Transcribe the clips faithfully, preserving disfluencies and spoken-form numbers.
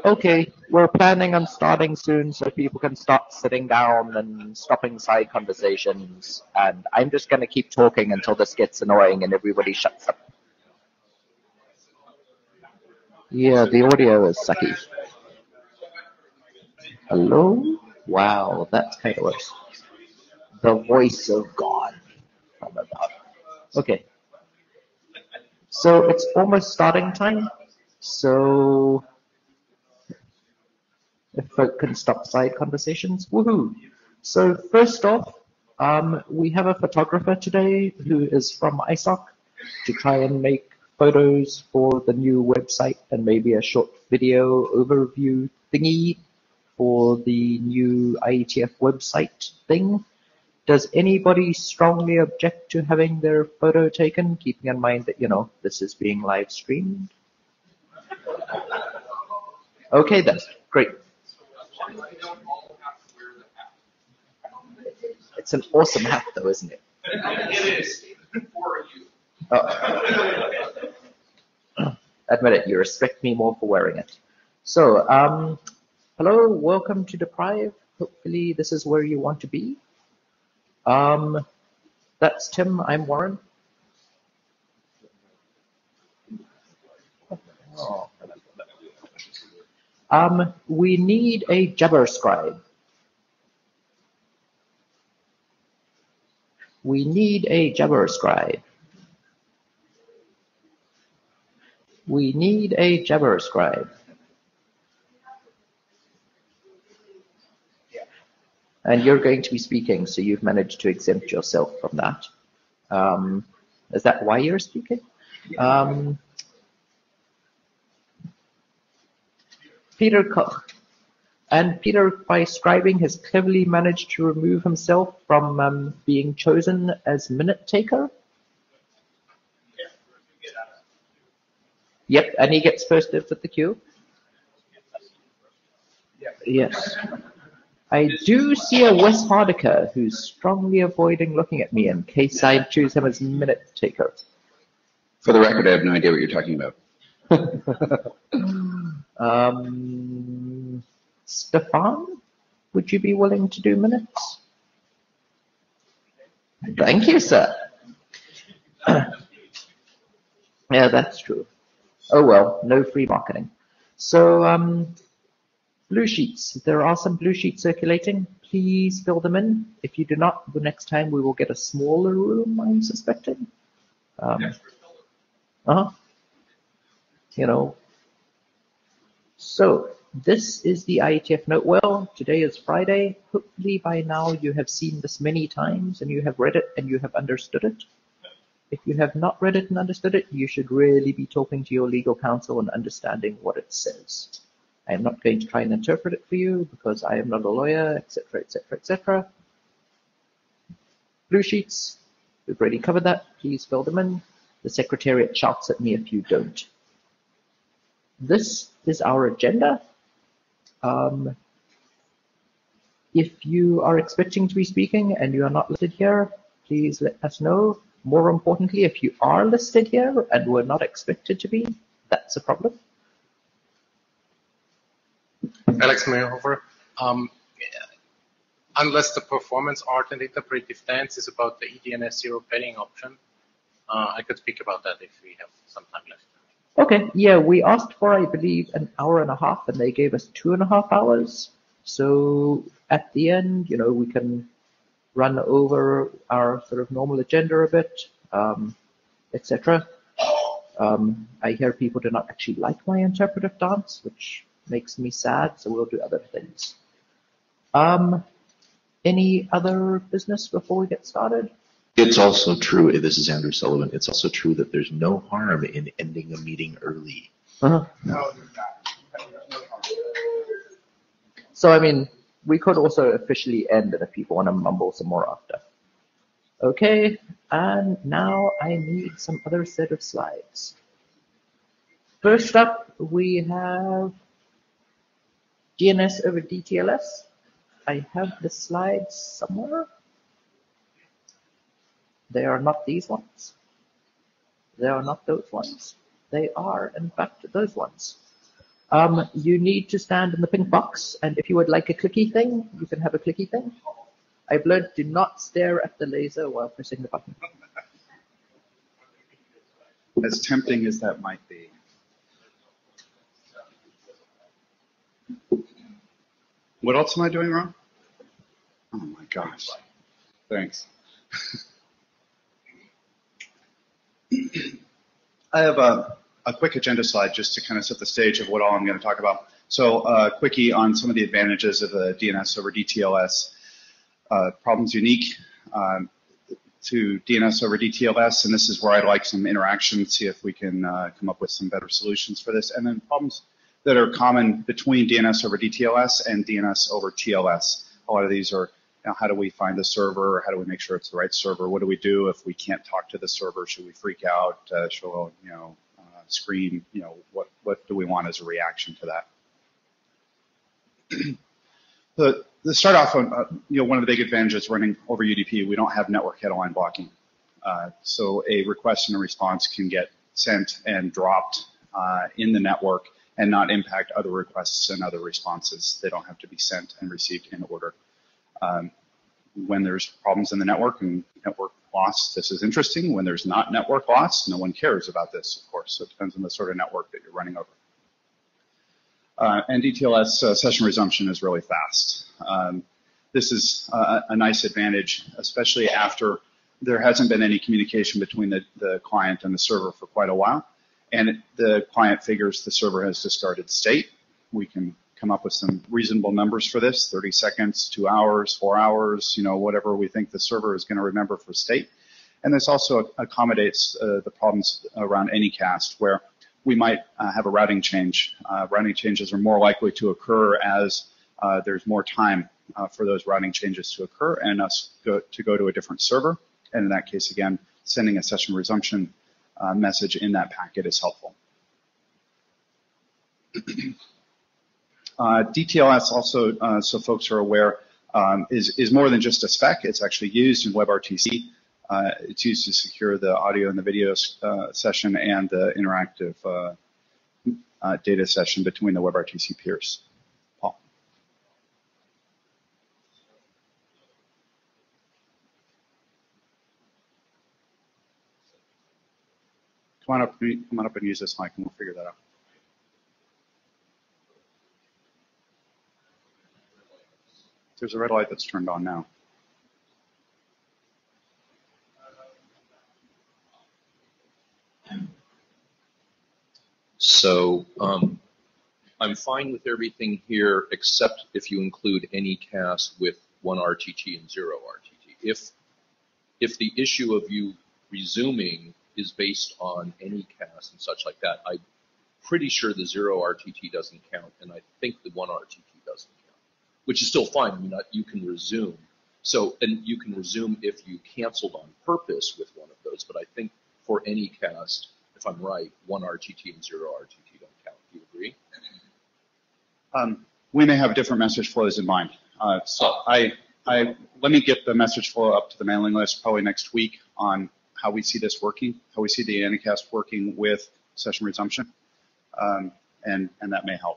Okay, we're planning on starting soon so people can start sitting down and stopping side conversations. And I'm just going to keep talking until this gets annoying and everybody shuts up. Yeah, the audio is sucky. Hello? Wow, that's kind of worse. The voice of God from above. Okay, so it's almost starting time. So if folk can stop side conversations, woohoo! So first off, um, we have a photographer today who is from I S O C to try and make photos for the new website and maybe a short video overview thingy for the new I E T F website thing. Does anybody strongly object to having their photo taken, keeping in mind that, you know, this is being live streamed? Okay then, great. It's an awesome hat though, isn't it? It is. For you. Oh. Admit it, you respect me more for wearing it. So, um, hello, welcome to Deprive. Hopefully this is where you want to be. Um, that's Tim, I'm Warren. Oh. Um, we need a Jabber scribe. We need a Jabber scribe. We need a Jabber scribe. And you're going to be speaking, so you've managed to exempt yourself from that. Um, is that why you're speaking? Um, Peter Koch. And Peter, by scribing, has cleverly managed to remove himself from um, being chosen as minute taker. Yep, and he gets first dibs at the queue. Yes. I do see a Wes Hardiker who's strongly avoiding looking at me in case I choose him as minute taker. For the record, I have no idea what you're talking about. um, Stefan, would you be willing to do minutes? Thank you, sir. Yeah, that's true. Oh well, no free marketing. So, um, blue sheets. There are some blue sheets circulating. Please fill them in. If you do not, the next time we will get a smaller room, I'm suspecting. Um, uh-huh. You know. So, this is the I E T F note. Well, today is Friday. Hopefully by now you have seen this many times and you have read it and you have understood it. If you have not read it and understood it, you should really be talking to your legal counsel and understanding what it says. I am not going to try and interpret it for you because I am not a lawyer, et cetera, et cetera, et cetera. Blue sheets, we've already covered that. Please fill them in. The Secretariat shouts at me if you don't. This is our agenda. Um, if you are expecting to be speaking and you are not listed here, please let us know. More importantly, if you are listed here and were not expected to be, that's a problem. Alex Mayhofer. Um, unless the performance art and interpretive dance is about the E D N S zero petting option, uh, I could speak about that if we have some time left. Okay, yeah, we asked for, I believe, an hour and a half, and they gave us two and a half hours. So at the end, you know, we can run over our sort of normal agenda a bit, um, et cetera. Um, I hear people do not actually like my interpretive dance, which makes me sad, so we'll do other things. Um, any other business before we get started? It's also true, this is Andrew Sullivan, it's also true that there's no harm in ending a meeting early. Uh-huh. So, I mean, we could also officially end it if people want to mumble some more after. Okay, and now I need some other set of slides. First up, we have D N S over D T L S. I have the slides somewhere. They are not these ones. They are not those ones. They are, in fact, those ones. Um, you need to stand in the pink box, and if you would like a clicky thing, you can have a clicky thing. I've learned do not stare at the laser while pressing the button. As tempting as that might be. What else am I doing wrong? Oh my gosh. Thanks. I have a, a quick agenda slide just to kind of set the stage of what all I'm going to talk about. So uh, quickie on some of the advantages of the D N S over D T L S. Uh, problems unique um, to D N S over D T L S, and this is where I'd like some interaction, see if we can uh, come up with some better solutions for this. And then problems that are common between D N S over D T L S and D N S over T L S. A lot of these are, you know, how do we find the server? How do we make sure it's the right server? What do we do if we can't talk to the server? Should we freak out? Uh, should we, you know, uh, scream? You know, what what do we want as a reaction to that? the, to start off on, uh, you know, one of the big advantages running over U D P, we don't have network headline blocking. Uh, so a request and a response can get sent and dropped uh, in the network and not impact other requests and other responses. They don't have to be sent and received in order. Um, when there's problems in the network and network loss, this is interesting. When there's not network loss, no one cares about this, of course. So it depends on the sort of network that you're running over. Uh, and D T L S uh, session resumption is really fast. Um, this is uh, a nice advantage, especially after there hasn't been any communication between the, the client and the server for quite a while. And it, the client figures the server has discarded state. We can come up with some reasonable numbers for this, thirty seconds, two hours, four hours, you know, whatever we think the server is going to remember for state. And this also accommodates uh, the problems around Anycast, where we might uh, have a routing change. Uh, routing changes are more likely to occur as uh, there's more time uh, for those routing changes to occur and us go, to go to a different server. And in that case, again, sending a session resumption uh, message in that packet is helpful. uh, D T L S also, uh, so folks are aware, um, is, is more than just a spec. It's actually used in WebRTC. Uh, it's used to secure the audio and the video uh, session and the interactive uh, uh, data session between the WebRTC peers. Paul. Come on up, come on up and use this mic, and we'll figure that out. There's a red light that's turned on now. So um, I'm fine with everything here, except if you include Anycast with one R T T and zero R T T. If if the issue of you resuming is based on Anycast and such like that, I'm pretty sure the zero R T T doesn't count, and I think the one R T T doesn't count, which is still fine. I mean, you can resume. So, and you can resume if you canceled on purpose with one of those, but I think for Anycast, if I'm right, one R T T and zero R T T don't count. Do you agree? Um, we may have different message flows in mind. Uh, so I, I, let me get the message flow up to the mailing list probably next week on how we see this working, how we see the Anycast working with session resumption, um, and, and that may help.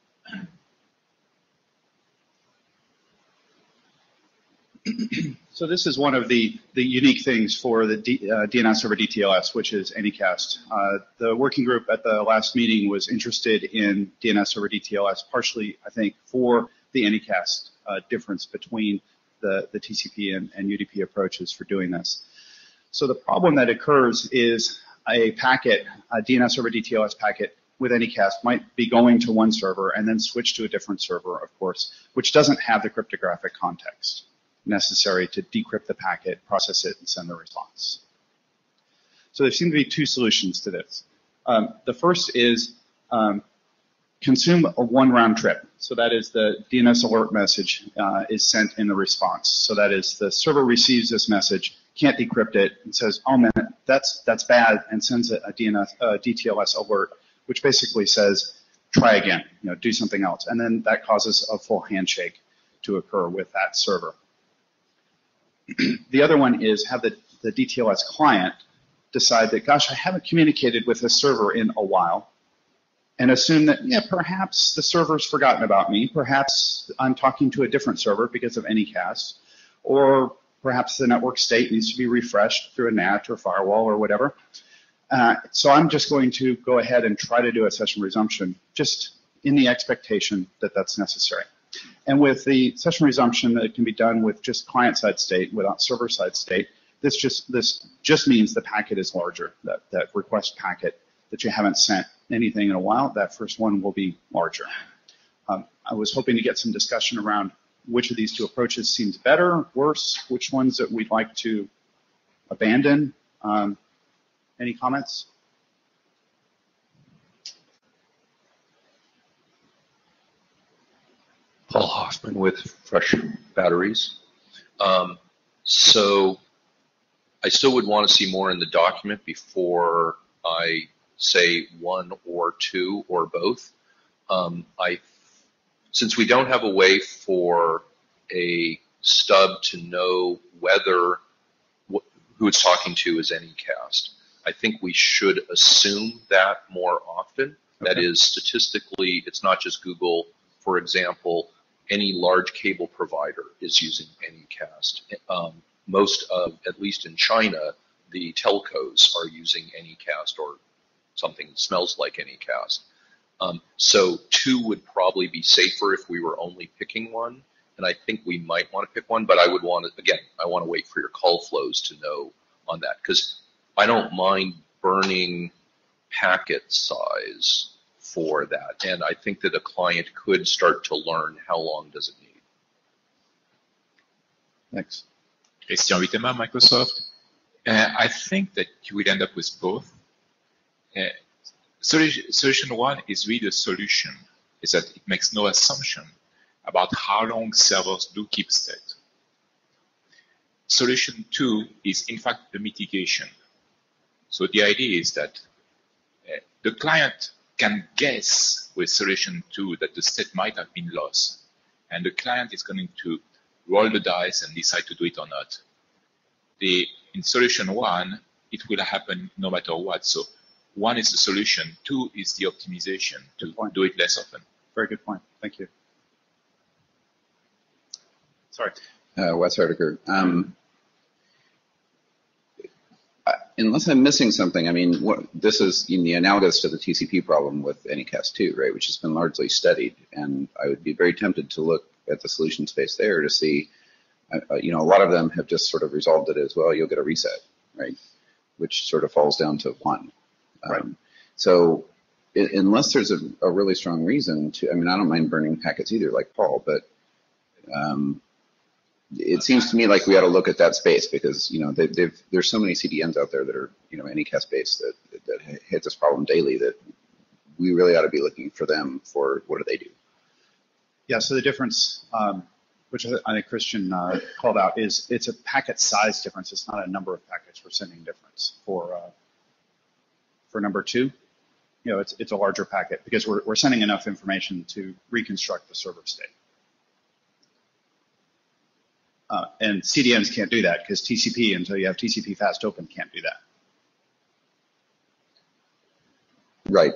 So this is one of the, the unique things for the D, uh, D N S over D T L S, which is Anycast. Uh, the working group at the last meeting was interested in D N S over D T L S, partially, I think, for the Anycast uh, difference between the, the T C P and, and U D P approaches for doing this. So the problem that occurs is a packet, a D N S over D T L S packet with Anycast might be going to one server and then switch to a different server, of course, which doesn't have the cryptographic context necessary to decrypt the packet, process it, and send the response. So there seem to be two solutions to this. Um, the first is um, consume a one round trip. So that is the D N S alert message uh, is sent in the response. So that is the server receives this message, can't decrypt it, and says, oh man, that's, that's bad, and sends a, a D N S, uh, D T L S alert, which basically says, try again, you know, do something else. And then that causes a full handshake to occur with that server. The other one is have the, the D T L S client decide that, gosh, I haven't communicated with this server in a while, and assume that, yeah, perhaps the server's forgotten about me. Perhaps I'm talking to a different server because of Anycast, or perhaps the network state needs to be refreshed through a N A T or firewall or whatever. Uh, so I'm just going to go ahead and try to do a session resumption, just in the expectation that that's necessary. And with the session resumption, that it can be done with just client-side state without server-side state. This just this just means the packet is larger. That that request packet that you haven't sent anything in a while, that first one will be larger. Um, I was hoping to get some discussion around which of these two approaches seems better, worse, which ones that we'd like to abandon. Um, any comments? Paul Hoffman with Fresh Batteries. Um, so I still would want to see more in the document before I say one or two or both. Um, I, since we don't have a way for a stub to know whether wh who it's talking to is Anycast, I think we should assume that more often. Okay. That is, statistically, it's not just Google. For example, any large cable provider is using Anycast. Um, most of, at least in China, the telcos are using Anycast or something that smells like Anycast. Um, so two would probably be safer if we were only picking one, and I think we might want to pick one, but I would want to, again, I want to wait for your call flows to know on that, because I don't mind burning packet size for that, and I think that a client could start to learn how long does it need. Thanks. Christian Wittema, Microsoft. Uh, I think that you will end up with both. Uh, solution, solution one is really a solution, is that it makes no assumption about how long servers do keep state. Solution two is in fact a mitigation. So the idea is that uh, the client can guess with solution two that the state might have been lost, and the client is going to roll the dice and decide to do it or not. The, in solution one, it will happen no matter what. So one is the solution, two is the optimization to do it less often. Very good point. Thank you. Sorry. Uh, Wes Hardiker. Um, Unless I'm missing something, I mean, what, this is in the analogous to the T C P problem with Anycast two, right, which has been largely studied. And I would be very tempted to look at the solution space there to see, uh, you know, a lot of them have just sort of resolved it as, well, you'll get a reset, right, which sort of falls down to one. Right. Um, so it, unless there's a, a really strong reason to, I mean, I don't mind burning packets either, like Paul, but um, it seems to me like we ought to look at that space because, you know, they, they've, there's so many C D Ns out there that are, you know, Anycast based that, that hit this problem daily that we really ought to be looking for them for what do they do. Yeah, so the difference, um, which I think Christian uh, called out, is it's a packet size difference. It's not a number of packets we're sending difference. For uh, for number two, you know, it's, it's a larger packet because we're, we're sending enough information to reconstruct the server state. Uh, and C D Ns can't do that because T C P, until you have T C P fast open, can't do that. Right.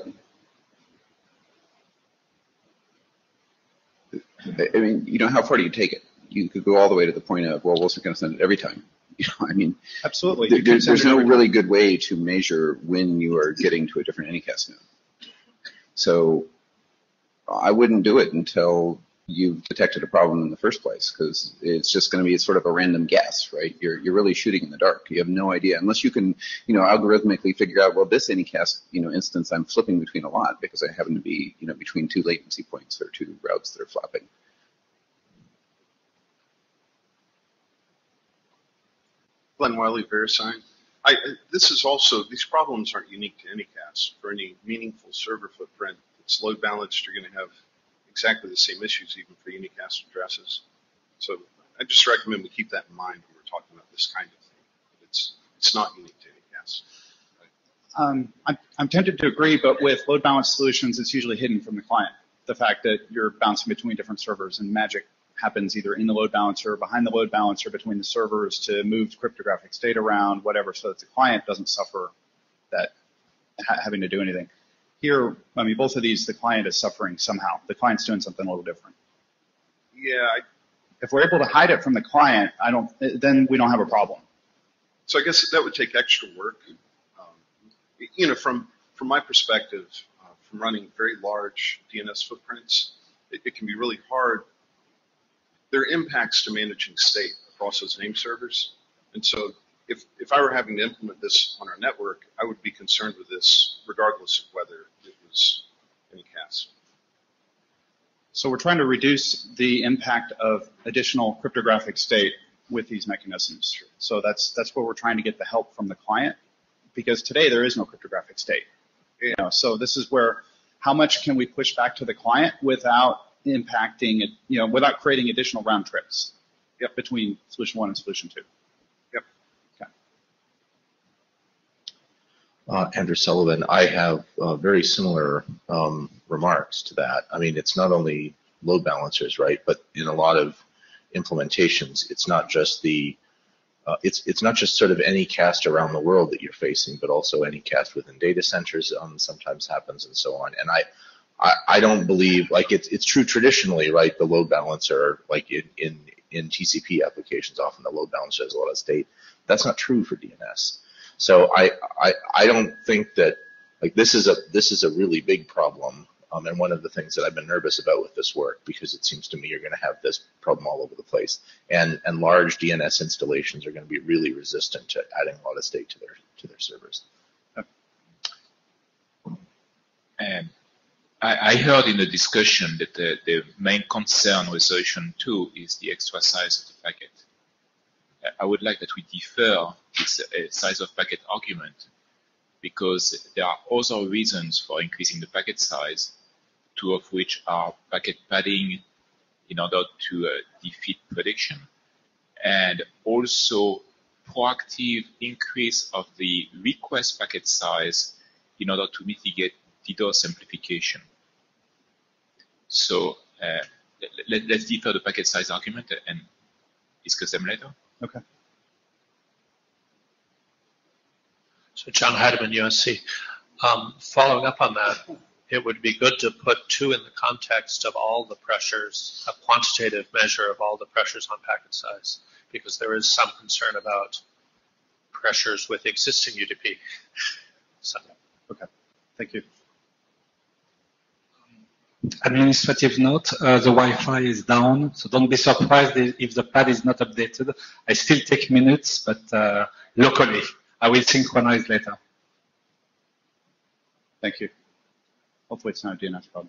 I mean, you know, how far do you take it? You could go all the way to the point of, well, we're going to send it every time. You know, I mean, absolutely. There, there's there's no really good way to measure when you are getting to a different Anycast node. So I wouldn't do it until you've detected a problem in the first place, because it's just going to be sort of a random guess, right? You're you're really shooting in the dark. You have no idea unless you can, you know, algorithmically figure out, well, this Anycast, you know, instance I'm flipping between a lot because I happen to be, you know, between two latency points or two routes that are flopping. Glenn Wiley, VeriSign. I, this is also, these problems aren't unique to Anycast. For any meaningful server footprint that's load balanced, you're going to have exactly the same issues even for unicast addresses. So I just recommend we keep that in mind when we're talking about this kind of thing. It's, it's not unique to Anycast. Um, I'm, I'm tempted to agree, but with load balanced solutions, it's usually hidden from the client. The fact that you're bouncing between different servers, and magic happens either in the load balancer, behind the load balancer, between the servers to move cryptographic state around, whatever, so that the client doesn't suffer that ha having to do anything. here, I mean, both of these, the client is suffering somehow. The client's doing something a little different. Yeah. I, if we're able to hide it from the client, I don't, then we don't have a problem. So I guess that would take extra work. Um, you know, from from my perspective, uh, from running very large D N S footprints, it, it can be really hard. There are impacts to managing state across those name servers. And so if, if I were having to implement this on our network, I would be concerned with this regardless of whether it was any C A S. So we're trying to reduce the impact of additional cryptographic state with these mechanisms. So that's that's where we're trying to get the help from the client, because today there is no cryptographic state. You know, so this is where how much can we push back to the client without impacting it, you know, without creating additional round trips yep. between solution one and solution two. Yep. Okay. Uh, Andrew Sullivan, I have uh, very similar um, remarks to that. I mean, it's not only load balancers, right? But in a lot of implementations, it's not just the uh, it's it's not just sort of any cast around the world that you're facing, but also any cast within data centers um, sometimes happens, and so on. And I, I I don't believe, like, it's it's true traditionally, right? The load balancer, like in in in T C P applications, often the load balancer has a lot of state. That's not true for D N S. So I I I don't think that, like, this is a this is a really big problem. Um, and one of the things that I've been nervous about with this work, because it seems to me you're going to have this problem all over the place, and and large D N S installations are going to be really resistant to adding a lot of state to their to their servers. Um, I, I heard in the discussion that the, the main concern with solution two is the extra size of the packet. I would like that we defer this uh, size of packet argument, because there are other reasons for increasing the packet size, two of which are packet padding in order to uh, defeat prediction, and also proactive increase of the request packet size in order to mitigate DDoS amplification. So uh, let, let's defer the packet size argument and discuss them later. Okay. So John Heidemann, U S C. Um, following up on that, it would be good to put two in the context of all the pressures, a quantitative measure of all the pressures on packet size, because there is some concern about pressures with existing U D P. So. Okay, thank you. Administrative note, uh, the Wi-Fi is down, so don't be surprised if the pad is not updated. I still take minutes, but uh, locally. I will synchronize later. Thank you. Hopefully it's not a D N S problem.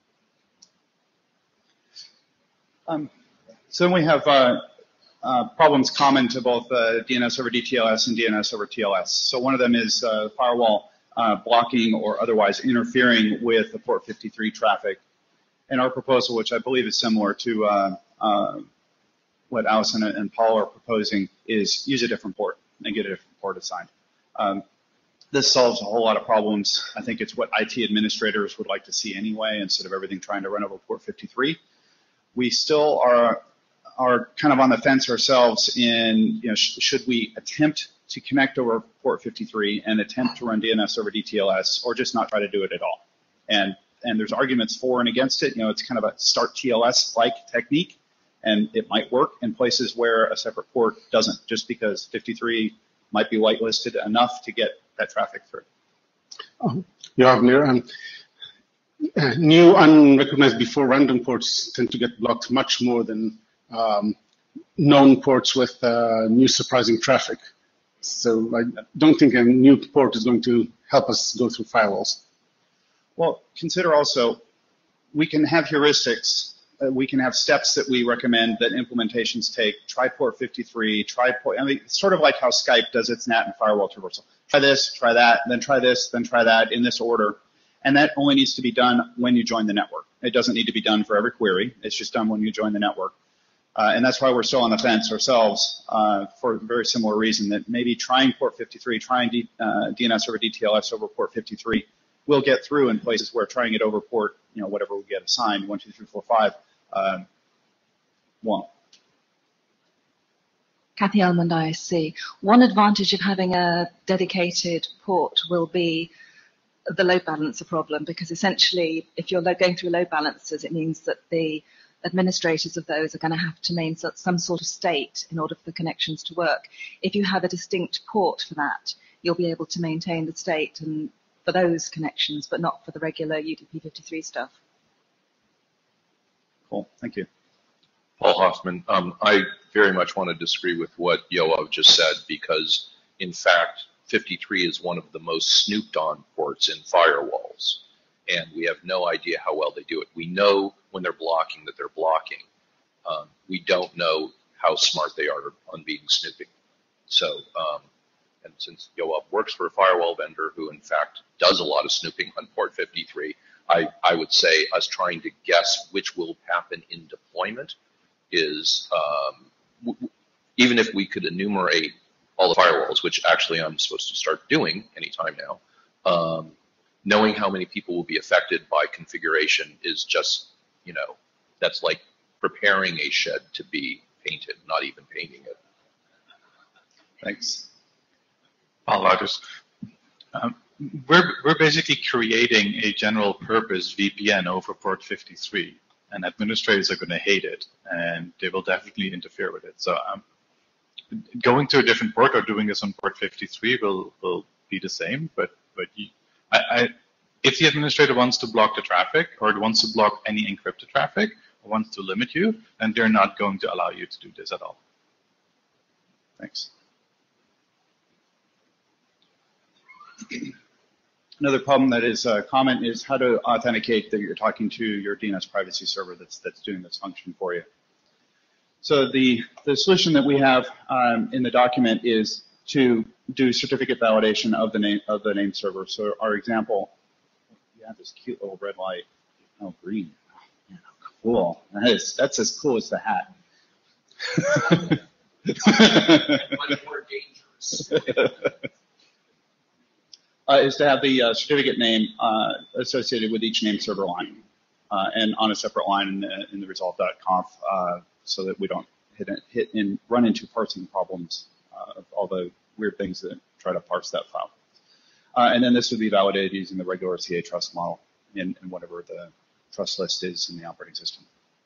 Um, so then we have uh, uh, problems common to both uh, D N S over D T L S and D N S over T L S. So one of them is uh, firewall uh, blocking or otherwise interfering with the port fifty-three traffic. And our proposal, which I believe is similar to uh, uh, what Allison and Paul are proposing, is use a different port and get a different port assigned. Um, this solves a whole lot of problems. I think it's what I T administrators would like to see anyway, instead of everything trying to run over port fifty-three. We still are are kind of on the fence ourselves in, you know, sh should we attempt to connect over port fifty-three and attempt to run D N S over D T L S, or just not try to do it at all? And and there's arguments for and against it. You know, it's kind of a start T L S-like technique, and it might work in places where a separate port doesn't, just because fifty-three might be whitelisted enough to get that traffic through. Oh, Yavnir, um, uh, new unrecognized before random ports tend to get blocked much more than um, known ports with uh, new surprising traffic. So I don't think a new port is going to help us go through firewalls. Well, consider also, we can have heuristics. Uh, we can have steps that we recommend that implementations take. Try port fifty-three, try port, I mean, it's sort of like how Skype does its N A T and firewall traversal. Try this, try that, then try this, then try that in this order. And that only needs to be done when you join the network. It doesn't need to be done for every query. It's just done when you join the network. Uh, and that's why we're still on the fence ourselves uh, for a very similar reason, that maybe trying port fifty-three, trying D, uh, D N S over D T L S over port fifty-three will get through in places where trying it over port, you know, whatever we get assigned, one, two, three, four, five, um, won't. Kathy Elmond, I S C. One advantage of having a dedicated port will be the load balancer problem, because essentially if you're going through load balancers, it means that the administrators of those are going to have to maintain some sort of state in order for the connections to work. If you have a distinct port for that, you'll be able to maintain the state and for those connections, but not for the regular U D P fifty-three stuff. Cool, thank you. Paul Hoffman, um, I very much want to disagree with what Yoav just said, because in fact, fifty-three is one of the most snooped on ports in firewalls, and we have no idea how well they do it. We know when they're blocking that they're blocking. Um, we don't know how smart they are on being snooping. So, um, and since Yoav works for a firewall vendor who in fact does a lot of snooping on port fifty-three, I, I would say us trying to guess which will happen in deployment is, um, w even if we could enumerate all the firewalls, which actually I'm supposed to start doing anytime now, um, knowing how many people will be affected by configuration is just, you know, that's like preparing a shed to be painted, not even painting it. Thanks. Paul Lotus. Um, we're, we're basically creating a general purpose V P N over port fifty-three, and administrators are going to hate it, and they will definitely interfere with it. So um, going to a different port or doing this on port fifty-three will, will be the same, but, but you, I, I, if the administrator wants to block the traffic or wants to block any encrypted traffic or wants to limit you, then they're not going to allow you to do this at all. Thanks. Another problem that is uh, common is how to authenticate that you're talking to your D N S privacy server that's, that's doing this function for you. So the, the solution that we have um, in the document is to do certificate validation of the name of the name server. So our example, you have this cute little red light. Oh, green. Oh, cool. That is, that's as cool as the hat. Much more dangerous. uh, is to have the uh, certificate name uh, associated with each name server line uh, and on a separate line in the, in the resolve.conf uh, so that we don't hit, hit and run into parsing problems uh, of all the weird things that try to parse that file. Uh, and then this would be validated using the regular C A trust model in, in whatever the trust list is in the operating system.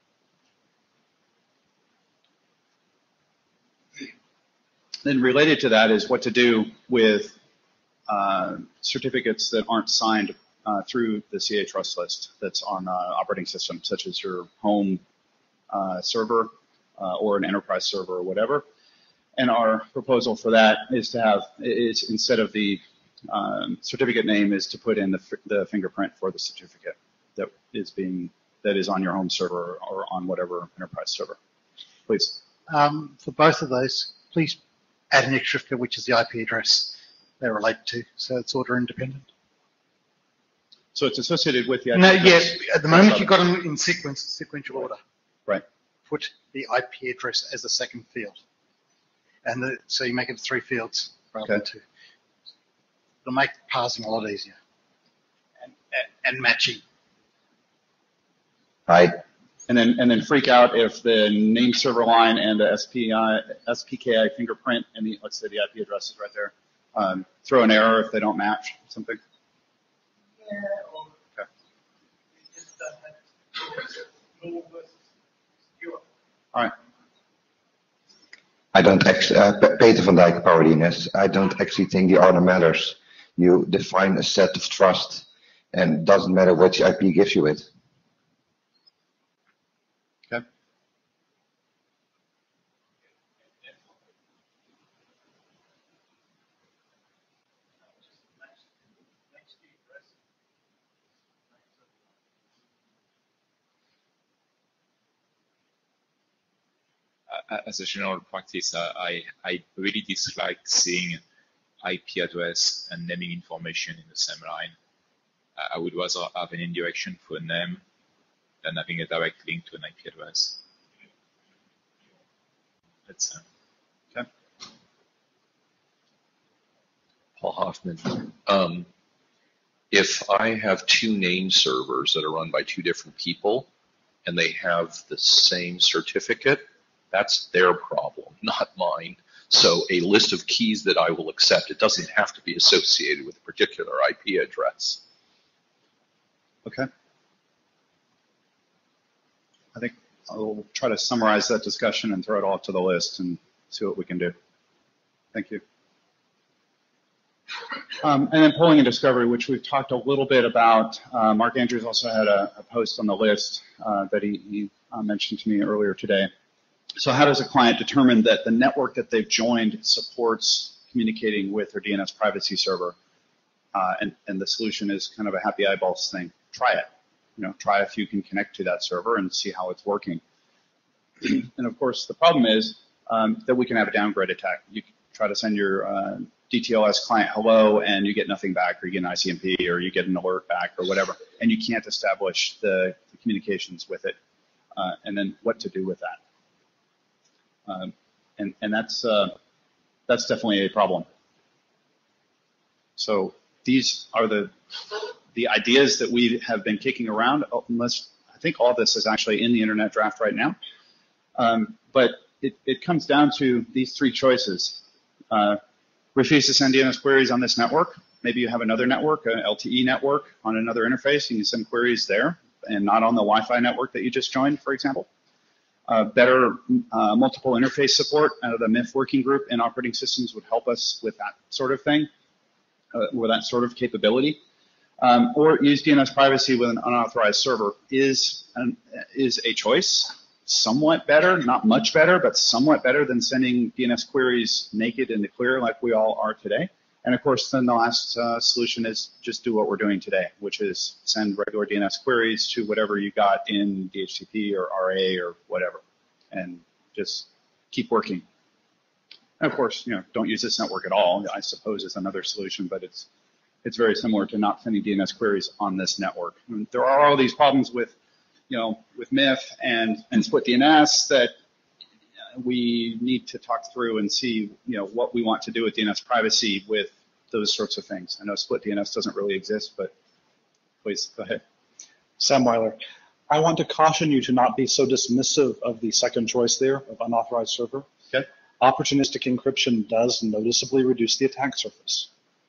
Then related to that is what to do with uh, certificates that aren't signed uh, through the C A trust list that's on uh, operating system, such as your home uh, server uh, or an enterprise server or whatever. And our proposal for that is to have, is instead of the um, certificate name, is to put in the, the fingerprint for the certificate that is being, that is on your home server or on whatever enterprise server. Please. Um, for both of those, please add an extra field, which is the I P address they relate to, so it's order independent. So it's associated with the I P no, address? Yeah, at the moment you've got them in sequence, sequential order. Right. Put the I P address as the second field. And the, so you make it three fields rather okay. than two. It'll make parsing a lot easier and, and, and matching. Right. And then and then freak out if the name server line and the S P I, S P K I fingerprint and the, let's say the I P address is right there. Um, throw an error if they don't match something. Yeah. Okay. All right. I don't actually, uh, Peter van Dijk, Power D N S, I don't actually think the order matters. You define a set of trust and it doesn't matter what the I P gives you it. Okay. As a general practice, uh, I, I really dislike seeing I P address and naming information in the same line. Uh, I would rather have an indirection for a name than having a direct link to an I P address. That's uh, okay. Paul Hoffman. Um, if I have two name servers that are run by two different people and they have the same certificate, that's their problem, not mine. So a list of keys that I will accept, it doesn't have to be associated with a particular I P address. Okay. I think I'll try to summarize that discussion and throw it all to the list and see what we can do. Thank you. Um, and then polling and discovery, which we've talked a little bit about. Uh, Mark Andrews also had a, a post on the list uh, that he, he uh, mentioned to me earlier today. So how does a client determine that the network that they've joined supports communicating with their D N S privacy server? Uh, and, and the solution is kind of a happy eyeballs thing. Try it. You know, try if you can connect to that server and see how it's working. And of course, the problem is um, that we can have a downgrade attack. You can try to send your uh, D T L S client hello, and you get nothing back, or you get an I C M P, or you get an alert back, or whatever, and you can't establish the, the communications with it. Uh, and then what to do with that? Um, and and that's uh, that's definitely a problem. So these are the the ideas that we have been kicking around. Unless I think all this is actually in the Internet Draft right now. Um, but it, it comes down to these three choices. Uh, refuse to send D N S queries on this network. Maybe you have another network, an L T E network on another interface. You can send queries there and not on the Wi-Fi network that you just joined, for example. Uh, better uh, multiple interface support out of the M I F working group in operating systems would help us with that sort of thing, uh, with that sort of capability. Um, or use D N S privacy with an unauthorized server is an, is a choice. Somewhat better, not much better, but somewhat better than sending D N S queries naked in the clear like we all are today. And of course, then the last uh, solution is just do what we're doing today, which is send regular D N S queries to whatever you got in D H C P or R A or whatever, and just keep working. And of course, you know, don't use this network at all, I suppose is another solution, but it's it's very similar to not sending D N S queries on this network. And there are all these problems with, you know, with M I F and, and split D N S that we need to talk through and see, you know, what we want to do with D N S privacy with those sorts of things. I know split D N S doesn't really exist, but please go ahead. Sam Weiler. I want to caution you to not be so dismissive of the second choice there of unauthorized server. Okay. Opportunistic encryption does noticeably reduce the attack surface.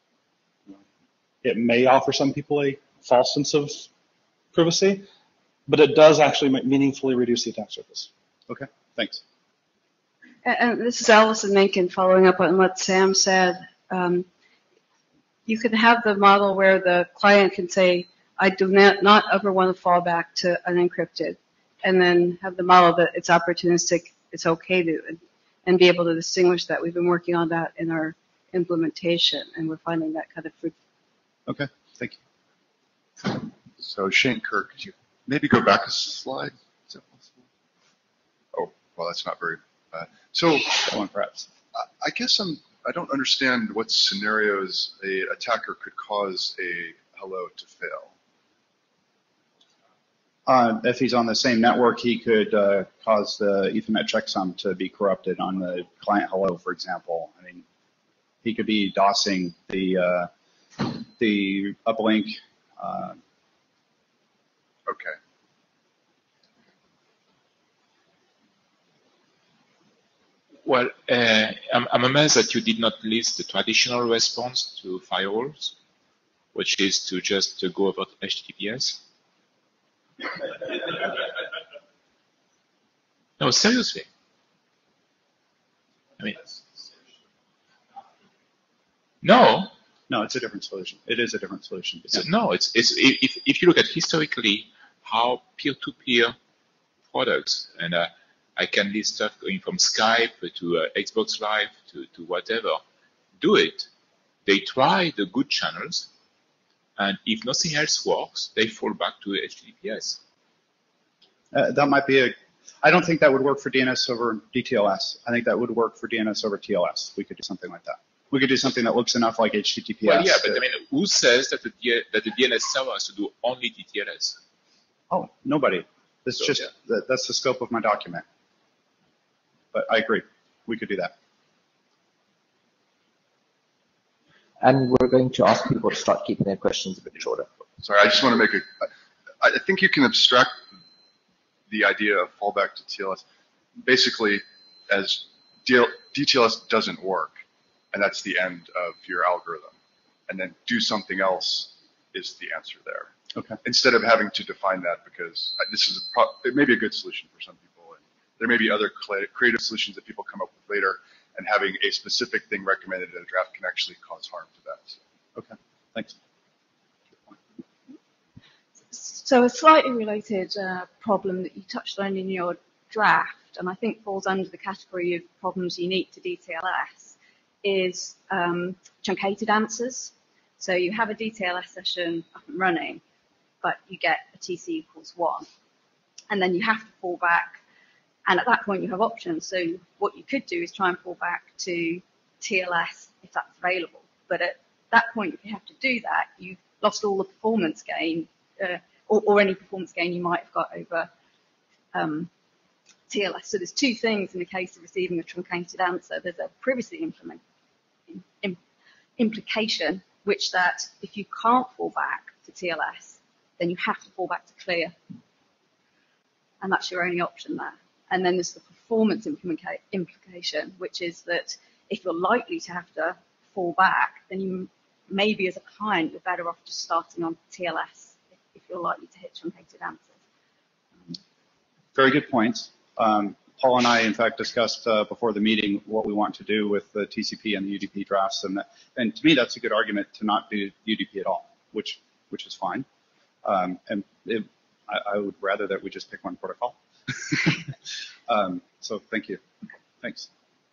It may offer some people a false sense of privacy, but it does actually meaningfully reduce the attack surface. Okay, thanks. And this is Allison Menken following up on what Sam said. Um, you can have the model where the client can say, I do not, not ever want to fall back to unencrypted, and then have the model that it's opportunistic, it's okay to, and, and be able to distinguish that. We've been working on that in our implementation, and we're finding that kind of fruitful. Okay, thank you. So Shane Kirk, could you maybe go back a slide? Is that possible? Oh, well, that's not very bad. So, that one perhaps. I guess I'm, I don't understand what scenarios a attacker could cause a hello to fail. Uh, if he's on the same network, he could uh, cause the Ethernet checksum to be corrupted on the client hello, for example. I mean, he could be DOSing the uh, the uplink. Uh, okay. Well, uh, I'm, I'm amazed that you did not list the traditional response to firewalls, which is to just uh, go over H T T P S. No, seriously. I mean, no. No, it's a different solution. It is a different solution. It's a, no, it's it's if if you look at historically how peer-to-peer products, and uh, I can list stuff going from Skype to uh, Xbox Live to to whatever, do it. They try the good channels, and if nothing else works, they fall back to H T T P S. Uh, that might be a. I don't think that would work for D N S over D T L S. I think that would work for D N S over T L S. We could do something like that. We could do something that looks enough like H T T P S. Well, yeah, but I mean, who says that the, that the D N S server has to do only D T L S? Oh, nobody. That's So, just yeah. that, that's the scope of my document. But I agree. We could do that. And we're going to ask people to start keeping their questions a bit shorter. Sorry, I just want to make a, I I think you can abstract the idea of fallback to T L S basically as D T L S doesn't work, and that's the end of your algorithm. And then do something else is the answer there. Okay. Instead of having to define that, because this is a pro it may be a good solution for some people, and there may be other creative solutions that people come up with later, and having a specific thing recommended in a draft can actually cause harm to that. So. Okay, thanks. So a slightly related uh, problem that you touched on in your draft, and I think falls under the category of problems unique to D T L S, is um, truncated answers. So you have a D T L S session up and running, but you get a T C equals one. And then you have to fall back, and at that point you have options. So what you could do is try and fall back to T L S if that's available. But at that point, if you have to do that, you've lost all the performance gain, uh, or, or any performance gain you might have got over um, T L S. So there's two things in the case of receiving a truncated answer. There's a privacy implement, im, implication, which that if you can't fall back to T L S, then you have to fall back to clear. And that's your only option there. And then there's the performance implica implication, which is that if you're likely to have to fall back, then you maybe as a client, you're better off just starting on T L S if, if you're likely to hit truncated answers. Um, Very good points. Um, Paul and I, in fact, discussed uh, before the meeting what we want to do with the T C P and the U D P drafts, and that, and to me, that's a good argument to not do U D P at all, which which is fine. Um, and it, I, I would rather that we just pick one protocol. um, so thank you. Thanks.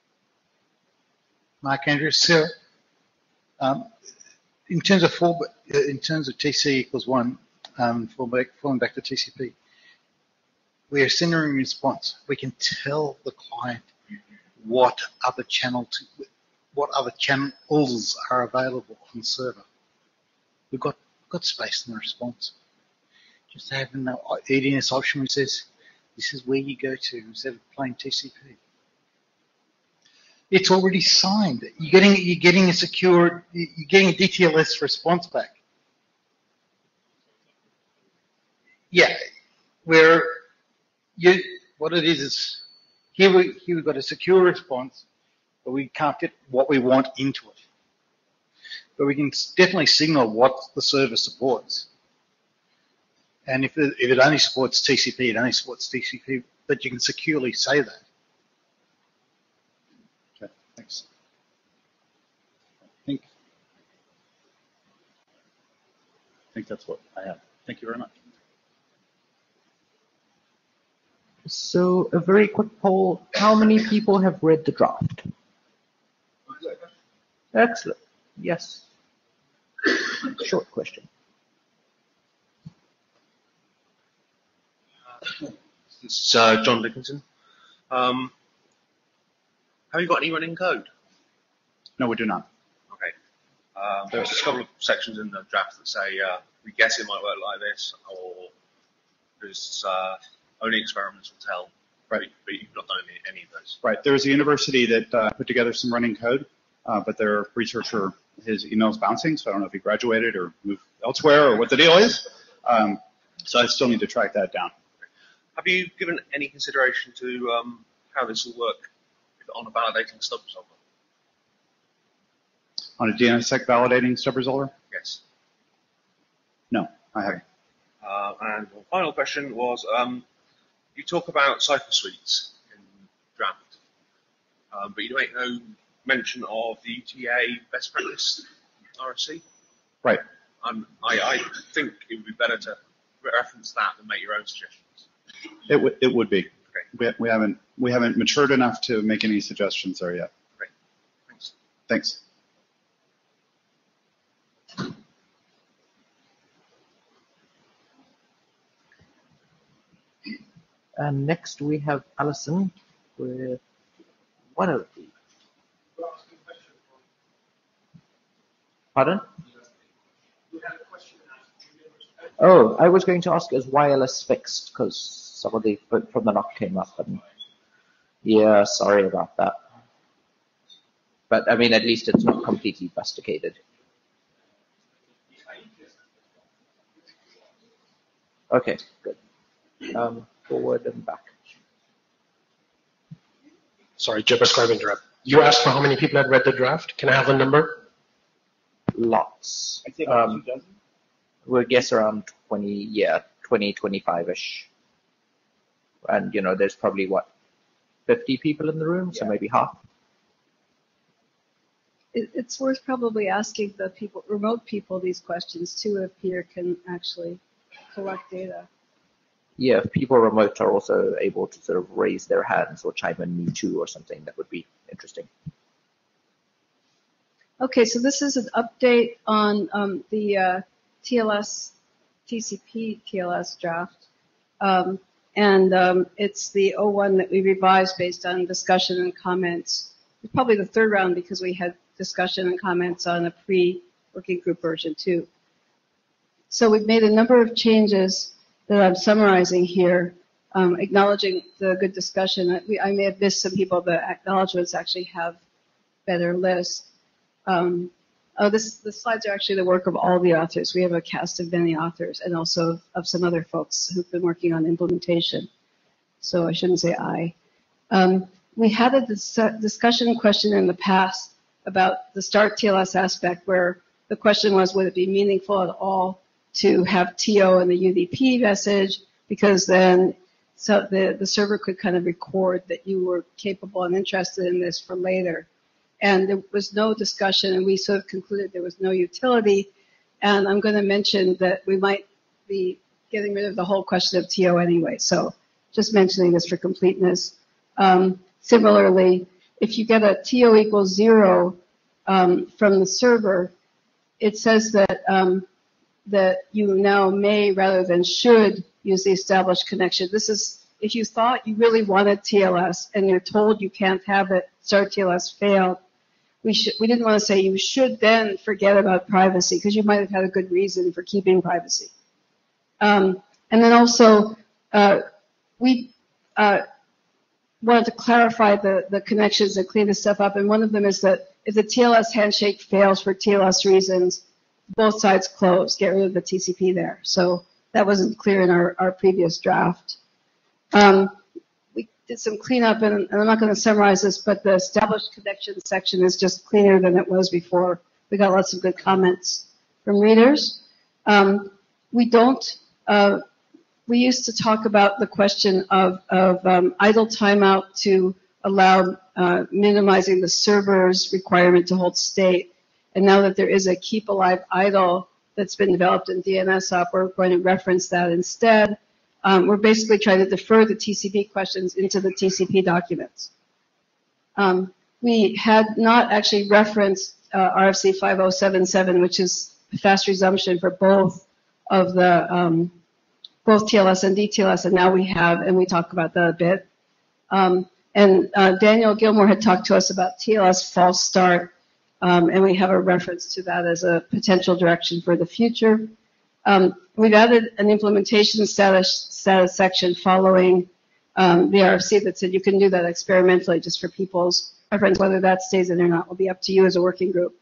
Mark Andrews, so um, in terms of fall, in terms of T C equals one, um, fall back, falling back to T C P, we are sending a response. We can tell the client what other channel to, what other channels are available on the server. We've got got space in the response. Just having the E D N S option which says this is where you go to instead of plain T C P. It's already signed. You're getting you're getting a secure you're getting a D T L S response back. Yeah, where you what it is is here we here we've got a secure response, but we can't get what we want into it. But we can definitely signal what the server supports. And if it, if it only supports T C P, it only supports T C P, but you can securely say that. Okay, thanks. I think, I think that's what I have. Thank you very much. So a very quick poll, how many people have read the draft? Excellent. Yes. Short question. This is uh, John Dickinson. Um, have you got any running code? No, we do not. Okay. Um, there's just a couple of sections in the draft that say uh, we guess it might work like this, or there's uh, only experiments will tell. Right. But you've not done any, any of those. Right. There was a university that uh, put together some running code, uh, but their researcher, his email's bouncing, so I don't know if he graduated or moved elsewhere or what the deal is. Um, so I still need to track that down. Have you given any consideration to um, how this will work on a validating stub resolver? On a D N S S E C validating stub resolver? Yes. No, I haven't. Uh, and one final question was, um, you talk about cipher suites in draft, um, but you make no mention of the U T A best practice R S C. Right. Um, I, I think it would be better to reference that than make your own suggestions. It would it would be. Okay. We, we haven't we haven't matured enough to make any suggestions there yet. Great. Thanks. Thanks. And next we have Alison with one of the. Pardon? Oh, I was going to ask, is wireless fixed? Because some of the from the knock came up, and yeah, sorry about that. But I mean, at least it's not completely busticated. Okay, good. Um, forward and back. sorry, Jibber Scribe interrupt. You asked for how many people had read the draft. Can I have a number? Lots. I think Um, two dozen. we'll guess around twenty, yeah, twenty, twenty-five-ish. And, you know, there's probably, what, fifty people in the room, so maybe half. It, it's worth probably asking the people, remote people, these questions too, if Peter can actually collect data. Yeah, if people remote are also able to sort of raise their hands or chime in me too or something, that would be interesting. Okay, so this is an update on um, the uh, T L S, T C P T L S draft. Um, and um, it's the oh one that we revised based on discussion and comments. It's probably the third round because we had discussion and comments on a pre-working group version too. So we've made a number of changes that I'm summarizing here, um, acknowledging the good discussion. We, I may have missed some people. The acknowledgements actually have better lists. Um, oh, this, the slides are actually the work of all the authors. We have a cast of many authors and also of some other folks who've been working on implementation. So I shouldn't say I. Um, we had a dis discussion question in the past about the Start T L S aspect where the question was, would it be meaningful at all to have T O in the U D P message, because then so the, the server could kind of record that you were capable and interested in this for later. And there was no discussion, and we sort of concluded there was no utility. And I'm going to mention that we might be getting rid of the whole question of T O anyway. So just mentioning this for completeness. Um, similarly, if you get a T O equals zero um, from the server, it says that um, that you now may rather than should use the established connection. This is if you thought you really wanted T L S and you're told you can't have it, Start T L S failed. We should we didn't want to say you should then forget about privacy because you might have had a good reason for keeping privacy. Um, and then also uh, we uh, wanted to clarify the the connections and clean this stuff up. And one of them is that if the T L S handshake fails for T L S reasons, both sides close, get rid of the T C P there. So that wasn't clear in our, our previous draft. Um, we did some cleanup, and, and I'm not going to summarize this, but the established connection section is just cleaner than it was before. We got lots of good comments from readers. Um, we don't, uh, we used to talk about the question of, of um, idle timeout to allow uh, minimizing the server's requirement to hold state. And now that there is a keep alive idle that's been developed in D N S op, we're going to reference that instead. Um, we're basically trying to defer the T C P questions into the T C P documents. Um, we had not actually referenced uh, R F C five oh seven seven, which is fast resumption for both of the um, both T L S and D T L S, and now we have, and we talk about that a bit. Um, and uh, Daniel Gilmore had talked to us about T L S false start. Um, and we have a reference to that as a potential direction for the future. Um, we've added an implementation status, status section following um, the R F C that said you can do that experimentally just for people's preference. Whether that stays in or not will be up to you as a working group.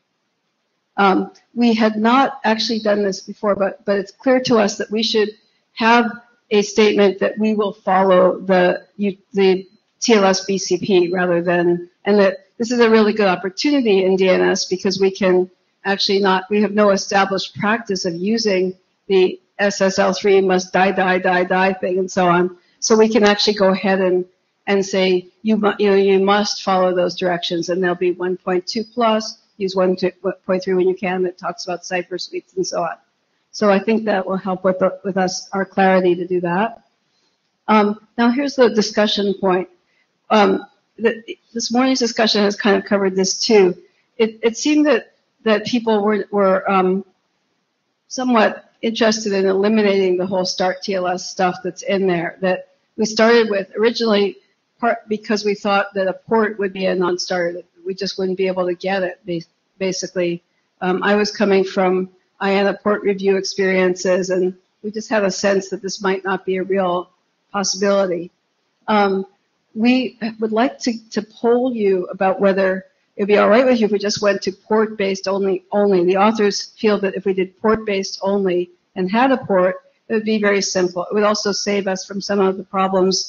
Um, we had not actually done this before, but, but it's clear to us that we should have a statement that we will follow the, the T L S B C P rather than, and that this is a really good opportunity in D N S because we can actually not, we have no established practice of using the S S L three must die, die, die, die thing and so on. So we can actually go ahead and, and say, you, you know, you must follow those directions, and there'll be one point two plus, use one point three when you can, that talks about cipher suites and so on. So I think that will help with, the, with us, our clarity to do that. Um, now here's the discussion point. Um, the, this morning's discussion has kind of covered this too. It, it seemed that, that people were, were um, somewhat interested in eliminating the whole Start T L S stuff that's in there. That we started with originally part because we thought that a port would be a non-starter. We just wouldn't be able to get it, basically. Um, I was coming from I A N A port review experiences, and we just had a sense that this might not be a real possibility. Um, we would like to, to poll you about whether it would be all right with you if we just went to port-based only, only. The authors feel that if we did port-based only and had a port, it would be very simple. It would also save us from some of the problems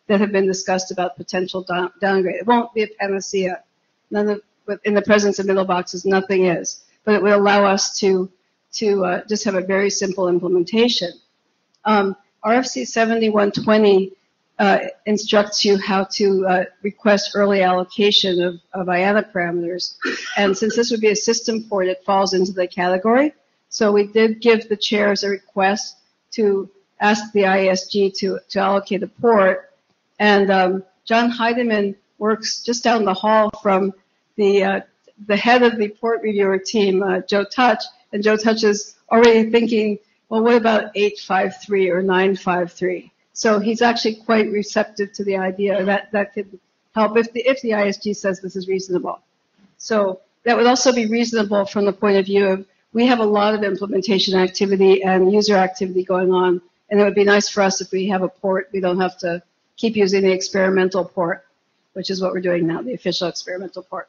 that have been discussed about potential down, downgrade. It won't be a panacea. None of, in the presence of middle boxes, nothing is. But it would allow us to, to uh, just have a very simple implementation. Um, R F C seventy-one twenty uh, instructs you how to uh, request early allocation of, of I A N A parameters. And since this would be a system port, it falls into the category. So we did give the chairs a request to ask the I A S G to, to allocate a port. And um, John Heidemann works just down the hall from the uh, the head of the port reviewer team, uh, Joe Touch. And Joe Touch is already thinking, well, what about eight five three or nine five three? So he's actually quite receptive to the idea that that could help if the, if the I S G says this is reasonable. So that would also be reasonable from the point of view of we have a lot of implementation activity and user activity going on, and it would be nice for us if we have a port, we don't have to keep using the experimental port, which is what we're doing now, the official experimental port.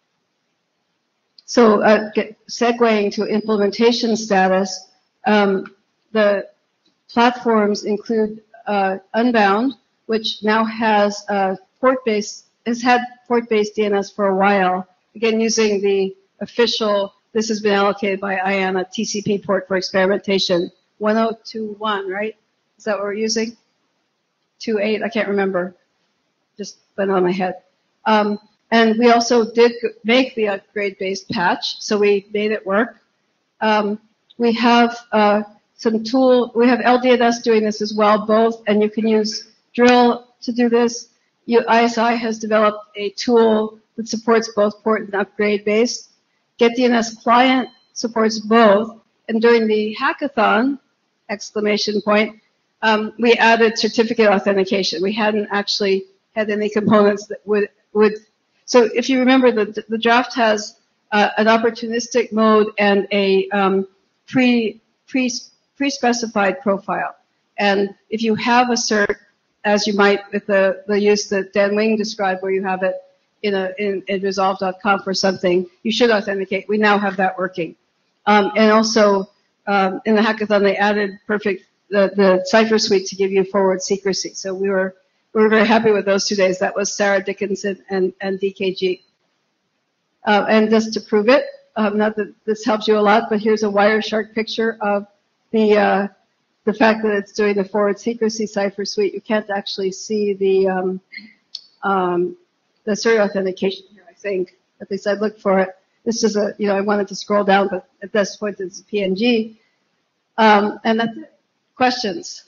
So uh, get, segueing to implementation status, um, the platforms include uh, Unbound, which now has uh, port-based, has had port-based D N S for a while, again using the official, this has been allocated by I A N A T C P port for experimentation, one oh two one, right? Is that what we're using? two point eight, I can't remember, just went on my head. Um, and we also did make the upgrade-based patch, so we made it work. Um, we have uh, some tool, we have L D N S doing this as well, both, and you can use Drill to do this. You, I S I has developed a tool that supports both port and upgrade-based. GetDNS Client supports both, and during the hackathon, exclamation point, Um, we added certificate authentication. We hadn't actually had any components that would, would so if you remember, the, the draft has uh, an opportunistic mode and a um, pre, pre, pre-specified profile. And if you have a cert, as you might with the, the use that Dan Wing described, where you have it in, a, in, in resolve dot conf or something, you should authenticate. We now have that working. Um, and also, um, in the hackathon, they added perfect the, the Cypher suite to give you forward secrecy. So we were we were very happy with those two days. That was Sarah Dickinson and, and D K G. Uh, and just to prove it, um, not that this helps you a lot, but here's a Wireshark picture of the uh, the fact that it's doing the forward secrecy Cypher suite. You can't actually see the um, um, the cert authentication here, I think. At least I'd look for it. This is a, you know, I wanted to scroll down, but at this point it's a P N G. Um, and that's it. Questions?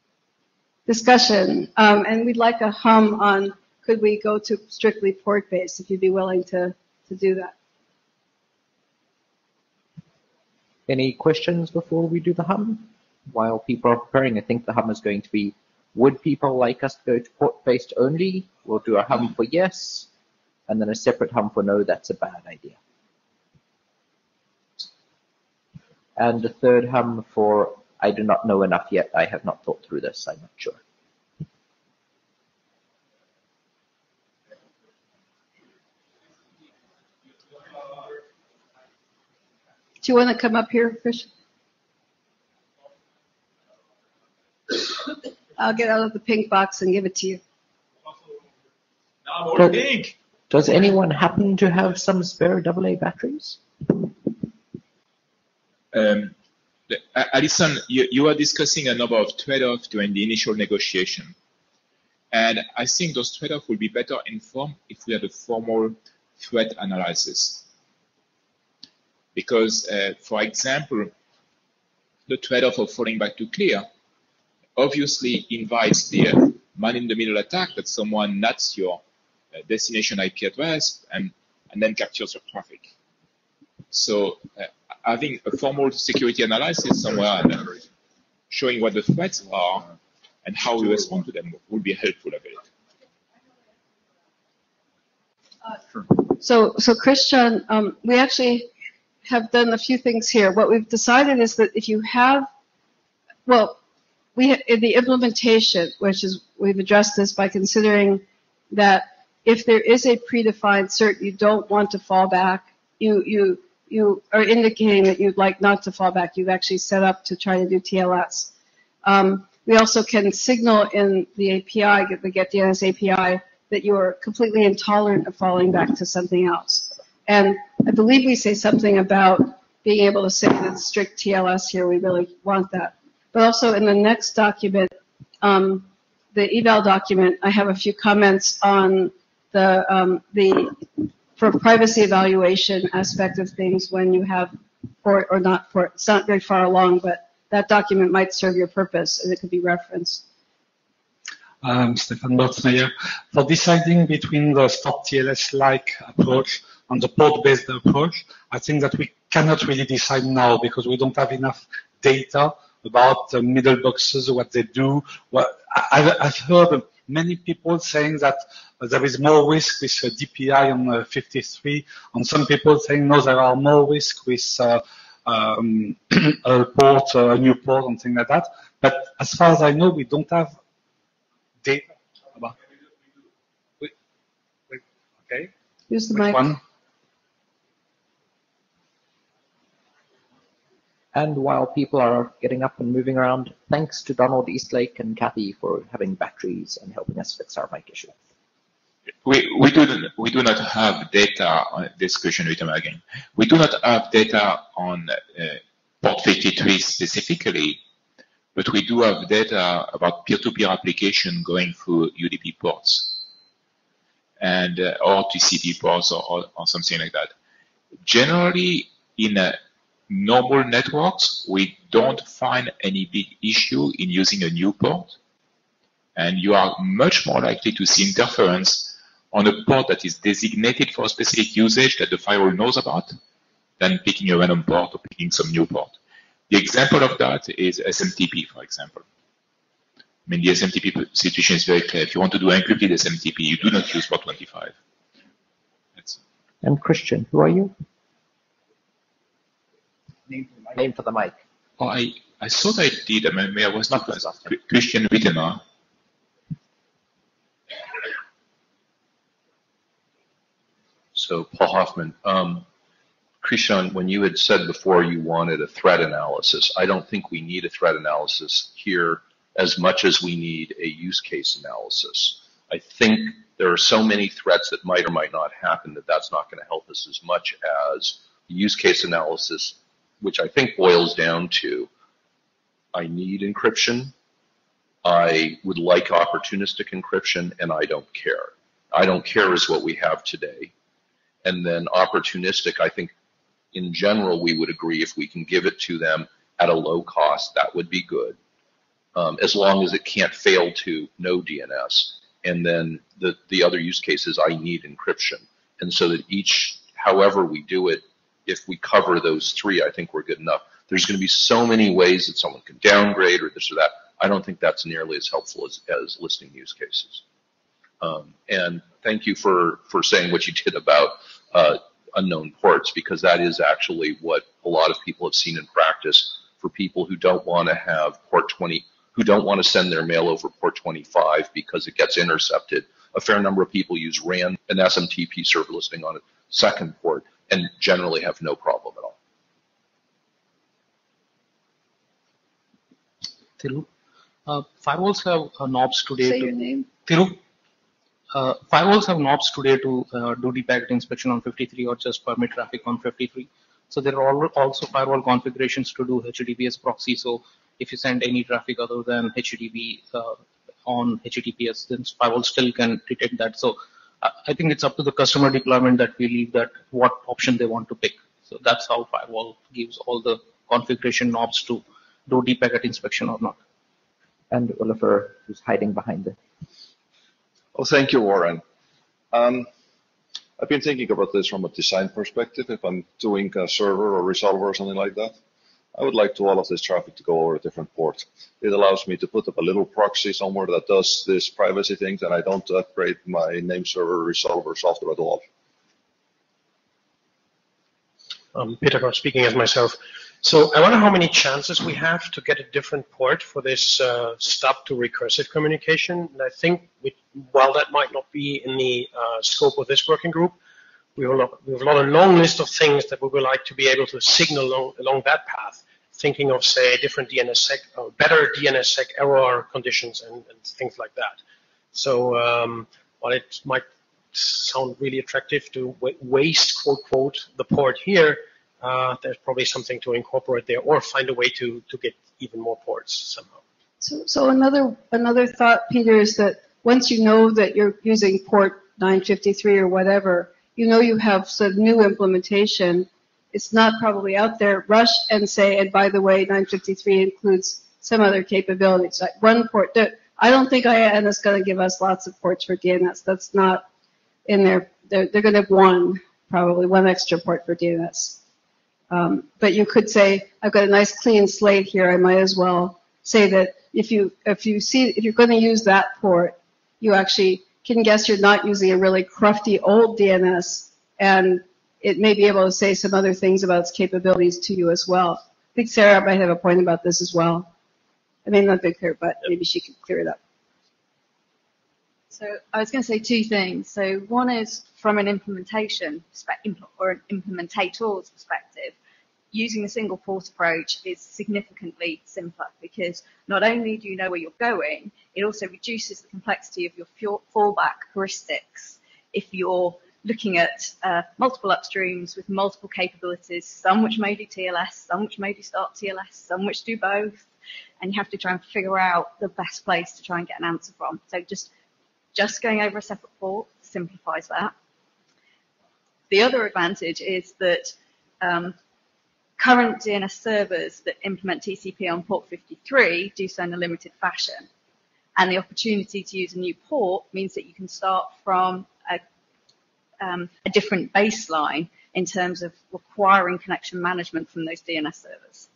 Discussion? Um, and we'd like a hum on could we go to strictly port-based, if you'd be willing to, to do that. Any questions before we do the hum? While people are preparing, I think the hum is going to be, would people like us to go to port-based only? We'll do a hum for yes, and then a separate hum for no, that's a bad idea. And a third hum for I do not know enough yet. I have not thought through this. I'm not sure. Do you want to come up here, Christian? I'll get out of the pink box and give it to you. Does, does anyone happen to have some spare double A batteries? Um, Alison, you, you are discussing a number of trade-offs during the initial negotiation. And I think those trade-offs will be better informed if we had a formal threat analysis. Because, uh, for example, the trade-off of falling back to clear obviously invites the uh, man-in-the-middle attack that someone nuts your uh, destination I P address and, and then captures your traffic. So uh, having a formal security analysis somewhere and uh, showing what the threats are and how we respond to them would be helpful, I believe. Uh, so, so Christian, um, we actually have done a few things here. What we've decided is that if you have, well, we in the implementation, which is we've addressed this by considering that if there is a predefined cert you don't want to fall back, you you you are indicating that you'd like not to fall back. You've actually set up to try to do T L S. Um, we also can signal in the A P I, the GetDNS A P I, that you are completely intolerant of falling back to something else. And I believe we say something about being able to say that strict T L S here, we really want that. But also in the next document, um, the eval document, I have a few comments on the, um, the for privacy evaluation aspect of things when you have port or not port. It's not very far along, but that document might serve your purpose and it could be referenced. Um, Stefan Bertsmeyer. For deciding between the stop T L S-like approach and the port-based approach, I think that we cannot really decide now because we don't have enough data about the middle boxes, what they do. What, I've, I've heard many people saying that there is more risk with uh, D P I on uh, fifty-three, and some people saying no, there are more risk with uh, um, a port, uh, a new port, and things like that. But as far as I know, we don't have data about. Wait, wait, okay. Use the Which mic. one? And while people are getting up and moving around, thanks to Donald Eastlake and Kathy for having batteries and helping us fix our mic issue. We, we, do, we do not have data on this question written again. We do not have data on uh, port fifty-three specifically, but we do have data about peer-to-peer application going through U D P ports and uh, or T C P ports or, or, or something like that. Generally, in a normal networks, we don't find any big issue in using a new port, and you are much more likely to see interference on a port that is designated for a specific usage that the firewall knows about than picking a random port or picking some new port. The example of that is S M T P, for example. I mean, the S M T P situation is very clear. If you want to do encrypted S M T P, you do not use port twenty-five. That's and Christian, who are you? Name for the mic. Oh, I, I thought I did. I mean, I was not Christian Wittemer. So, Paul Hoffman, um, Christian, when you had said before you wanted a threat analysis, I don't think we need a threat analysis here as much as we need a use case analysis. I think there are so many threats that might or might not happen that that's not going to help us as much as the use case analysis, which I think boils down to, I need encryption, I would like opportunistic encryption, and I don't care. I don't care is what we have today. And then opportunistic, I think in general we would agree if we can give it to them at a low cost, that would be good, um, as long as it can't fail to no D N S. And then the, the other use cases, I need encryption. And so that each, however we do it, if we cover those three, I think we're good enough. There's going to be so many ways that someone can downgrade or this or that. I don't think that's nearly as helpful as, as listing use cases. Um, and thank you for, for saying what you did about uh, unknown ports, because that is actually what a lot of people have seen in practice for people who don't want to have port twenty, who don't want to send their mail over port twenty-five because it gets intercepted. A fair number of people use R A N, an S M T P server listing on a second port, and generally have no problem at all. Thiru, uh, firewalls have uh, knobs today. Say to, your name. Thiru, uh, firewalls have knobs today to uh, do deep packet inspection on fifty-three or just permit traffic on fifty-three. So there are also firewall configurations to do H T T P S proxy. So if you send any traffic other than H T T P uh, on H T T P S, then firewall still can detect that. So uh, I think it's up to the customer deployment that we leave that what option they want to pick. So that's how firewall gives all the configuration knobs to do deep packet inspection or not. And Oliver, who's hiding behind it. Oh, thank you, Warren. Um, I've been thinking about this from a design perspective. If I'm doing a server or resolver or something like that, I would like to all of this traffic to go over a different port. It allows me to put up a little proxy somewhere that does this privacy things, and I don't upgrade my name server resolver software at all. Um, Peter Gross speaking as myself. So I wonder how many chances we have to get a different port for this uh, stop to recursive communication. And I think we, while that might not be in the uh, scope of this working group, we will we have a lot of long list of things that we would like to be able to signal along, along that path. thinking of, say, different D N S sec, or better D N S sec error conditions and, and things like that. So um, while it might sound really attractive to waste, quote, quote, the port here, uh, there's probably something to incorporate there or find a way to, to get even more ports somehow. So, so another, another thought, Peter, is that once you know that you're using port nine fifty-three or whatever, you know you have some new implementation. It's not probably out there. Rush and say, and by the way, nine fifty-three includes some other capabilities, like one port. I don't think I A N is going to give us lots of ports for D N S. That's not in there. They're, they're going to have one, probably one extra port for D N S. Um, but you could say, I've got a nice clean slate here. I might as well say that if you if you see if you're going to use that port, you actually can guess you're not using a really crufty old D N S, and it may be able to say some other things about its capabilities to you as well. I think Sarah might have a point about this as well. I may not be clear, but maybe she could clear it up. So I was going to say two things. So one is from an implementation or an implementator's perspective, using the single port approach is significantly simpler because not only do you know where you're going, it also reduces the complexity of your fallback heuristics. If you're looking at uh, multiple upstreams with multiple capabilities, some which may do T L S, some which may do start T L S, some which do both, and you have to try and figure out the best place to try and get an answer from. So just, just going over a separate port simplifies that. The other advantage is that um, current D N S servers that implement T C P on port fifty-three do so in a limited fashion. And the opportunity to use a new port means that you can start from a, um, a different baseline in terms of requiring connection management from those D N S servers.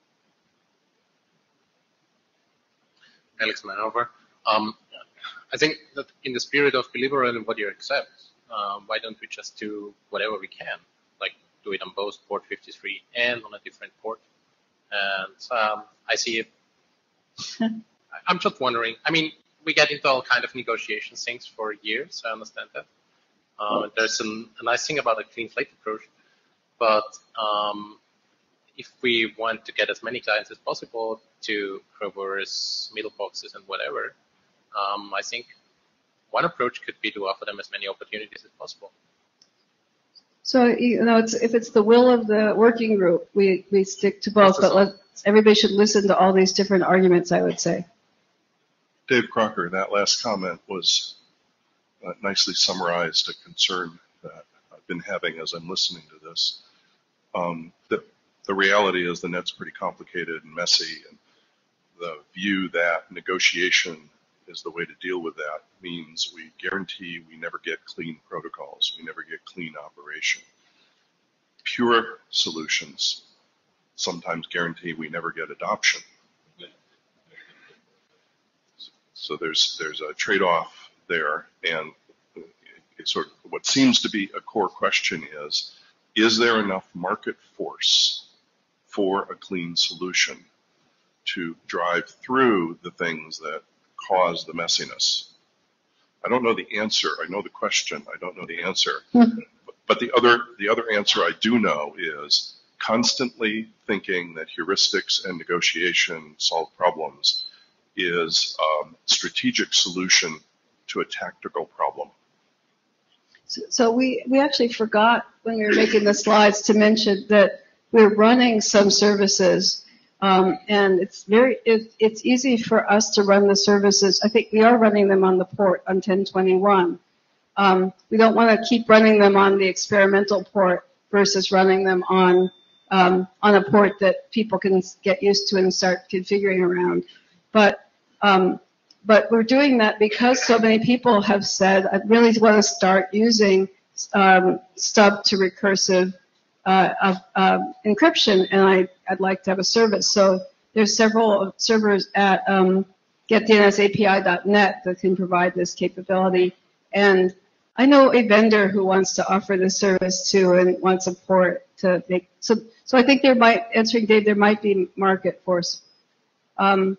Alex Manover. Um, I think that in the spirit of be liberal in what you accept, um, why don't we just do whatever we can, like do it on both port fifty-three and on a different port? And um, I see it. I'm just wondering. I mean, we get into all kind of negotiation things for years. I understand that. Um, there's an, a nice thing about a clean slate approach, but um, if we want to get as many clients as possible to traverse middle boxes and whatever, um, I think one approach could be to offer them as many opportunities as possible. So, you know, it's, if it's the will of the working group, we, we stick to both, but let, everybody should listen to all these different arguments, I would say. Dave Crocker, that last comment was uh, nicely summarized a concern that I've been having as I'm listening to this. Um, the, the reality is the net's pretty complicated and messy, and the view that negotiation is the way to deal with that means we guarantee we never get clean protocols, we never get clean operation. Pure solutions sometimes guarantee we never get adoption. So there's there's a trade-off there, and it's sort of what seems to be a core question is, is there enough market force for a clean solution to drive through the things that cause the messiness? I don't know the answer. I know the question. I don't know the answer. Mm-hmm. But the other the other answer I do know is constantly thinking that heuristics and negotiation solve problems is a um, strategic solution to a tactical problem. So, so we, we actually forgot when we were making the slides to mention that we're running some services, um, and it's very it, it's easy for us to run the services. I think we are running them on the port on ten twenty-one. Um, we don't want to keep running them on the experimental port versus running them on um, on a port that people can get used to and start configuring around. But um, but we're doing that because so many people have said, I really want to start using um, stub to recursive uh, of, uh, encryption, and I, I'd like to have a service. So there's several servers at um, get D N S A P I dot net that can provide this capability. And I know a vendor who wants to offer this service too and wants a port to make. So, so I think there might, answering Dave, there might be market force. Um,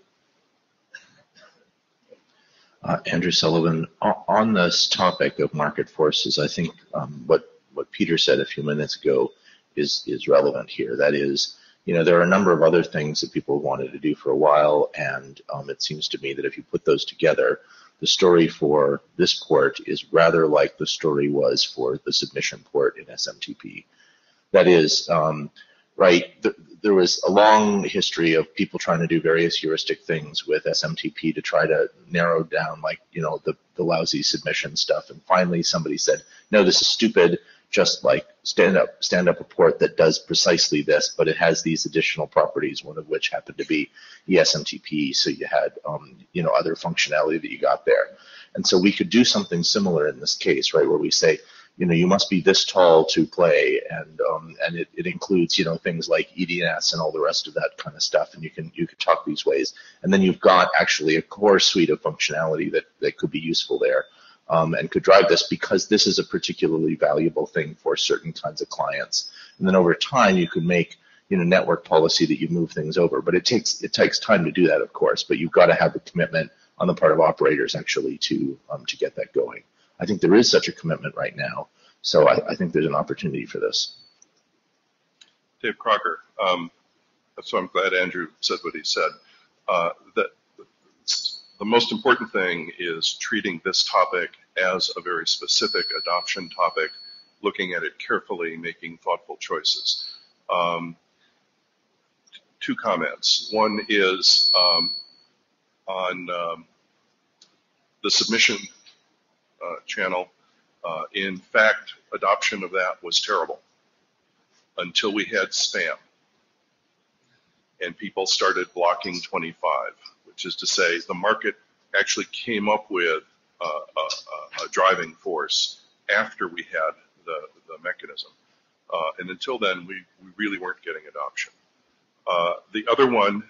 Uh, Andrew Sullivan, on this topic of market forces, I think um, what what Peter said a few minutes ago is is relevant here. That is, You know, there are a number of other things that people wanted to do for a while, and um, it seems to me that if you put those together, the story for this port is rather like the story was for the submission port in S M T P. That is, um, right, th there was a long history of people trying to do various heuristic things with S M T P to try to narrow down, like, you know, the, the lousy submission stuff. And finally somebody said, no, this is stupid. Just like stand up, stand up a port that does precisely this, but it has these additional properties, one of which happened to be E S M T P. So you had, um, you know, other functionality that you got there. And so we could do something similar in this case, right, where we say, you know, you must be this tall to play, and um, and it, it includes, you know, things like E D N S and all the rest of that kind of stuff, and you can you can talk these ways, and then you've got actually a core suite of functionality that that could be useful there. Um, and could drive this because this is a particularly valuable thing for certain kinds of clients. And then over time, you could make, you know, network policy that you move things over. But it takes it takes time to do that, of course. But you've got to have the commitment on the part of operators actually to um, to get that going. I think there is such a commitment right now. So I, I think there's an opportunity for this. Dave Crocker. Um, so I'm glad Andrew said what he said. Uh, that the most important thing is treating this topic as a very specific adoption topic, looking at it carefully, making thoughtful choices. Um, two comments. One is um, on um, the submission uh, channel. Uh, in fact, adoption of that was terrible until we had spam. And people started blocking twenty-five, which is to say the market actually came up with uh, a, a driving force after we had the, the mechanism. Uh, and until then, we, we really weren't getting adoption. Uh, the other one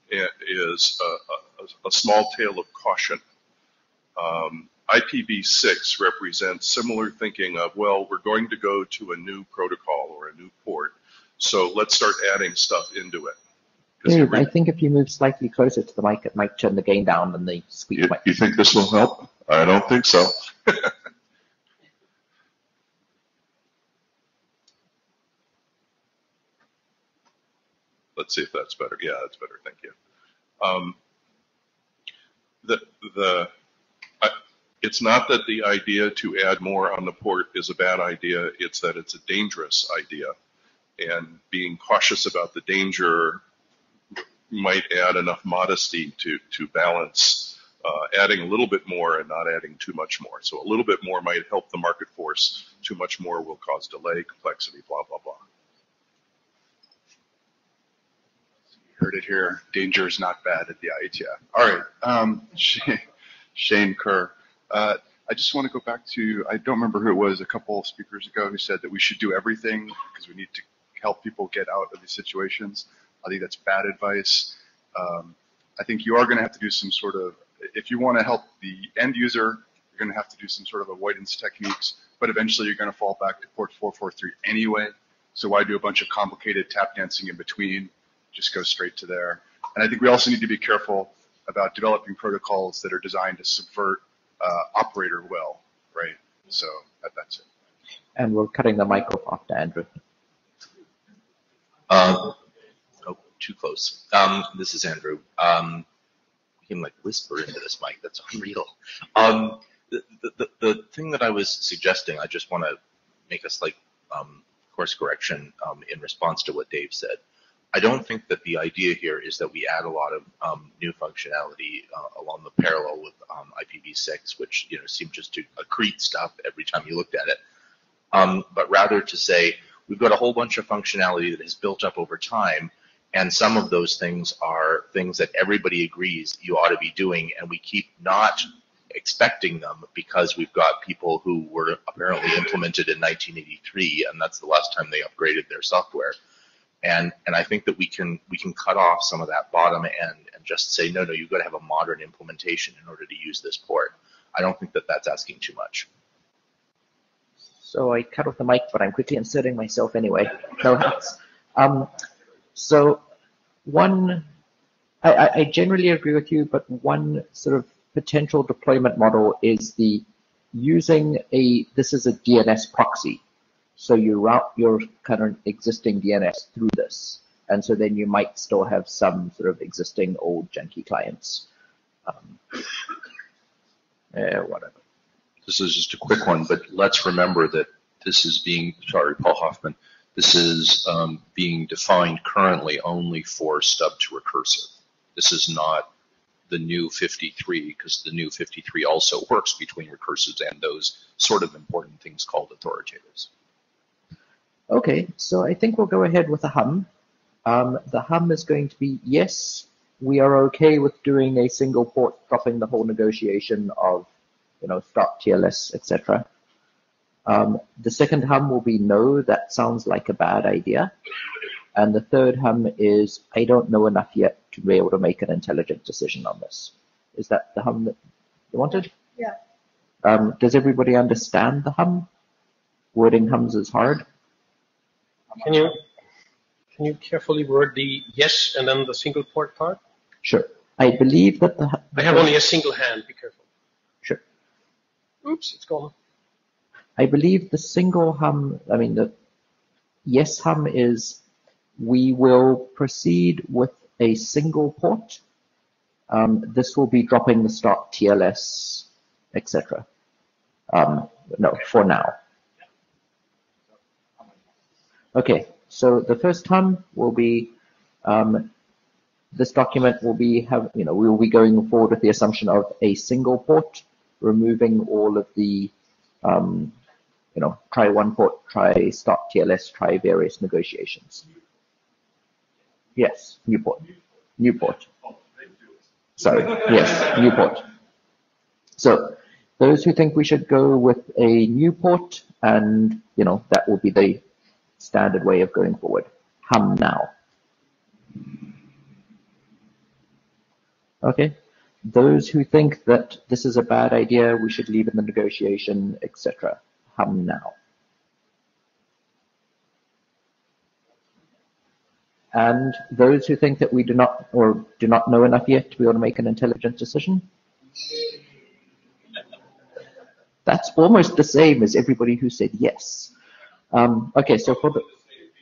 is a, a, a small tale of caution. Um, I P v six represents similar thinking of, well, we're going to go to a new protocol or a new port, so let's start adding stuff into it. Dave, I think if you move slightly closer to the mic, it might turn the gain down and the squeak. You, you think this will help? I don't think so. Let's see if that's better. Yeah, that's better. Thank you. Um, the the I, it's not that the idea to add more on the port is a bad idea. It's that it's a dangerous idea, and being cautious about the danger might add enough modesty to to balance uh, adding a little bit more and not adding too much more. So a little bit more might help the market force. Too much more will cause delay, complexity, blah blah blah. Heard it here. Danger is not bad at the I A T F. All right, um, Shane, Shane Kerr. Uh, I just want to go back to, I don't remember who it was a couple of speakers ago who said that we should do everything because we need to help people get out of these situations. I think that's bad advice. Um, I think you are going to have to do some sort of, if you want to help the end user, you're going to have to do some sort of avoidance techniques, but eventually you're going to fall back to port four forty-three anyway. So why do a bunch of complicated tap dancing in between? Just go straight to there. And I think we also need to be careful about developing protocols that are designed to subvert uh, operator will, right? So that, that's it. And we're cutting the mic off after Andrew. Um, oh, too close. Um, this is Andrew. Um, we can like whisper into this mic. That's unreal. Um, the, the, the thing that I was suggesting, I just want to make a slight um, course correction um, in response to what Dave said. I don't think that the idea here is that we add a lot of um, new functionality uh, along the parallel with um, I P v six, which you know seemed just to accrete stuff every time you looked at it, um, but rather to say we've got a whole bunch of functionality that has built up over time, and some of those things are things that everybody agrees you ought to be doing, and we keep not expecting them because we've got people who were apparently implemented in nineteen eighty-three, and that's the last time they upgraded their software. And and I think that we can we can cut off some of that bottom end and just say, no, no, you've got to have a modern implementation in order to use this port. I don't think that that's asking too much. So I cut off the mic, but I'm quickly inserting myself anyway. No hats. Um, so one, I, I generally agree with you, but one sort of potential deployment model is the using a, this is a D N S proxy. So you route your current existing D N S through this. And so then you might still have some sort of existing old junky clients. Um, eh, whatever. This is just a quick one, but let's remember that this is being, sorry, Paul Hoffman, this is um, being defined currently only for stub to recursive. This is not the new fifty-three, because the new fifty-three also works between recursives and those sort of important things called authoritatives. Okay, so I think we'll go ahead with a hum. Um, the hum is going to be, yes, we are okay with doing a single port, dropping the whole negotiation of, you know, start T L S, et cetera. Um, the second hum will be, no, that sounds like a bad idea. And the third hum is, I don't know enough yet to be able to make an intelligent decision on this. Is that the hum that you wanted? Yeah. Um, does everybody understand the hum? Wording hums is hard. Can you can you carefully word the yes and then the single port part? Sure. I believe that the... I have only a single hand, be careful. Sure. Oops, it's gone. I believe the single hum, I mean the yes hum is, we will proceed with a single port. Um, this will be dropping the start T L S, et cetera. Um, no, for now. Okay, so the first hum will be, um, this document will be, have, you know, we will be going forward with the assumption of a single port, removing all of the, um, you know, try one port, try start T L S, try various negotiations. Yes, new port. New port. Sorry, yes, new port. So those who think we should go with a new port, and, you know, that will be the standard way of going forward. Hum now. Okay. Those who think that this is a bad idea, we should leave in the negotiation, et cetera. Hum now. And those who think that we do not, or do not know enough yet to be able to make an intelligent decision, that's almost the same as everybody who said yes. Um, okay, so for the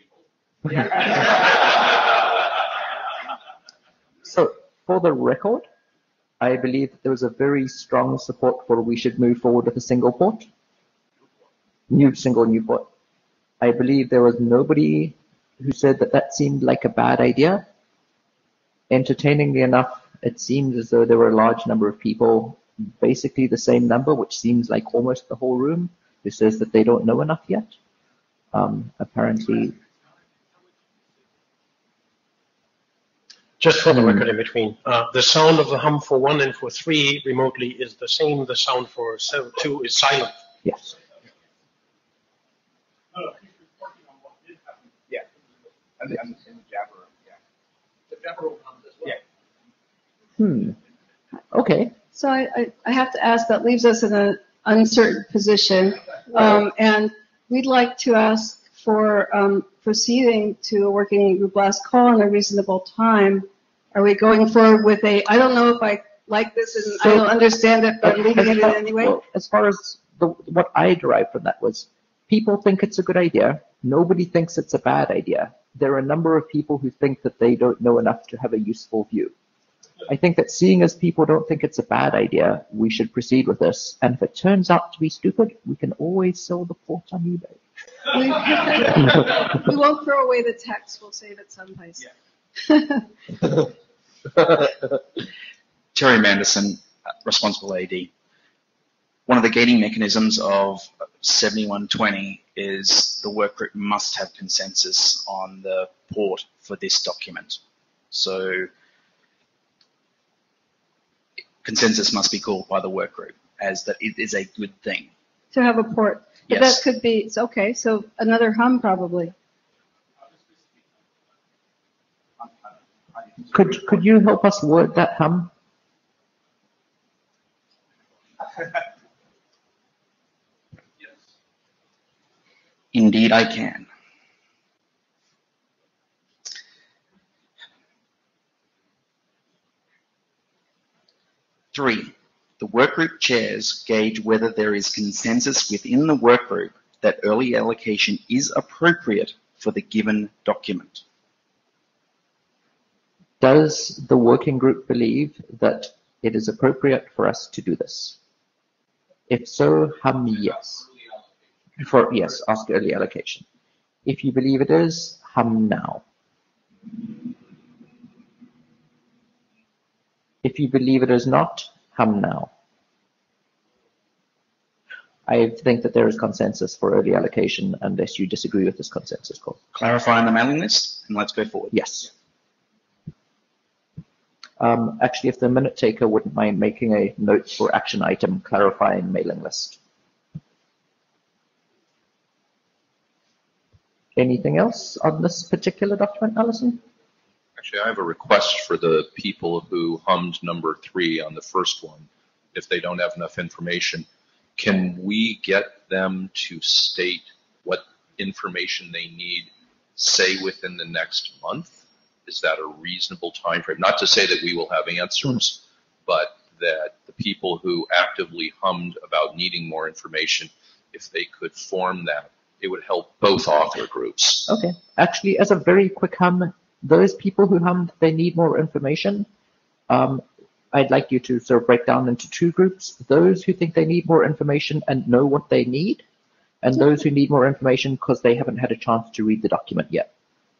so for the record, I believe that there was a very strong support for we should move forward with a single port, new single new port. I believe there was nobody who said that that seemed like a bad idea. Entertainingly enough, it seemed as though there were a large number of people, basically the same number, which seems like almost the whole room, who says that they don't know enough yet. Um, apparently. Just for the record in between, uh, the sound of the hum for one and for three remotely is the same. The sound for seven, two is silent. Yes. Yeah. And the, and the Jabber, yeah. The Jabber hums as well. Yeah. Hmm. Okay. So I, I, I have to ask, that leaves us in an uncertain position. Um, and we'd like to ask for um, proceeding to a working group last call in a reasonable time. Are we going forward with a, I don't know if I like this and So, I don't understand it, but I'm leaving it in far, anyway? well, as far as the, what I derived from that was, people think it's a good idea. Nobody thinks it's a bad idea. There are a number of people who think that they don't know enough to have a useful view. I think that seeing as people don't think it's a bad idea, we should proceed with this. And if it turns out to be stupid, we can always sell the port on eBay. We, we won't throw away the text. We'll save it someplace. Terry Manderson, responsible A D. One of the gating mechanisms of seventy-one twenty is the workgroup must have consensus on the port for this document. So consensus must be called by the workgroup as that it is a good thing. To have a port. But Yes. that could be, it's okay, so another hum probably. Could could you help us word that hum? Indeed, I can. Three, the workgroup chairs gauge whether there is consensus within the workgroup that early allocation is appropriate for the given document. Does the working group believe that it is appropriate for us to do this? If so, hum yes. For yes, ask early allocation. If you believe it is, hum now. If you believe it is not, hum now. I think that there is consensus for early allocation unless you disagree with this consensus call. Clarifying the mailing list, and let's go forward. Yes. Um, actually, if the minute taker wouldn't mind making a note for action item clarifying mailing list. Anything else on this particular document, Alison? Actually, I have a request for the people who hummed number three on the first one. If they don't have enough information, can we get them to state what information they need, say within the next month? Is that a reasonable time frame? Not to say that we will have answers, but that the people who actively hummed about needing more information, if they could form that, it would help both author groups. Okay. Actually, as a very quick hum, those people who hummed they need more information, um, I'd like you to sort of break down into two groups. Those who think they need more information and know what they need, and those who need more information because they haven't had a chance to read the document yet.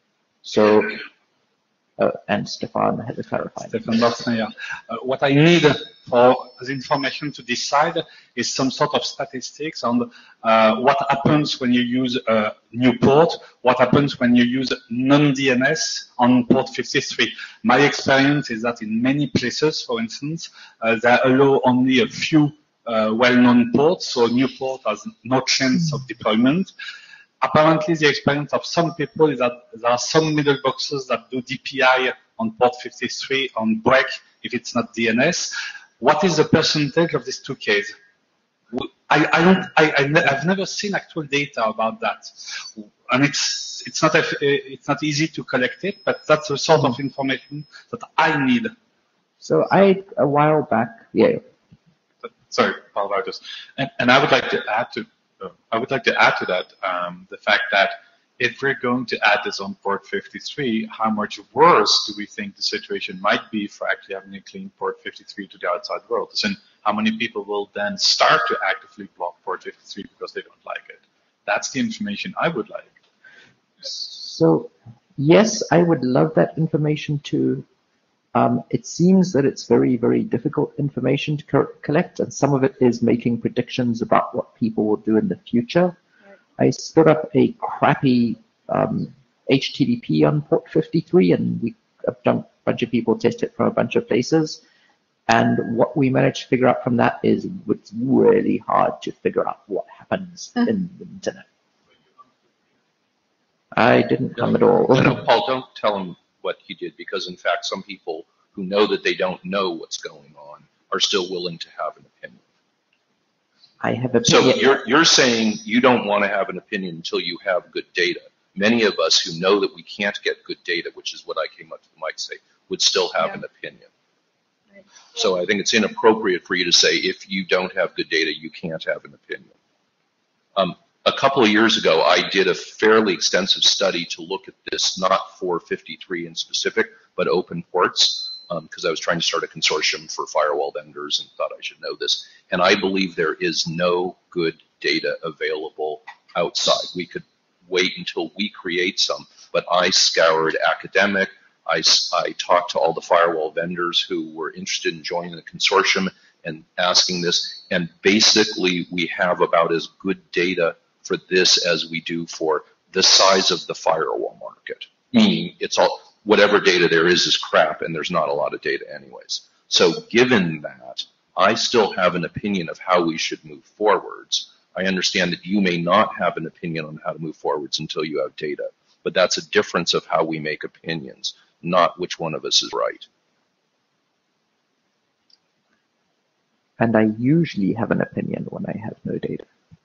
So, uh, and Stefan had to clarify. Stefan Lotzmeier. Uh, what I need for the information to decide is some sort of statistics on uh, what happens when you use a new port, what happens when you use non-D N S on port fifty-three. My experience is that in many places, for instance, uh, they allow only a few uh, well-known ports, so a new port has no chance of deployment. Apparently, the experience of some people is that there are some middle boxes that do D P I on port fifty-three on break if it's not D N S. What is the percentage of these two cases? I, I don't, I, I, I've never seen actual data about that, and it's it's not it's not easy to collect it, but that's the sort of information that I need. So I a while back, yeah. Sorry, Paul Vargas, and, and I would like to add to uh, I would like to add to that um, the fact that if we're going to add this on port fifty-three, how much worse do we think the situation might be for actually having a clean port fifty-three to the outside world? And how many people will then start to actively block port fifty-three because they don't like it? That's the information I would like. So, yes, I would love that information too. Um, it seems that it's very, very difficult information to co collect, and some of it is making predictions about what people will do in the future. I stood up a crappy um, H T T P on port fifty-three, and we a bunch of people test it from a bunch of places. And what we managed to figure out from that is it's really hard to figure out what happens uh. in the internet. I didn't come at all. No, no, Paul, don't tell him what he did, because in fact some people who know that they don't know what's going on are still willing to have an opinion. I have a So you're, you're saying you don't want to have an opinion until you have good data. Many of us who know that we can't get good data, which is what I came up to the mic to say, would still have yeah. an opinion. Right. So I think it's inappropriate for you to say if you don't have good data, you can't have an opinion. Um, a couple of years ago, I did a fairly extensive study to look at this, not for fifty-three in specific, but open ports, because um, I was trying to start a consortium for firewall vendors and thought I should know this. And I believe there is no good data available outside. We could wait until we create some, but I scoured academic. I, I talked to all the firewall vendors who were interested in joining the consortium and asking this, and basically we have about as good data for this as we do for the size of the firewall market, meaning it's all, whatever data there is is crap, and there's not a lot of data anyways. So given that, I still have an opinion of how we should move forwards. I understand that you may not have an opinion on how to move forwards until you have data, but that's a difference of how we make opinions, not which one of us is right. And I usually have an opinion when I have no data.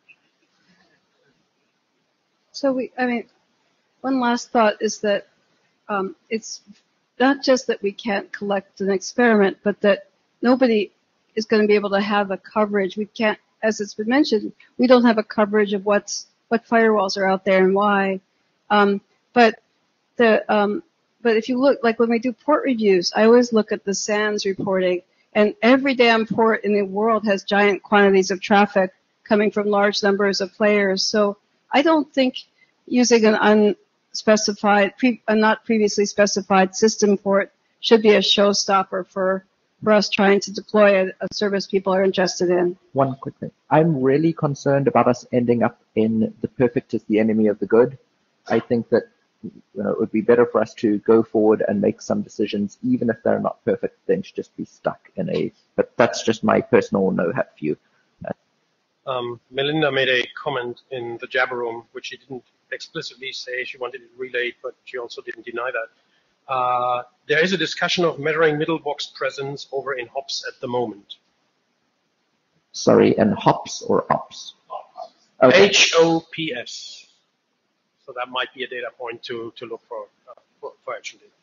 So we, I mean, one last thought is that um, it's not just that we can't collect an experiment, but that nobody is going to be able to have a coverage. We can't, as it's been mentioned, we don't have a coverage of what's what firewalls are out there and why. Um, but the um, but if you look, like when we do port reviews, I always look at the S A N S reporting, and every damn port in the world has giant quantities of traffic coming from large numbers of players. So I don't think using an unspecified, pre, a not previously specified system port should be a showstopper for, for us trying to deploy a, a service people are interested in. One quick thing. I'm really concerned about us ending up in the perfect is the enemy of the good. I think that you know, it would be better for us to go forward and make some decisions, even if they're not perfect, than to just be stuck in a, but that's just my personal no-hat view. Um, Melinda made a comment in the Jabber room, which she didn't explicitly say she wanted it relayed, but she also didn't deny that. Uh, there is a discussion of measuring middle box presence over in hops at the moment. Sorry, in hops or ops? Okay. H O P S. So that might be a data point to, to look for, uh, for, for action data.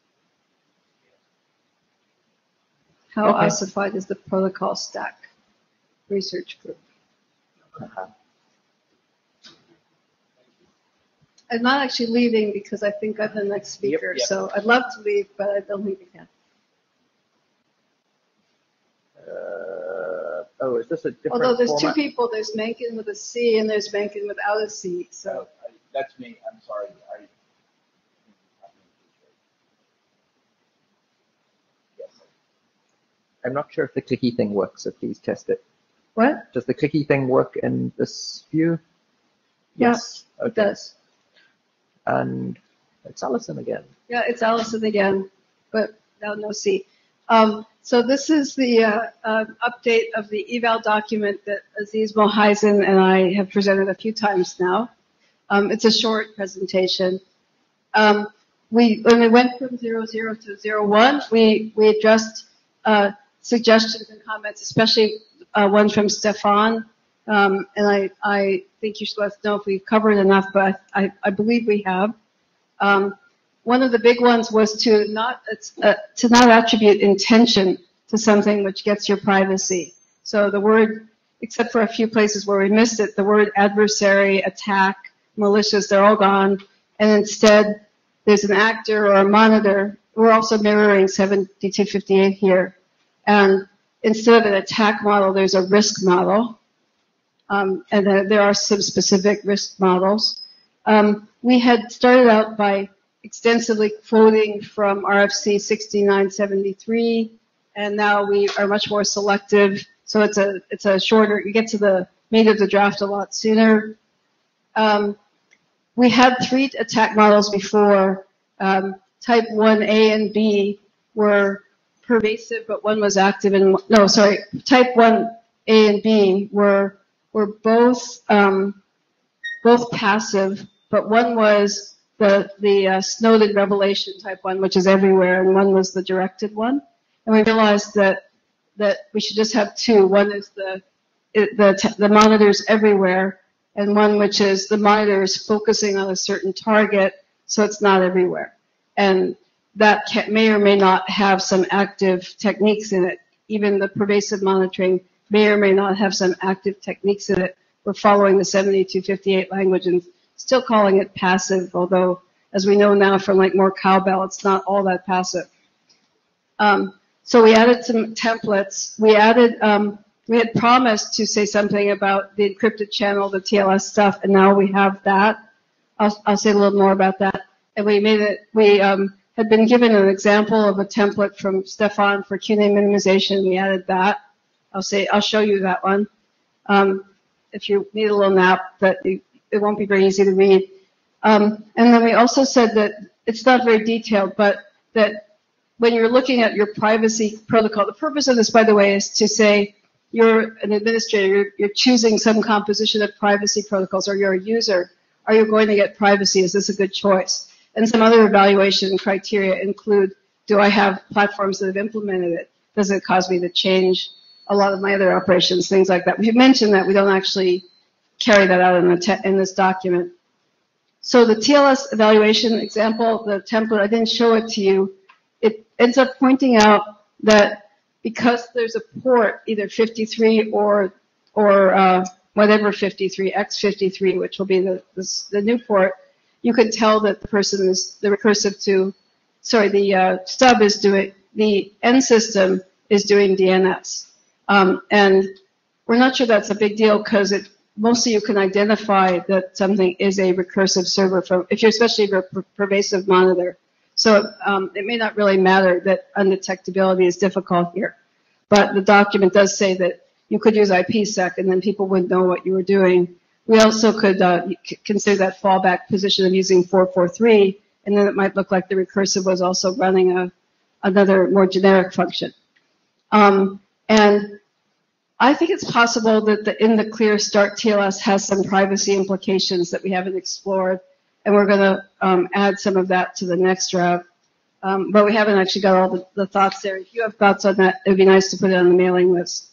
How Okay. ossified is the protocol stack research group? Uh-huh. I'm not actually leaving because I think I'm the next speaker, Yep, yep. so I'd love to leave, but I don't think I can. Uh, oh, is this a different Although there's format? two people, there's Mencken with a C and there's Mencken without a C, so. That's me. I'm sorry. I, yes. I'm not sure if the clicky thing works, so please test it. What? Does the clicky thing work in this view? Yeah, Yes. it Okay. does. And it's Allison again. Yeah, it's Allison again, but now no C. Um, so this is the uh, uh, update of the eval document that Aziz Mohaisen and I have presented a few times now. Um, it's a short presentation. Um, we, when we went from zero zero to zero one, we, we addressed uh, suggestions and comments, especially uh, ones from Stefan. Um, and I, I think you should let us know if we've covered enough, but I, I believe we have. Um, one of the big ones was to not uh, to not attribute intention to something which gets your privacy. So the word, except for a few places where we missed it, the word adversary, attack, malicious, they're all gone. And instead, there's an actor or a monitor. We're also mirroring seventy-two fifty-eight here. And instead of an attack model, there's a risk model. Um, and there, there are some specific risk models. Um, we had started out by extensively quoting from R F C sixty-nine seventy-three, and now we are much more selective. So it's a it's a shorter. You get to the meat of the draft a lot sooner. Um, we had three attack models before. Um, type one A and B were pervasive, but one was active. And no, sorry, type one A and B were were both um, both passive, but one was the the uh, Snowden revelation type one, which is everywhere, and one was the directed one. And we realized that that we should just have two. One is the it, the the monitors everywhere, and one which is the monitors focusing on a certain target, so it's not everywhere. And that can, may or may not have some active techniques in it. Even the pervasive monitoring may or may not have some active techniques in it. We're following the seventy-two fifty-eight language and still calling it passive, although as we know now from like more cowbell, it's not all that passive. Um, so we added some templates. We added, um, we had promised to say something about the encrypted channel, the T L S stuff, and now we have that. I'll, I'll say a little more about that. And we made it, we um, had been given an example of a template from Stefan for Q name minimization. We added that. I'll say, I'll show you that one. Um, if you need a little nap, that it, it won't be very easy to read. Um, and then we also said that it's not very detailed, but that when you're looking at your privacy protocol, the purpose of this, by the way, is to say you're an administrator, you're, you're choosing some composition of privacy protocols, or you're a user. Are you going to get privacy? Is this a good choice? And some other evaluation criteria include, do I have platforms that have implemented it? Does it cause me to change a lot of my other operations, things like that? We've mentioned that we don't actually carry that out in, the te in this document. So the T L S evaluation example, the template, I didn't show it to you. It ends up pointing out that because there's a port, either fifty-three or or uh, whatever fifty-three, X fifty-three, which will be the, the, the new port, you can tell that the person is the recursive to sorry, the uh, stub is doing, the end system is doing D N S. Um, and we're not sure that's a big deal because it mostly you can identify that something is a recursive server from, if you're especially if you're a per pervasive monitor. So um, it may not really matter that undetectability is difficult here. But the document does say that you could use IPsec and then people wouldn't know what you were doing. We also could uh, consider that fallback position of using four four three, and then it might look like the recursive was also running a, another more generic function. Um, and I think it's possible that the in the clear start T L S has some privacy implications that we haven't explored, and we're going to um, add some of that to the next draft. Um, but we haven't actually got all the, the thoughts there. If you have thoughts on that, it would be nice to put it on the mailing list.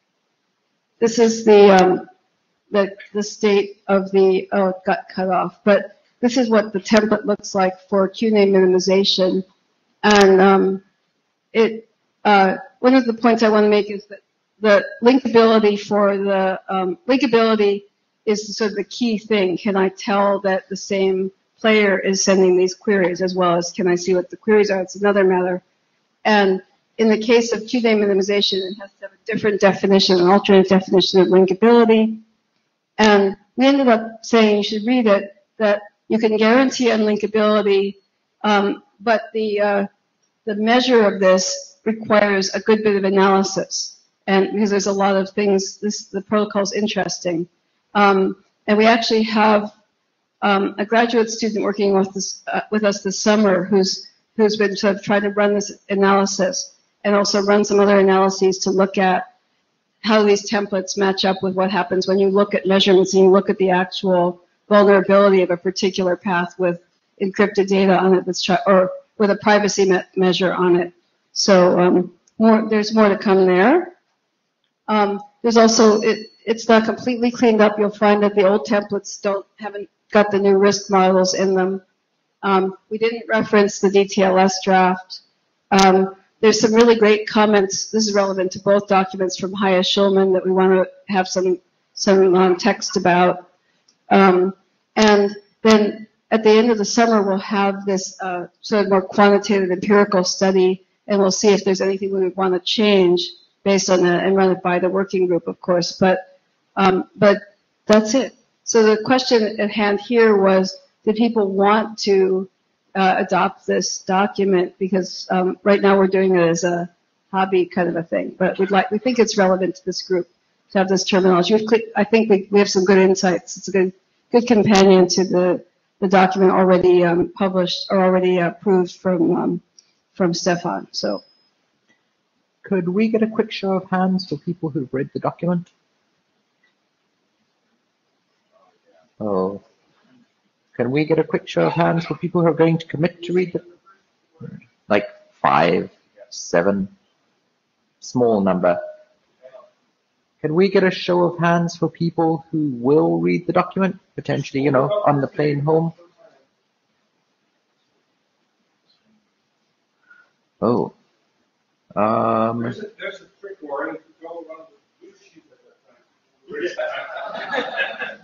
This is the um, the, the state of the, oh, it got cut off, but this is what the template looks like for Q name minimization. And um, it uh, one of the points I want to make is that the linkability for the um, linkability is sort of the key thing. Can I tell that the same player is sending these queries, as well as can I see what the queries are? It's another matter. And in the case of Q name minimization, it has to have a different definition, an alternate definition of linkability. And we ended up saying you should read it, that you can guarantee unlinkability, um, but the uh, the measure of this requires a good bit of analysis. And because there's a lot of things, this the protocol is interesting. Um, and we actually have um, a graduate student working with, this, uh, with us this summer who's, who's been sort of trying to run this analysis and also run some other analyses to look at how these templates match up with what happens when you look at measurements and you look at the actual vulnerability of a particular path with encrypted data on it that's try, or with a privacy me measure on it. So um, more, there's more to come there. Um, there's also, it, it's not completely cleaned up. You'll find that the old templates don't, haven't got the new risk models in them. Um, we didn't reference the D T L S draft. Um, there's some really great comments. This is relevant to both documents from Haya Schulman that we want to have some, some um, text about. Um, and then at the end of the summer, we'll have this uh, sort of more quantitative empirical study, and we'll see if there's anything we would want to change based on that, and run it by the working group, of course. But um, but that's it. So the question at hand here was, did people want to uh, adopt this document? Because um, right now we're doing it as a hobby kind of a thing, but we'd like we think it's relevant to this group to have this terminology. We've, I think we, we have some good insights. It's a good good companion to the the document already um, published or already approved from um, from Stefan. So. Could we get a quick show of hands for people who've read the document? Oh. Can we get a quick show of hands for people who are going to commit to read the, like five, seven, small number. Can we get a show of hands for people who will read the document, potentially, you know, on the plane home? Oh. Um, there's, a, there's a trick, Warren. If you go around the blue sheet at that time.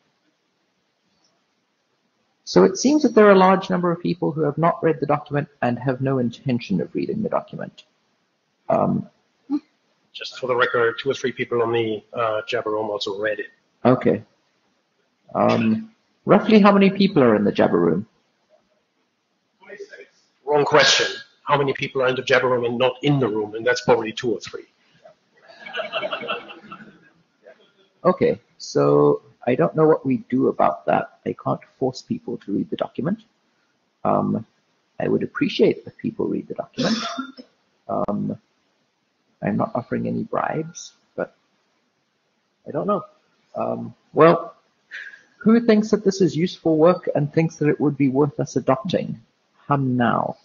So it seems that there are a large number of people who have not read the document and have no intention of reading the document. Um, Just for the record, two or three people on the uh, Jabber room also read it. Okay. Um, roughly how many people are in the Jabber room? Wrong question. How many people are in the Jabber room and not in the room? And that's probably two or three. Okay, so I don't know what we do about that. I can't force people to read the document. Um, I would appreciate if people read the document. Um, I'm not offering any bribes, but I don't know. Um, well, who thinks that this is useful work and thinks that it would be worth us adopting? Hum now.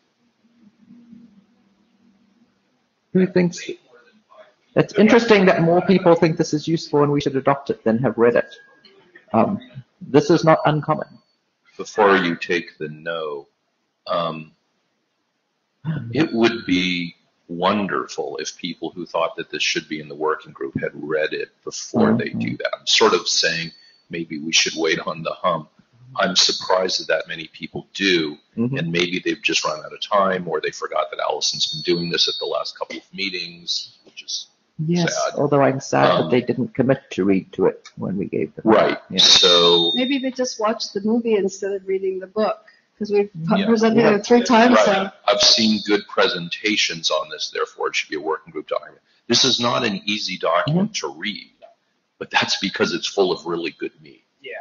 Who thinks? It's interesting that more people think this is useful and we should adopt it than have read it. Um, this is not uncommon. Before you take the no, um, it would be wonderful if people who thought that this should be in the working group had read it before mm-hmm. they do that. I'm sort of saying maybe we should wait on the hum I'm surprised that that many people do, Mhm. and maybe they've just run out of time, or they forgot that Allison's been doing this at the last couple of meetings, which is Yes, sad. although I'm sad Um, that they didn't commit to read to it when we gave them. Right. Yeah. So Maybe they just watched the movie instead of reading the book, because we've Yeah. presented Yeah. it three times Right. now. I've seen good presentations on this, therefore it should be a working group document. This is not an easy document Mm-hmm. to read, but that's because it's full of really good meat. Yeah.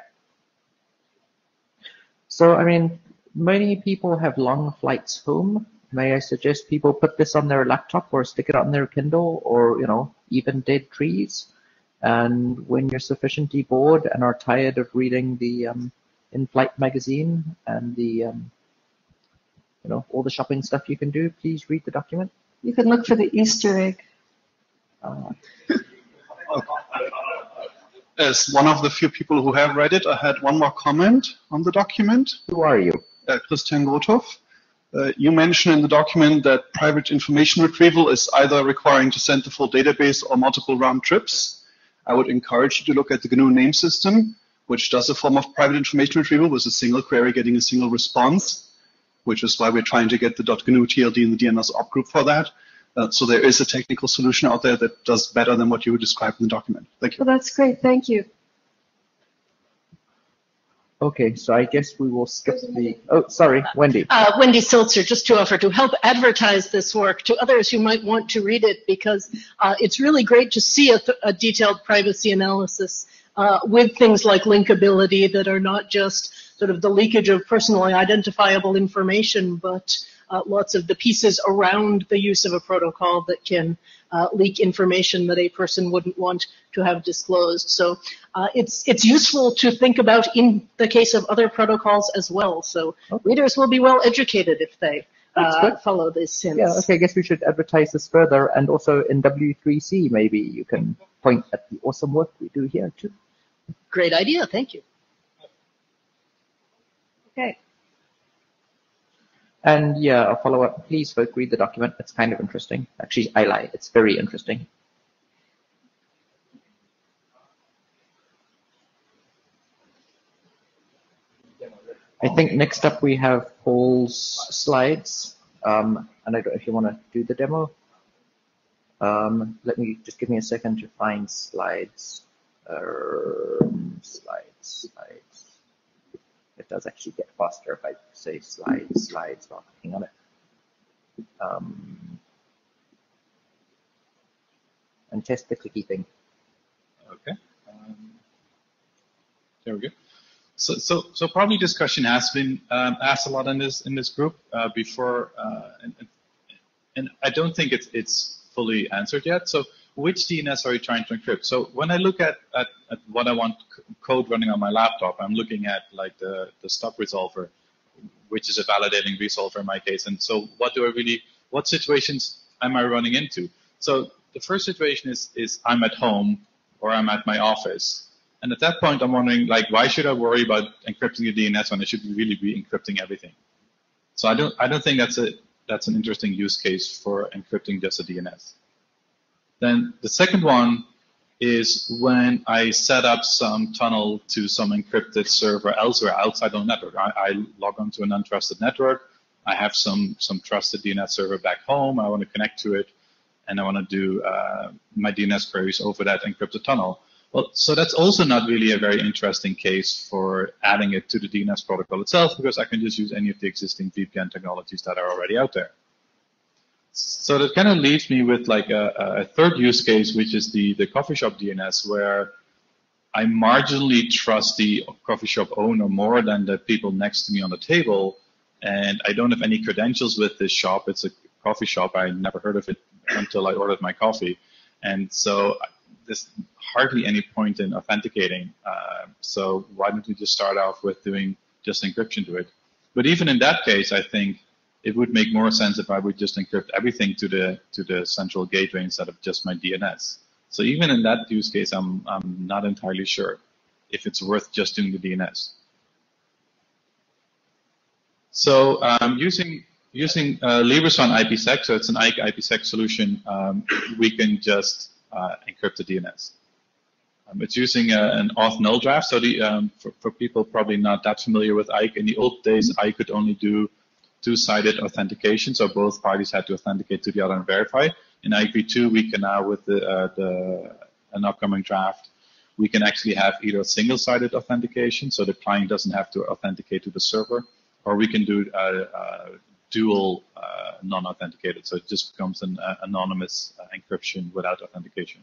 So, I mean, many people have long flights home. May I suggest people put this on their laptop or stick it on their Kindle or, you know, even dead trees. And when you're sufficiently bored and are tired of reading the um, in-flight magazine and the, um, you know, all the shopping stuff you can do, please read the document. You can look for the Easter egg. Uh, As one of the few people who have read it, I had one more comment on the document. Who are you? Uh, Christian Gothoff. Uh, you mention in the document that private information retrieval is either requiring to send the full database or multiple round trips. I would encourage you to look at the G N U name system, which does a form of private information retrieval with a single query getting a single response, which is why we're trying to get the .G N U T L D in the D N S op group for that. Uh, so there is a technical solution out there that does better than what you described in the document. Thank you. Well, that's great. Thank you. Okay, so I guess we will skip the, oh, sorry, Wendy. Uh, Wendy Siltzer, just to offer to help advertise this work to others who might want to read it, because uh, it's really great to see a, th- a detailed privacy analysis uh, with things like linkability that are not just sort of the leakage of personally identifiable information, but uh, lots of the pieces around the use of a protocol that can uh, leak information that a person wouldn't want to have disclosed. So uh, it's it's useful to think about in the case of other protocols as well. So readers will be well educated if they That's uh, good. follow this hints. Yeah, okay, I guess we should advertise this further, and also in W three C maybe you can point at the awesome work we do here too. Great idea. Thank you. Okay. And yeah, a follow-up, please folk read the document. It's kind of interesting. Actually, I lie, it's very interesting. I think next up we have Paul's slides. Um, and I don't know if you want to do the demo. Um, let me, just give me a second to find slides. Um, slides, slides. It does actually get faster if I say slides, slides while clicking on it. Um, and test the clicky thing. Okay. Um, there we go. So, so, so probably discussion has been um, asked a lot in this in this group uh, before, uh, and, and I don't think it's it's fully answered yet. So, which D N S are you trying to encrypt? So, when I look at, at, at what I want code running on my laptop, I'm looking at like the the stub resolver, which is a validating resolver in my case. And so, what do I really? What situations am I running into? So, the first situation is is I'm at home or I'm at my office. And at that point, I'm wondering, like, why should I worry about encrypting the D N S when I should really be encrypting everything? So I don't, I don't think that's a that's an interesting use case for encrypting just a D N S. Then the second one is when I set up some tunnel to some encrypted server elsewhere outside the network. I, I log onto an untrusted network. I have some some trusted D N S server back home. I want to connect to it, and I want to do uh, my D N S queries over that encrypted tunnel. Well, so that's also not really a very interesting case for adding it to the D N S protocol itself, because I can just use any of the existing V P N technologies that are already out there. So that kind of leaves me with like a, a third use case, which is the, the coffee shop D N S, where I marginally trust the coffee shop owner more than the people next to me on the table, and I don't have any credentials with this shop. It's a coffee shop. I never heard of it until I ordered my coffee. And so there's hardly any point in authenticating. Uh, so why don't we just start off with doing just encryption to it? But even in that case, I think it would make more sense if I would just encrypt everything to the to the central gateway instead of just my D N S. So even in that use case, I'm I'm not entirely sure if it's worth just doing the D N S. So um, using using uh, LibreSwan IPsec, so it's an I P sec solution, um, we can just uh, encrypt the D N S. Uh, Um, it's using a, an auth null draft. So the, um, for, for people probably not that familiar with I C E, in the old days, I C E could only do two-sided authentication. So both parties had to authenticate to the other and verify. In I C V two, we can now, with the, uh, the an upcoming draft, we can actually have either single-sided authentication, so the client doesn't have to authenticate to the server, or we can do uh, uh, dual uh, non-authenticated, so it just becomes an uh, anonymous uh, encryption without authentication.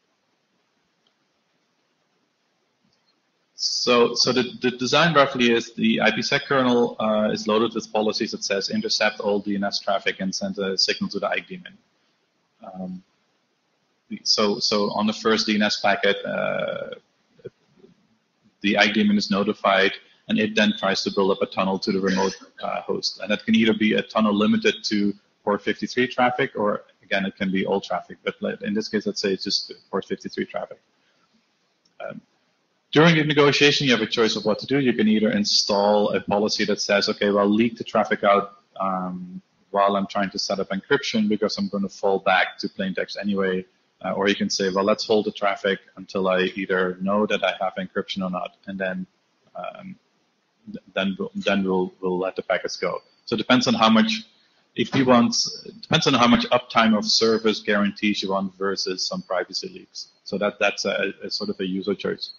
So, so the, the design roughly is the IPsec kernel uh, is loaded with policies that says intercept all D N S traffic and send a signal to the I C E daemon. Um, so, so on the first D N S packet, uh, the I C E daemon is notified, and it then tries to build up a tunnel to the remote uh, host. And that can either be a tunnel limited to port fifty-three traffic, or again, it can be all traffic. But in this case, let's say it's just port fifty-three traffic. Um, During the negotiation, you have a choice of what to do. You can either install a policy that says, okay, well, leak the traffic out um, while I'm trying to set up encryption because I'm going to fall back to plain text anyway. Uh, or you can say, well, let's hold the traffic until I either know that I have encryption or not, and then um, then then we'll we'll let the packets go. So it depends on how much, if you want, it depends on how much uptime of service guarantees you want versus some privacy leaks. So that that's a, a sort of a user choice.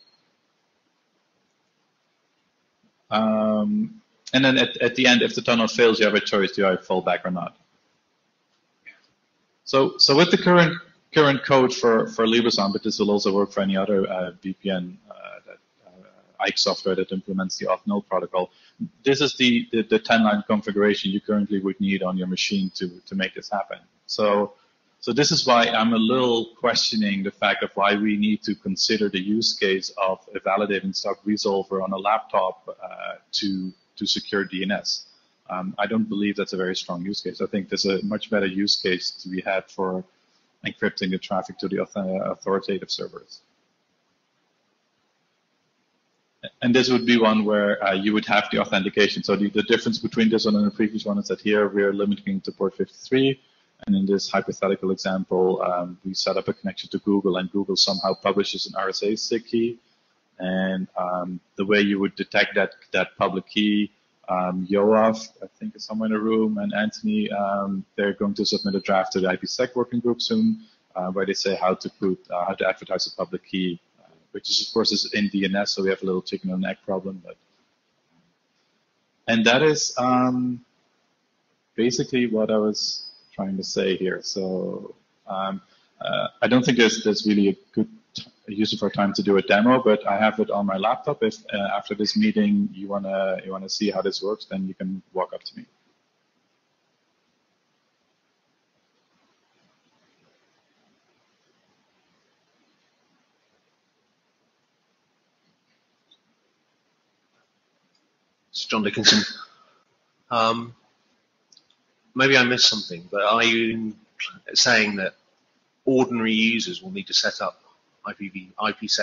Um, and then at, at the end, if the tunnel fails, you have a choice: do I fall back or not? So, so with the current current code for for LibreSon, but this will also work for any other uh, V P N uh, that, uh, I C E software that implements the auth null protocol. This is the the, the ten line configuration you currently would need on your machine to to make this happen. So. So this is why I'm a little questioning the fact of why we need to consider the use case of a validating stock resolver on a laptop uh, to to secure D N S. Um, I don't believe that's a very strong use case. I think there's a much better use case to be had for encrypting the traffic to the authoritative servers. And this would be one where uh, you would have the authentication. So the, the difference between this one and the previous one is that here we're limiting to port fifty-three. And in this hypothetical example, um, we set up a connection to Google, and Google somehow publishes an R S A SIG key. And um, the way you would detect that that public key, um, Yoav, I think, is somewhere in the room, and Anthony, um, they're going to submit a draft to the IPsec working group soon, uh, where they say how to put uh, how to advertise a public key, uh, which is of course is in D N S, so we have a little chicken and egg problem. But and that is um, basically what I was trying to say here. So um, uh, I don't think there's there's really a good use of our time to do a demo, but I have it on my laptop. If uh, after this meeting you wanna you wanna see how this works, then you can walk up to me. It's John Dickinson. Um, maybe I missed something, but are you saying that ordinary users will need to set up I P v, IPsec?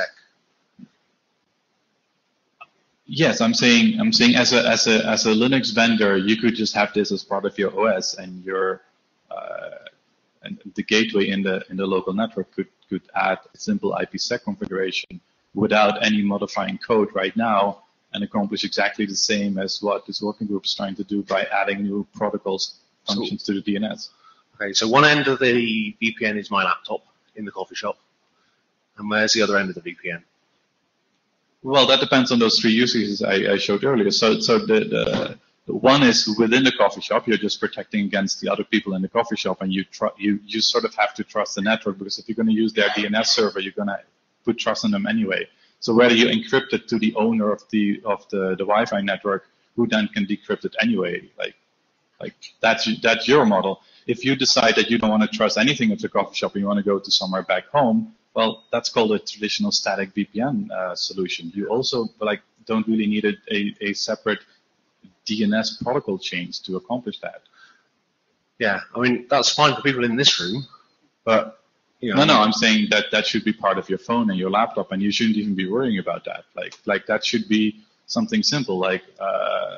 Yes, I'm saying I'm saying as a as a as a Linux vendor, you could just have this as part of your O S, and your uh, and the gateway in the in the local network could could add a simple IPsec configuration without any modifying code right now, and accomplish exactly the same as what this working group is trying to do by adding new protocols functions so, to the D N S. Okay, so one end of the V P N is my laptop in the coffee shop, and where's the other end of the V P N? Well, that depends on those three use cases I, I showed earlier. So, so the, the, the one is within the coffee shop. You're just protecting against the other people in the coffee shop, and you tr you you sort of have to trust the network, because if you're going to use their D N S server, you're going to put trust in them anyway. So whether you encrypt it to the owner of the of the, the Wi-Fi network, who then can decrypt it anyway, like like that's that's your model. If you decide that you don't want to trust anything at the coffee shop and you want to go to somewhere back home, well, that's called a traditional static V P N uh, solution. You also like don't really need a, a, a separate D N S protocol change to accomplish that. Yeah, I mean, that's fine for people in this room, but you know, no, no, I'm saying that that should be part of your phone and your laptop, and you shouldn't even be worrying about that. Like, like that should be something simple, like uh,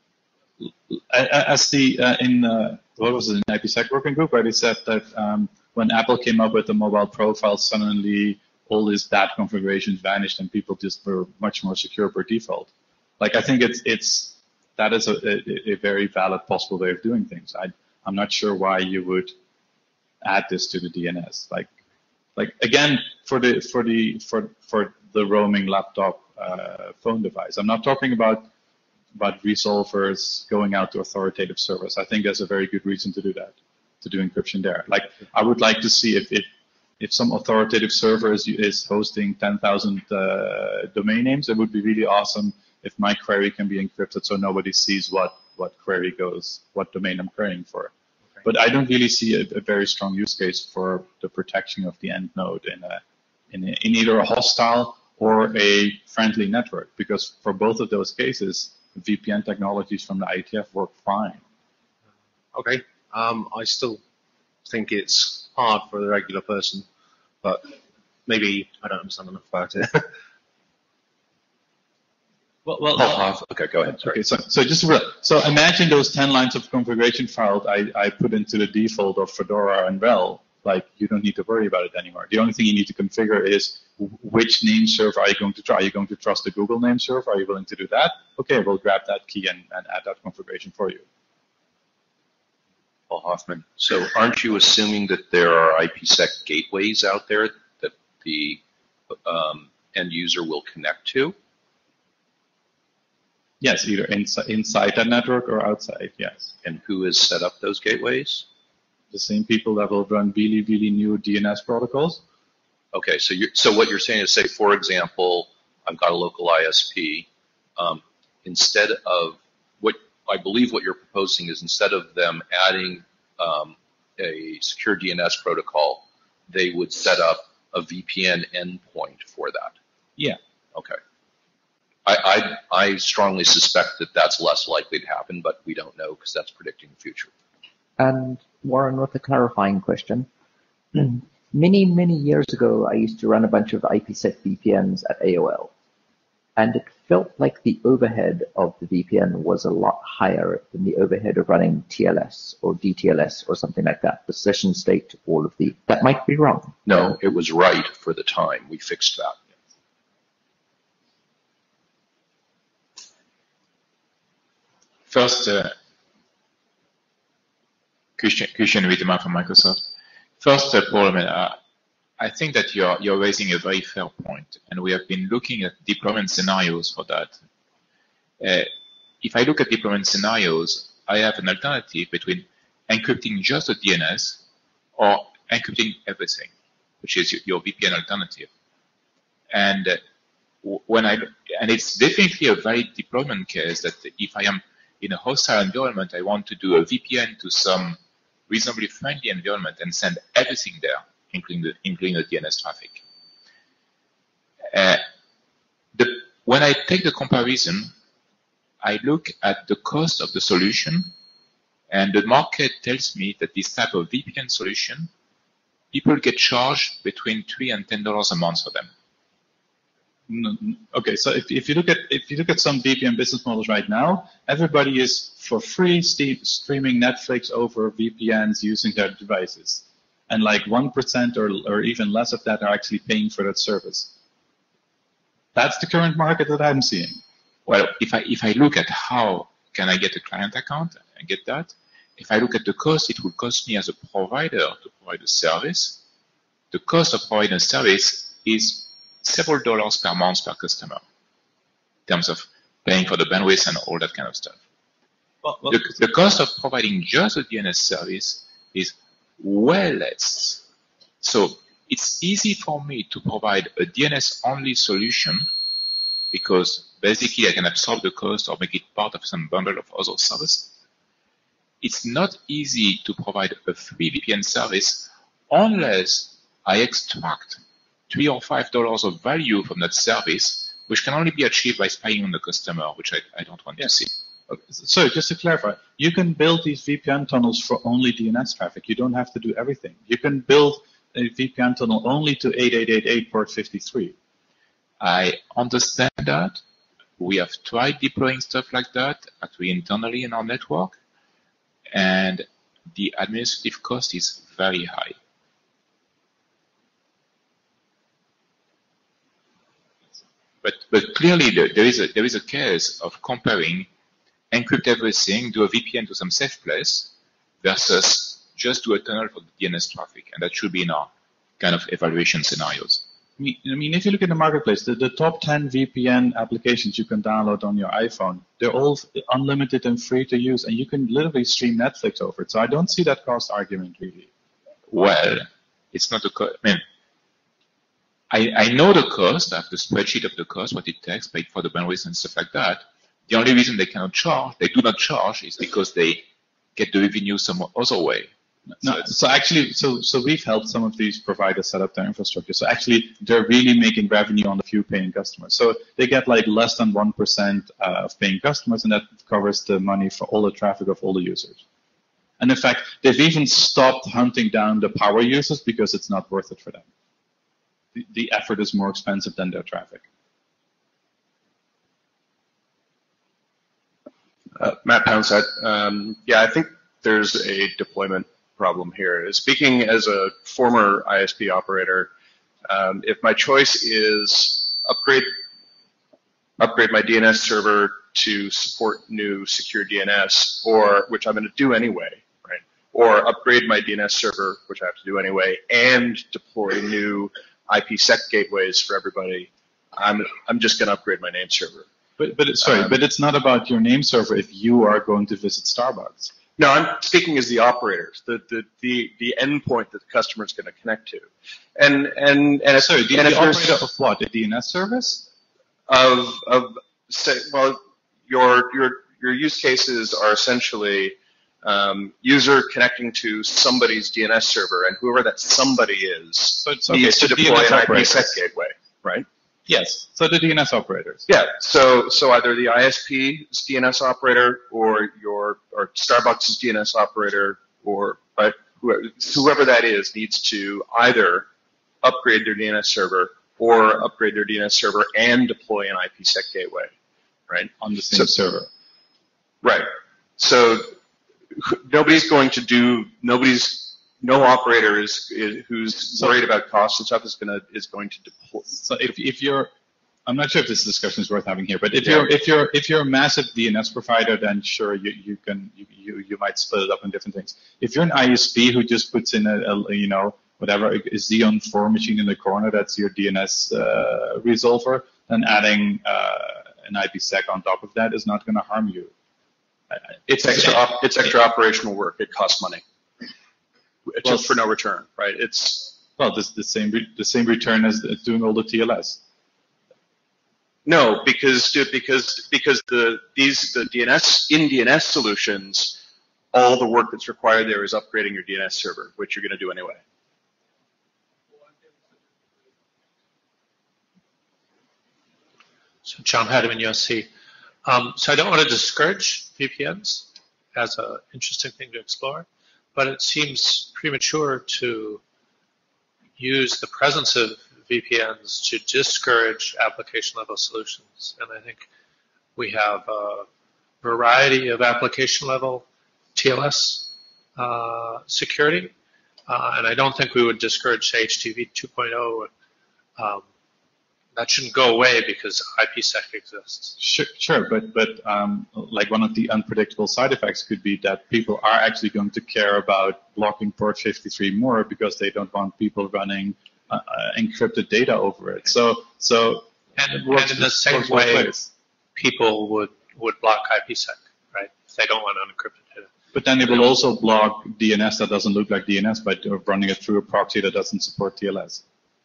as the uh, in uh, what was it, in IPsec working group, where they said that um, when Apple came up with the mobile profile, suddenly all these bad configurations vanished and people just were much more secure per default. Like I think it's it's that is a, a, a very valid possible way of doing things. I I'm not sure why you would add this to the D N S. Like like again for the for the for for the roaming laptop uh, phone device. I'm not talking about about resolvers going out to authoritative servers. I think there's a very good reason to do that, to do encryption there. Like I would like to see if it if some authoritative server is, is hosting ten thousand uh, domain names, it would be really awesome if my query can be encrypted so nobody sees what, what query goes, what domain I'm querying for. Okay. But I don't really see a, a very strong use case for the protection of the end node in, a, in, a, in either a hostile or a friendly network, because for both of those cases, V P N technologies from the I E T F work fine. Okay, um, I still think it's hard for the regular person, but maybe I don't understand enough about it. Well, well, oh, okay, go ahead. Sorry. Okay, so, so just to, so imagine those ten lines of configuration files I, I put into the default of Fedora and RHEL. Like you don't need to worry about it anymore. The only thing you need to configure is which name server are you going to try? Are you going to trust the Google name server? Are you willing to do that? Okay, we'll grab that key and, and add that configuration for you. Paul Hoffman. So aren't you assuming that there are IPsec gateways out there that the um, end user will connect to? Yes, either inside, inside that network or outside, yes. And who has set up those gateways? The same people that will run really, really new D N S protocols. Okay, so you're, so what you're saying is, say, for example, I've got a local I S P. Um, instead of what I believe what you're proposing is instead of them adding um, a secure D N S protocol, they would set up a V P N endpoint for that. Yeah. Okay. I, I, I strongly suspect that that's less likely to happen, but we don't know because that's predicting the future. And Warren, with a clarifying question. Many, many years ago, I used to run a bunch of IPsec V P Ns at A O L. And it felt like the overhead of the V P N was a lot higher than the overhead of running T L S or D T L S or something like that, the session state, all of the, that might be wrong. No, it was right for the time. We fixed that. First, uh, Christian, Christian Wiedemann from Microsoft. First, uh, Paul, I, mean, uh, I think that you're, you're raising a very fair point, and we have been looking at deployment scenarios for that. Uh, if I look at deployment scenarios, I have an alternative between encrypting just the D N S or encrypting everything, which is your V P N alternative. And uh, when I, and it's definitely a valid deployment case that if I am in a hostile environment, I want to do a V P N to some reasonably friendly environment and send everything there, including the, including the D N S traffic. Uh, the, when I take the comparison, I look at the cost of the solution, and the market tells me that this type of V P N solution, people get charged between three and ten dollars a month for them. Okay, so if, if you look at if you look at some V P N business models right now, everybody is for free st streaming Netflix over V P Ns using their devices, and like one percent or or even less of that are actually paying for that service. That's the current market that I'm seeing. Well, if I if I look at how can I get a client account, I get that. If I look at the cost, it will cost me as a provider to provide a service. The cost of providing a service is several dollars per month per customer in terms of paying for the bandwidth and all that kind of stuff. Well, well, the, the cost of providing just a D N S service is way less. So it's easy for me to provide a D N S-only solution because basically I can absorb the cost or make it part of some bundle of other services. It's not easy to provide a free V P N service unless I extract three or five dollars of value from that service, which can only be achieved by spying on the customer, which I, I don't want yes. to see. Okay. So just to clarify, you can build these V P N tunnels for only D N S traffic. You don't have to do everything. You can build a V P N tunnel only to eight eight eight eight port fifty-three. I understand that. We have tried deploying stuff like that actually internally in our network, and the administrative cost is very high. But but clearly there, there is a there is a case of comparing encrypt everything, do a V P N to some safe place, versus just do a tunnel for the D N S traffic, and that should be in our kind of evaluation scenarios. I mean, I mean, if you look at the marketplace, the, the top ten V P N applications you can download on your iPhone, they're all unlimited and free to use, and you can literally stream Netflix over it. So I don't see that cost argument really. Well, it's not a cost. I mean, I, I know the cost. I have the spreadsheet of the cost, what it takes, paid for the bandwidth and stuff like that. The only reason they cannot charge, they do not charge, is because they get the revenue some other way. No, so actually, so so we've helped some of these providers set up their infrastructure. So actually, they're really making revenue on the few paying customers. So they get like less than one percent uh, of paying customers, and that covers the money for all the traffic of all the users. And in fact, they've even stopped hunting down the power users because it's not worth it for them. The, the effort is more expensive than their traffic. Uh, Matt Poundstad. Um, yeah, I think there's a deployment problem here. Speaking as a former I S P operator, um, if my choice is upgrade upgrade my D N S server to support new secure D N S, or which I'm going to do anyway, right? Or upgrade my D N S server, which I have to do anyway, and deploy new IPsec gateways for everybody, I'm I'm just going to upgrade my name server. But but sorry, Um, but it's not about your name server if you are going to visit Starbucks. No, I'm speaking as the operators, the the the, the endpoint that the customer is going to connect to, and and and sorry, the, and the if there's- operator of what? A D N S service? of of say, well, your your your use cases are essentially um, user connecting to somebody's D N S server, and whoever that somebody is So it's okay, needs so to D N deploy S an operators. IPsec gateway, right? Yes. So the D N S operators. Yeah. So so either the I S P's D N S operator or your or Starbucks' D N S operator or right, whoever, whoever that is needs to either upgrade their D N S server or upgrade their D N S server and deploy an IPsec gateway, right? On the same server. Right. So nobody's going to do nobody's no operator is, is who's worried about cost and stuff is going to is going to deploy. So if if you're, I'm not sure if this discussion is worth having here, but if Yeah. you're if you're if you're a massive D N S provider, then sure you you can you you, you might split it up in different things. If you're an I S P who just puts in a, a you know whatever a Xeon four machine in the corner, that's your D N S uh, resolver, then adding uh, an IPsec on top of that is not going to harm you. It's extra op, it's extra operational work. It costs money. It's Well, just for no return, right? It's well, this the same re- the same return as doing all the T L S. no because dude, because because the these the D N S in D N S solutions, all the work that's required there is upgrading your D N S server, which you're going to do anyway. So John Hademan, U S C. Um, so I don't want to discourage V P Ns as an interesting thing to explore, but it seems premature to use the presence of V P Ns to discourage application level solutions. And I think we have a variety of application level T L S uh, security, uh, and I don't think we would discourage, say, H T T P two point oh. Um, that shouldn't go away because IPsec exists. Sure, sure, but but um, like one of the unpredictable side effects could be that people are actually going to care about blocking port fifty-three more because they don't want people running uh, uh, encrypted data over it. So so And, it works- and in the same works both way, ways. people would, would block IPsec, right? If they don't want unencrypted data. But then it will also block D N S that doesn't look like D N S by running it through a proxy that doesn't support T L S.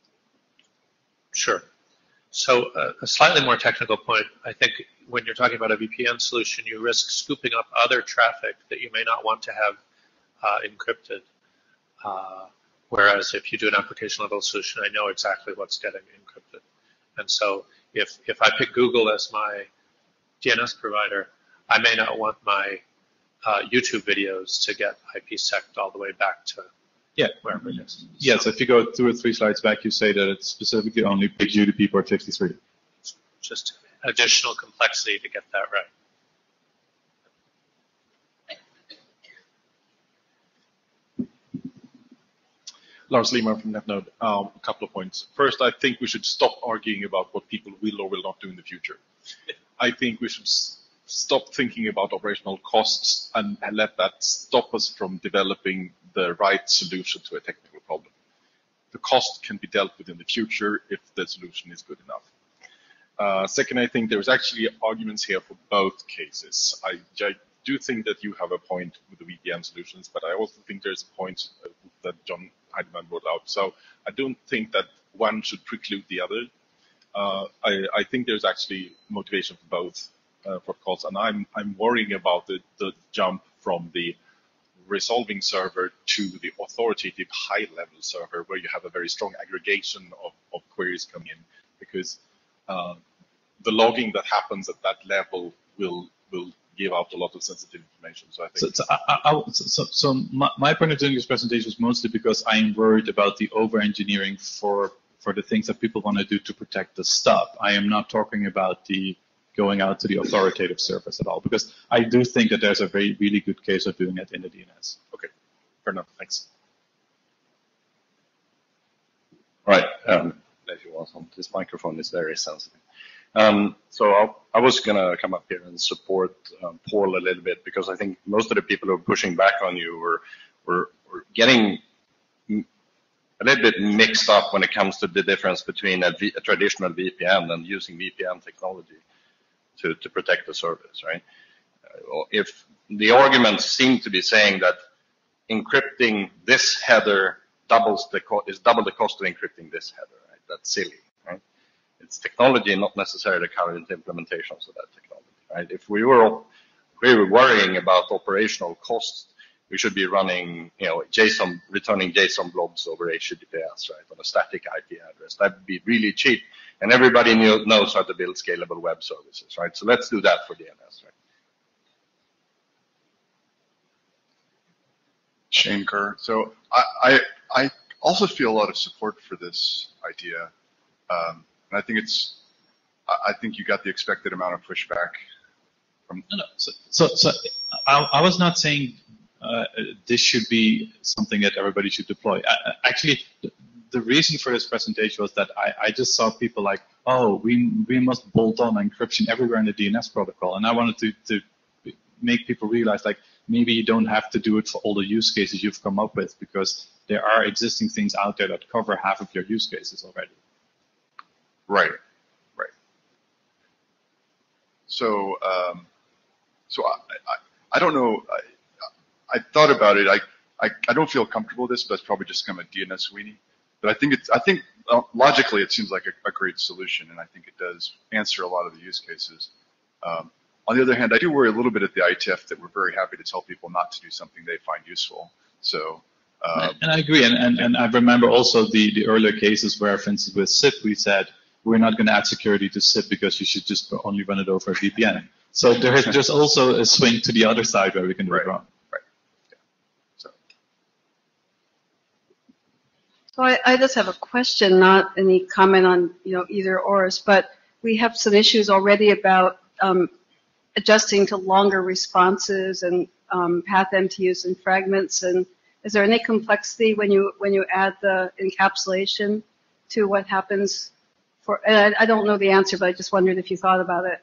Sure. So uh, a slightly more technical point, I think when you're talking about a V P N solution, you risk scooping up other traffic that you may not want to have uh, encrypted. Uh, whereas if you do an application level solution, I know exactly what's getting encrypted. And so if, if I pick Google as my D N S provider, I may not want my uh, YouTube videos to get IPsec'd all the way back to Yeah. wherever it is. Yeah, so if you go two or three slides back, you say that it specifically only picks U D P port fifty-three. Just additional complexity to get that right. Lars Lehmann from NetNode. Um, a couple of points. First, I think we should stop arguing about what people will or will not do in the future. I think we should s- stop thinking about operational costs and, and let that stop us from developing the right solution to a technical problem. The cost can be dealt with in the future if the solution is good enough. Uh, second, I think there's actually arguments here for both cases. I, I do think that you have a point with the V P N solutions, but I also think there's a point uh, that John Heidemann brought out. So I don't think that one should preclude the other. Uh, I, I think there's actually motivation for both uh, protocols, and I'm I'm worrying about the, the jump from the resolving server to the authoritative high-level server, where you have a very strong aggregation of, of queries coming in, because uh, the logging that happens at that level will will give out a lot of sensitive information. So I think. So, so, I, I, so, so my, my point of doing this presentation is mostly because I am worried about the over-engineering for for the things that people want to do to protect the stuff. I am not talking about the going out to the authoritative service at all, because I do think that there's a very really good case of doing it in the D N S. Okay, fair enough. Thanks. Right. Um, if you want, this microphone is very sensitive. Um, so I'll, I was going to come up here and support um, Paul a little bit, because I think most of the people who are pushing back on you were, were, were getting a little bit mixed up when it comes to the difference between a, v, a traditional V P N and using V P N technology to, to protect the service, right? Uh, if the arguments seem to be saying that encrypting this header doubles the co is double the cost of encrypting this header, right? That's silly, right? It's technology, not necessarily the current implementations of that technology, right? If we were if we were worrying about operational costs, we should be running, you know, JSON, returning JSON blobs over H T T P S, right, on a static I P address. That would be really cheap, and everybody knew, knows how to build scalable web services, right? So let's do that for D N S, right? Shane Kerr. So I, I, I also feel a lot of support for this idea. Um, and I think it's, I think you got the expected amount of pushback from. No, no. So, so, so I, I was not saying uh, this should be something that everybody should deploy. I, actually, the, the reason for this presentation was that I, I just saw people like, oh, we we must bolt on encryption everywhere in the D N S protocol, and I wanted to to make people realize, like, maybe you don't have to do it for all the use cases you've come up with, because there are existing things out there that cover half of your use cases already. Right, right. So, um, so I, I, I don't know. I, I thought about it. I, I, I don't feel comfortable with this, but it's probably just kind of a D N S weenie. But I think it's, I think uh, logically it seems like a, a great solution, and I think it does answer a lot of the use cases. Um, On the other hand, I do worry a little bit at the I T F that we're very happy to tell people not to do something they find useful. So, um, and I agree, and, and, and I remember also the, the earlier cases where, for instance, with S I P, we said we're not going to add security to S I P because you should just only run it over a V P N. So there is just also a swing to the other side where we can do right, it wrong. Right. Yeah. So, so I, I just have a question, not any comment on you know either or's, but we have some issues already about um, adjusting to longer responses and um, path empties and fragments. And is there any complexity when you when you add the encapsulation to what happens? For and I, I don't know the answer, but I just wondered if you thought about it.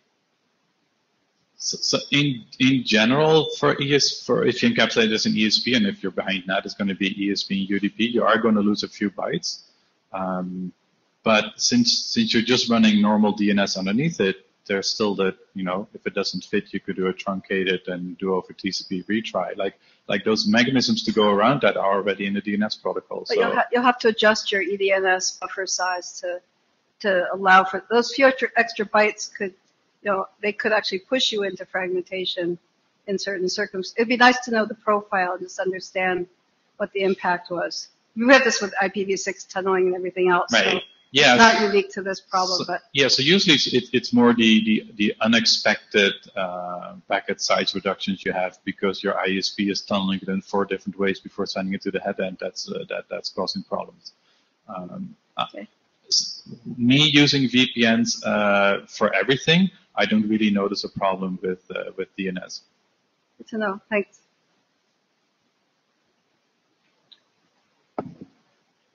So, so in in general, for E S for if you encapsulate as an E S P, and if you're behind that, it's going to be E S P and U D P. You are going to lose a few bytes. Um, but since since you're just running normal D N S underneath it, there's still that, you know, if it doesn't fit, you could do a truncated and do over T C P retry. Like like those mechanisms to go around that are already in the D N S protocol. But So you'll, ha you'll have to adjust your E D N S buffer size to to allow for those few extra, extra bytes. Could you know they could actually push you into fragmentation in certain circumstances. It'd be nice to know the profile and just understand what the impact was. We have this with I P v six tunneling and everything else. Right. So Yeah. it's not unique to this problem, So, but yeah, so usually it's, it, it's more the, the, the unexpected uh, packet size reductions you have because your I S P is tunneling it in four different ways before sending it to the head end. That's uh, that that's causing problems. Um, okay. Me using V P Ns uh, for everything, I don't really notice a problem with uh, with D N S. good to know. Thanks.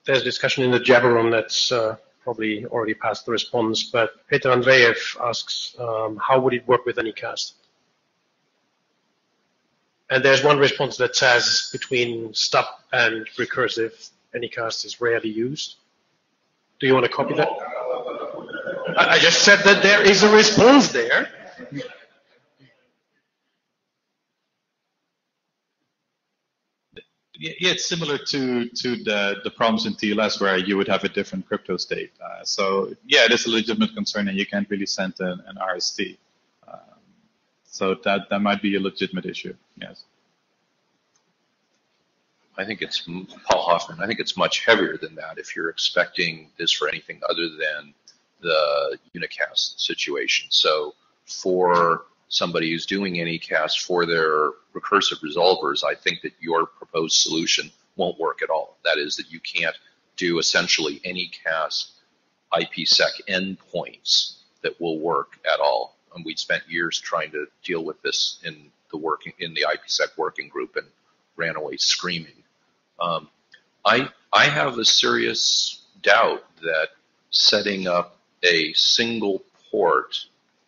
there's discussion in the Jabber room that's uh, probably already passed the response, but Peter Andreev asks, um, how would it work with Anycast? And there's one response that says between stub and recursive, Anycast is rarely used. Do you want to copy that? I I just said that there is a response there. Yeah, it's similar to to the the problems in T L S where you would have a different crypto state. Uh, so yeah, it is a legitimate concern, and you can't really send an, an R S T. Um, so that that might be a legitimate issue. Yes. I think it's Paul Hoffman. I think it's much heavier than that if you're expecting this for anything other than the unicast situation. So for somebody who's doing Anycast for their recursive resolvers, I think that your proposed solution won't work at all. That is that you can't do essentially Anycast IPsec endpoints that will work at all. And we spent years trying to deal with this in the working in the IPsec working group and ran away screaming. Um, I I have a serious doubt that setting up a single port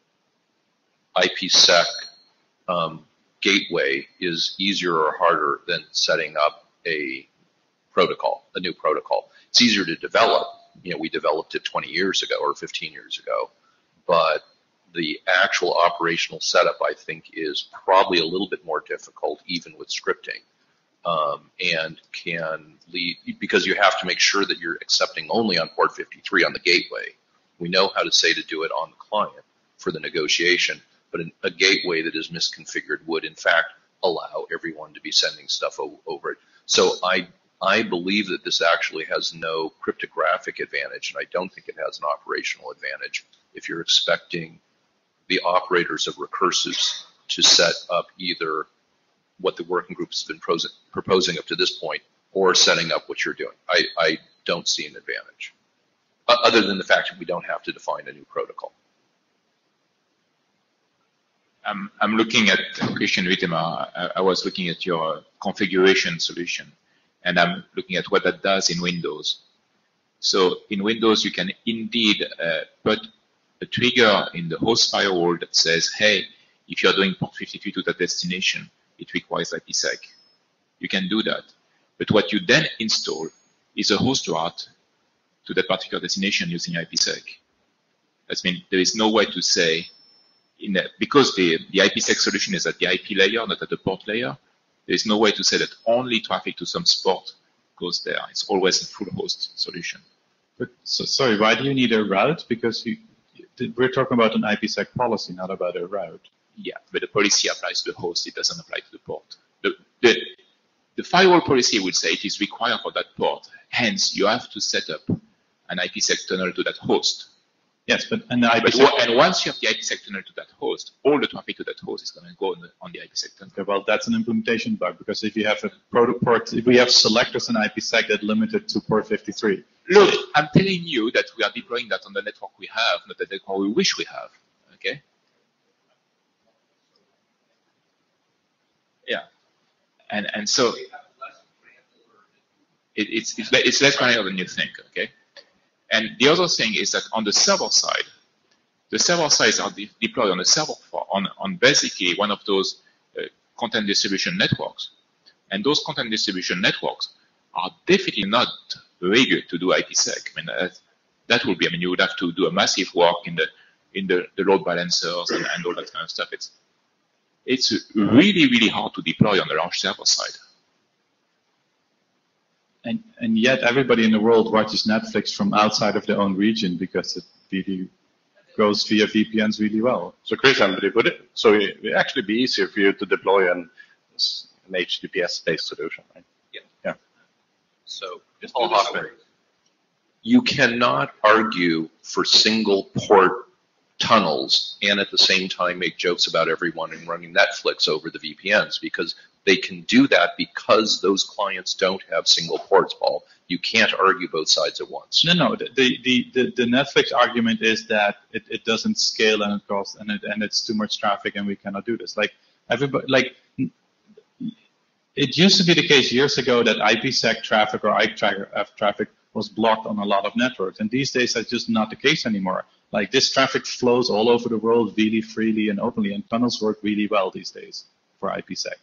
IPsec um, gateway is easier or harder than setting up a protocol, a new protocol. It's easier to develop. You know, we developed it twenty years ago or fifteen years ago, but the actual operational setup, I think, is probably a little bit more difficult, even with scripting, um, and can lead, because you have to make sure that you're accepting only on port fifty-three on the gateway. We know how to say to do it on the client for the negotiation, but a gateway that is misconfigured would, in fact, allow everyone to be sending stuff over it. So I, I believe that this actually has no cryptographic advantage, and I don't think it has an operational advantage if you're expecting the operators of recursives to set up either what the working group has been proposing up to this point or setting up what you're doing. I, I don't see an advantage, other than the fact that we don't have to define a new protocol. I'm, I'm looking at, Christian Wiedemer, I, I was looking at your configuration solution, and I'm looking at what that does in Windows. So in Windows, you can indeed uh, put a trigger in the host firewall that says, hey, if you're doing port fifty-three to the destination, it requires IPsec. You can do that. But what you then install is a host route to that particular destination using IPsec. That means there is no way to say, in a, because the, the IPsec solution is at the I P layer, not at the port layer, there is no way to say that only traffic to some port goes there. It's always a full host solution. But so, sorry, why do you need a route? Because you, we're talking about an IPsec policy, not about a route. Yeah, but the policy applies to the host. It doesn't apply to the port. The, the, the firewall policy would say it is required for that port. Hence, you have to set up an IPsec tunnel to that host. Yes, but and the IPsec. But, and once you have the IPsec tunnel to that host, all the traffic to that host is going to go on the, on the IPsec tunnel. Okay, well, that's an implementation bug, because if you have a port, if we have selectors in IPsec that limit it to port fifty-three. Look, I'm telling you that we are deploying that on the network we have, not the network we wish we have. Okay. Yeah, and and so it, it's it's it's less granular than you think. Okay. And the other thing is that on the server side, the server sides are de deployed on a server on, on basically one of those uh, content distribution networks. And those content distribution networks are definitely not very good to do IPsec. I mean, that, that would be, I mean, you would have to do a massive work in the in the, the load balancers and, and all that kind of stuff. It's it's really, really hard to deploy on the large server side. And, and yet everybody in the world watches Netflix from outside of their own region because it really goes via V P Ns really well. So Christian, would it, so it would actually be easier for you to deploy an, an H T T P S-based solution, right? Yeah. Yeah. So, Paul Hoffman, you cannot argue for single port tunnels and at the same time make jokes about everyone and running Netflix over the V P Ns, because they can do that because those clients don't have single ports, Paul. You can't argue both sides at once. No, no. The the the, the Netflix argument is that it, it doesn't scale and it costs and it and it's too much traffic and we cannot do this. Like everybody, like it used to be the case years ago that IPsec traffic or I P traffic was blocked on a lot of networks. And these days, that's just not the case anymore. Like this traffic flows all over the world really freely and openly, and tunnels work really well these days for IPsec.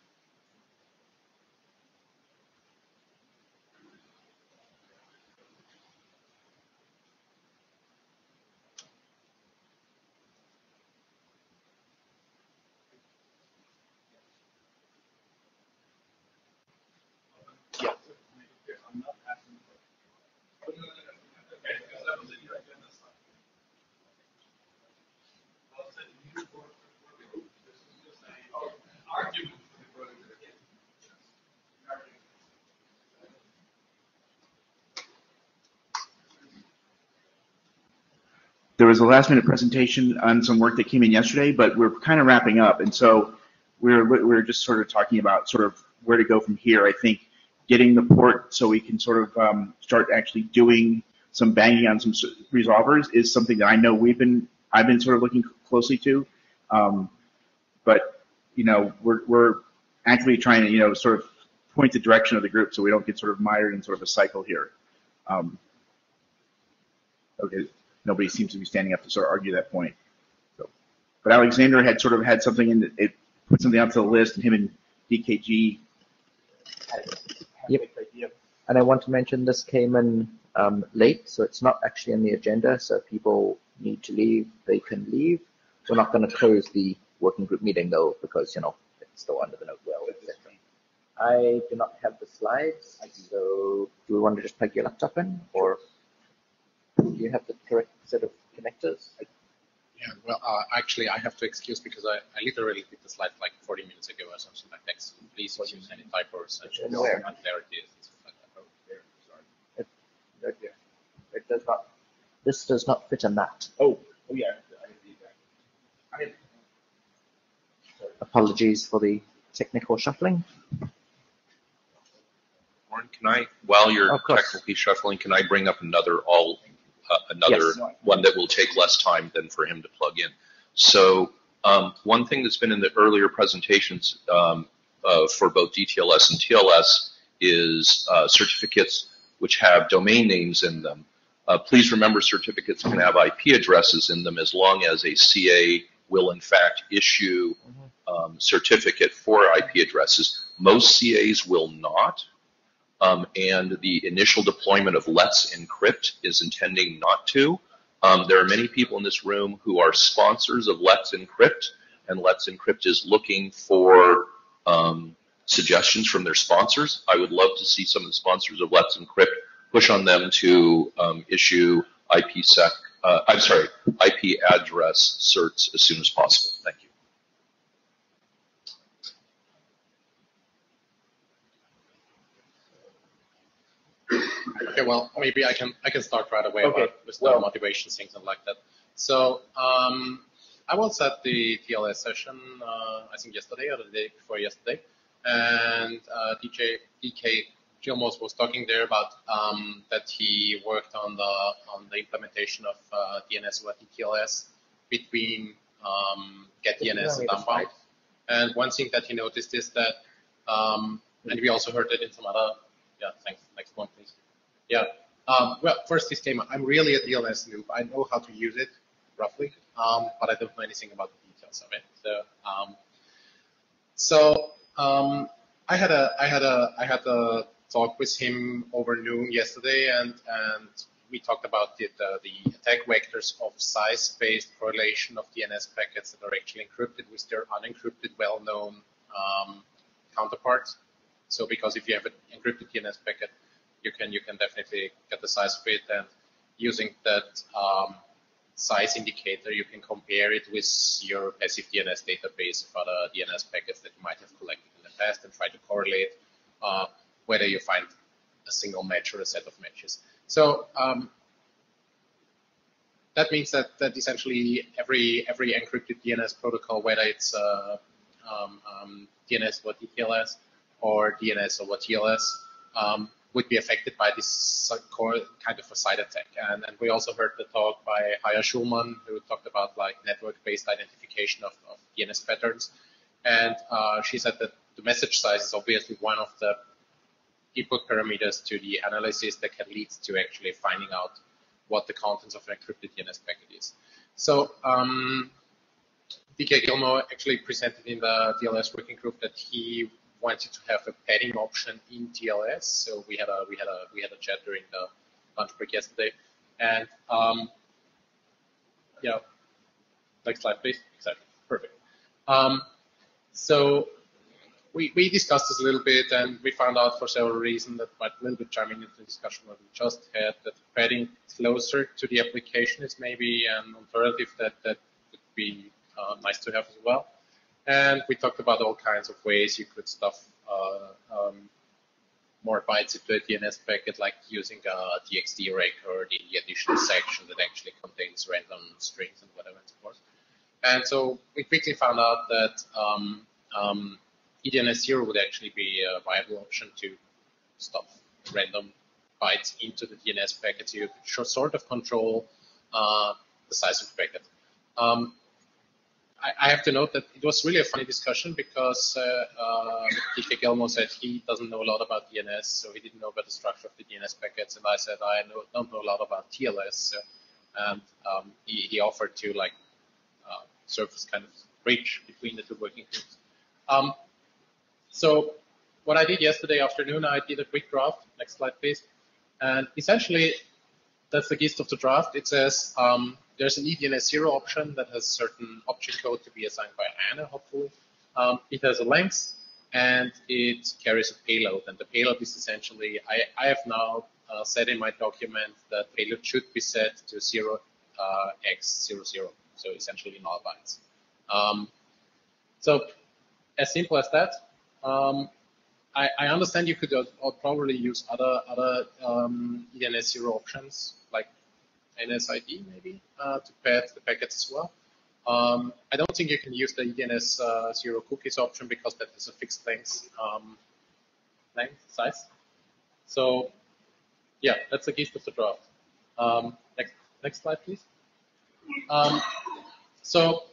There was a last minute presentation on some work that came in yesterday, but we're kind of wrapping up. And so we're, we're just sort of talking about sort of where to go from here. I think getting the port so we can sort of um, start actually doing some banging on some resolvers is something that I know we've been, I've been sort of looking closely to. Um, but, you know, we're, we're actively trying to, you know, sort of point the direction of the group so we don't get sort of mired in sort of a cycle here. Um, okay. Nobody seems to be standing up to sort of argue that point. So, but Alexander had sort of had something in, it put something onto the list, and him and D K G had, had yep. a idea. And I want to mention this came in um, late, so it's not actually on the agenda. So if people need to leave, they can leave. We're not going to close the working group meeting though, because you know it's still under the note well, et cetera. I do not have the slides, so do we want to just plug your laptop in, or do you have the correct set of connectors? Yeah, well, uh, actually, I have to excuse because I, I literally did the slide like forty minutes ago or something like that. So please use any typos and unclarities. Like oh, it, it, it does not. This does not fit in that. Oh, oh yeah. I did that. Apologies for the technical shuffling. Warren, can I, while you're technically shuffling, can I bring up another all uh, another yes. one that will take less time than for him to plug in? So um, one thing that's been in the earlier presentations um, uh, for both D T L S and T L S is uh, certificates which have domain names in them. Uh, please remember, certificates can have I P addresses in them as long as a C A will in fact issue um, certificate for I P addresses. Most C As will not. Um, and the initial deployment of Let's Encrypt is intending not to. Um, there are many people in this room who are sponsors of Let's Encrypt, and Let's Encrypt is looking for um, suggestions from their sponsors. I would love to see some of the sponsors of Let's Encrypt push on them to um, issue IPsec, uh, I'm sorry, I P address certs as soon as possible. Thank you. Okay, well, maybe I can I can start right away okay. about with the motivation things and like that. So um, I was at the T L S session, uh, I think yesterday or the day before yesterday, and uh, D J D K Gilmos was talking there about um, that he worked on the on the implementation of uh, D N S over T L S between um, GetDNS and Unbound. And one thing that he noticed is that, um, and we also heard it in some other. Yeah, thanks. Next one, please. Yeah. Um, well, first disclaimer, I'm really a D N S noob. I know how to use it, roughly, um, but I don't know anything about the details of it. So, um, so um, I had a, I had a, I had a talk with him over noon yesterday, and and we talked about the the, the attack vectors of size-based correlation of D N S packets that are actually encrypted with their unencrypted, well-known um, counterparts. So because if you have an encrypted D N S packet, you can you can definitely get the size of it, and using that um, size indicator, you can compare it with your passive D N S database of other D N S packets that you might have collected in the past, and try to correlate uh, whether you find a single match or a set of matches. So um, that means that that essentially every every encrypted D N S protocol, whether it's uh, um, um, D N S over T L S or D N S over T L S, um, would be affected by this kind of a side attack. And, and we also heard the talk by Haya Schulman, who talked about like network-based identification of, of D N S patterns. And uh, she said that the message size is obviously one of the input parameters to the analysis that can lead to actually finding out what the contents of an encrypted D N S packet is. So um, D K Gilmore actually presented in the D L S working group that he wanted to have a padding option in D L S. So we had a we had a we had a chat during the lunch break yesterday, and um, yeah, next slide, please. Exactly, perfect. Um, so we we discussed this a little bit, and we found out for several reasons that might a little bit chiming into the discussion that we just had, that padding closer to the application is maybe an alternative that that would be uh, nice to have as well. And we talked about all kinds of ways you could stuff uh, um, more bytes into a D N S packet, like using a T X T record in the additional section that actually contains random strings and whatever and so forth. And so we quickly found out that um, um, E D N S zero would actually be a viable option to stuff random bytes into the D N S packet, so you could sort of control uh, the size of the packet. Um, I have to note that it was really a funny discussion because uh, uh, D K Gilmore said he doesn't know a lot about D N S, so he didn't know about the structure of the D N S packets, and I said I know, don't know a lot about T L S, so, and um, he, he offered to like uh, serve as kind of bridge between the two working groups. Um, so what I did yesterday afternoon, I did a quick draft. Next slide, please. And essentially, that's the gist of the draft. It says um, there's an E D N S zero option that has certain option code to be assigned by Anna, hopefully. Um, it has a length, and it carries a payload. And the payload is essentially, I, I have now uh, said in my document that payload should be set to zero x zero zero, so essentially null bytes. Um, so as simple as that. Um, I, I understand you could uh, probably use other other um, E D N S zero options like N S I D maybe uh, to pad the packets as well. Um, I don't think you can use the E D N S uh, zero cookies option because that is a fixed length um, length size. So yeah, that's the gist of the draft. Um, next next slide, please. Um, so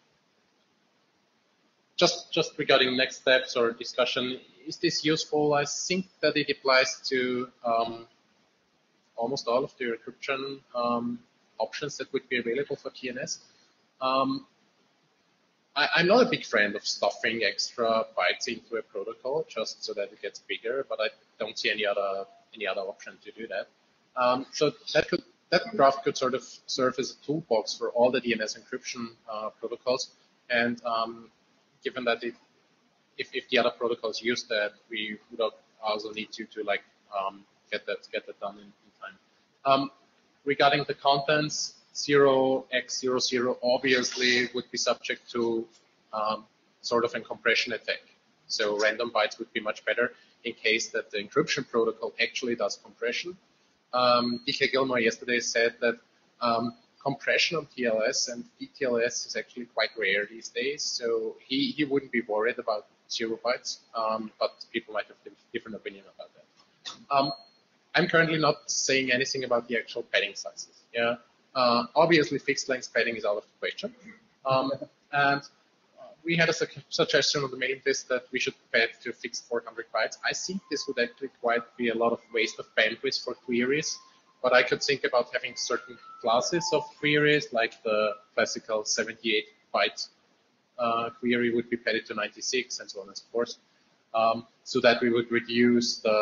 just just regarding next steps or discussion. Is this useful? I think that it applies to um, almost all of the encryption um, options that would be available for T N S. Um, I, I'm not a big friend of stuffing extra bytes into a protocol just so that it gets bigger, but I don't see any other any other option to do that. Um, so that could that draft could sort of serve as a toolbox for all the D N S encryption uh, protocols, and um, given that it If, if the other protocols use that, we would also need to, to like um, get that get that done in, in time. Um, regarding the contents, zero x zero zero obviously would be subject to um, sort of a compression attack. So random bytes would be much better in case that the encryption protocol actually does compression. Um, D K Gilmore yesterday said that um, compression on T L S and D T L S is actually quite rare these days, so he, he wouldn't be worried about zero bytes, um, but people might have a different opinion about that. Um, I'm currently not saying anything about the actual padding sizes. Yeah, uh, obviously fixed length padding is out of the question, um, and uh, we had a su suggestion on the mailing list that we should pad to fixed four hundred bytes. I think this would actually quite be a lot of waste of bandwidth for queries, but I could think about having certain classes of queries, like the classical seventy-eight byte Uh, query would be padded to ninety-six and so on and so forth, um, so that we would reduce the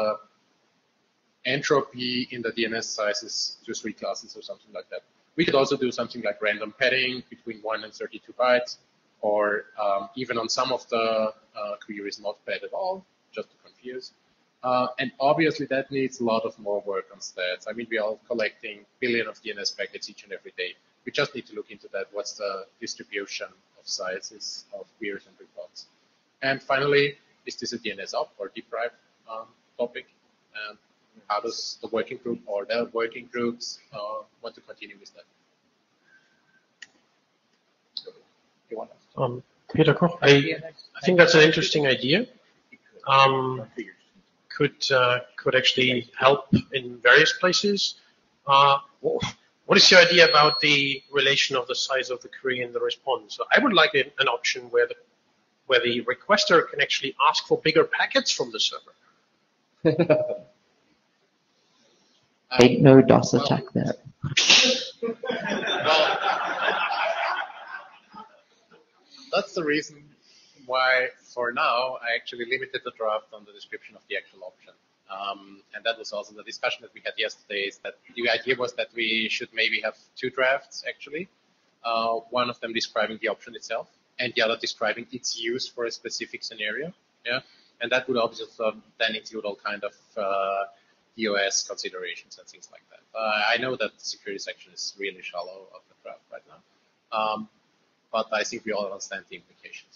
entropy in the D N S sizes to three classes or something like that. We could also do something like random padding between one and thirty-two bytes, or um, even on some of the uh, queries not pad at all, just to confuse. Uh, and obviously that needs a lot of more work on stats. I mean, we are collecting billion of D N S packets each and every day. We just need to look into that. What's the distribution of sizes of queries and reports? And finally, is this a D N S up or deprived um, topic? And how does the working group or the working groups uh, want to continue with that? You want um, Peter Koch, I, I think that's an interesting idea. Um, could uh, could actually help in various places. Uh, What is your idea about the relation of the size of the query and the response? So I would like an option where the where the requester can actually ask for bigger packets from the server. Ain't no DOS attack there. Well, that's the reason why, for now, I actually limited the draft on the description of the actual option. Um, and that was also the discussion that we had yesterday, is that the idea was that we should maybe have two drafts, actually. Uh, one of them describing the option itself, and the other describing its use for a specific scenario. Yeah, and that would obviously then include all kind of uh, D O S considerations and things like that. Uh, I know that the security section is really shallow of the draft right now, um, but I think we all understand the implications.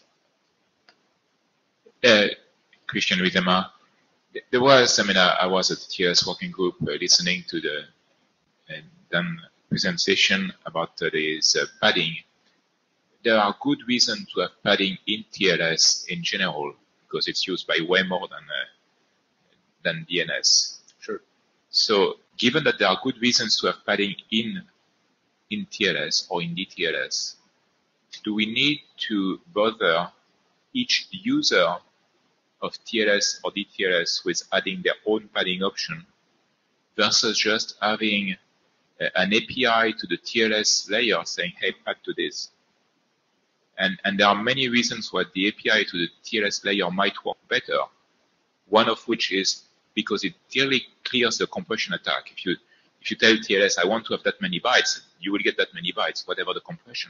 Uh, Christian Wiedemer, there was, I mean, I, I was at the T L S working group uh, listening to the uh, then presentation about uh, this uh, padding. There are good reasons to have padding in T L S in general, because it's used by way more than uh, than D N S. Sure. So given that there are good reasons to have padding in in T L S or in D T L S, do we need to bother each user of T L S or D T L S with adding their own padding option versus just having uh, an A P I to the T L S layer saying, hey, pad to this? And, and there are many reasons why the A P I to the T L S layer might work better. One of which is because it clearly clears the compression attack. If you, if you tell T L S, I want to have that many bytes, you will get that many bytes, whatever the compression.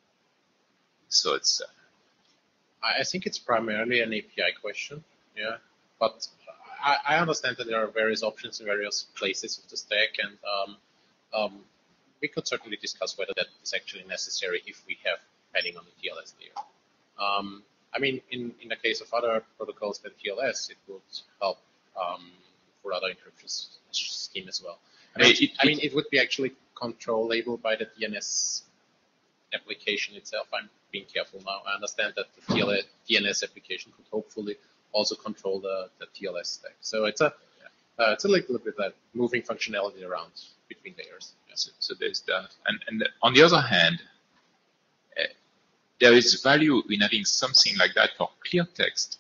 So it's... Uh, I think it's primarily an A P I question, yeah. But I, I understand that there are various options in various places of the stack, and um, um, we could certainly discuss whether that is actually necessary if we have padding on the T L S layer. Um, I mean, in, in the case of other protocols than T L S, it would help um, for other encryption scheme as well. I mean, it, I mean, it would be actually controllable by the D N S application itself. I'm being careful now. I understand that the D N S application could hopefully also control the, the T L S stack. So it's a uh, it's a little bit that moving functionality around between layers. Yeah. So, so there's that. And, and on the other hand, uh, there is value in having something like that for clear text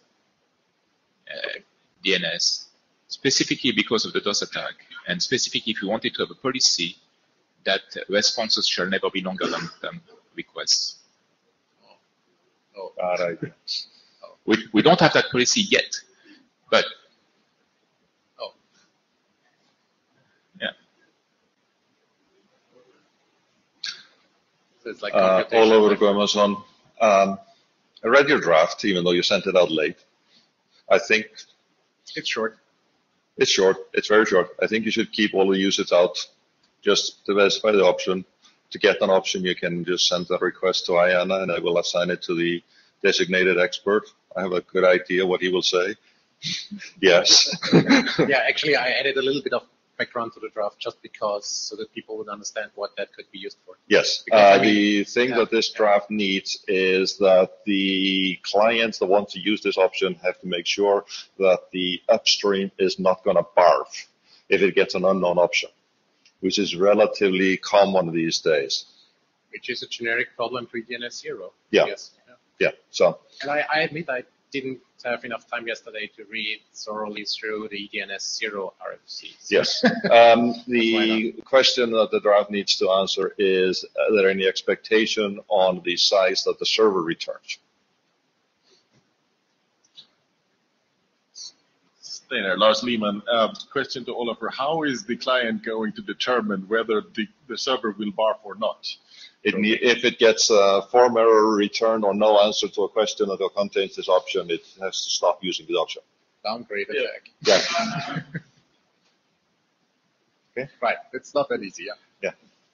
uh, D N S, specifically because of the DOS attack, and specifically if you wanted to have a policy that responses shall never be longer than, than requests. Oh. Bad idea. We, we don't have that policy yet, but oh. yeah. So it's like uh, all over the Amazon. Um, I read your draft, even though you sent it out late. I think it's short. It's short. It's very short. I think you should keep all the usage out, just to specify the option. To get an option, you can just send a request to IANA, and I will assign it to the designated expert. I have a good idea what he will say. Yes. Yeah, actually, I added a little bit of background to the draft just because, so that people would understand what that could be used for. Yes. Because, uh, I mean, the thing yeah, that this draft needs is that the clients that want to use this option have to make sure that the upstream is not going to barf if it gets an unknown option, which is relatively common these days. Which is a generic problem for D N S zero. Yeah. Yes. Yeah. Yeah. So. And I, I admit I didn't have enough time yesterday to read thoroughly through the D N S zero R F Cs. Yes. Um, the question that the draft needs to answer is, are there any expectation on the size that the server returns? Stay there, Lars Lehman. Um, question to Oliver: how is the client going to determine whether the, the server will barf or not? It need, if it gets a form error return or no answer to a question that contains this option, it has to stop using the option. Downgrade attack. Yeah. Okay. Right. It's not that easy. Yeah. Yeah.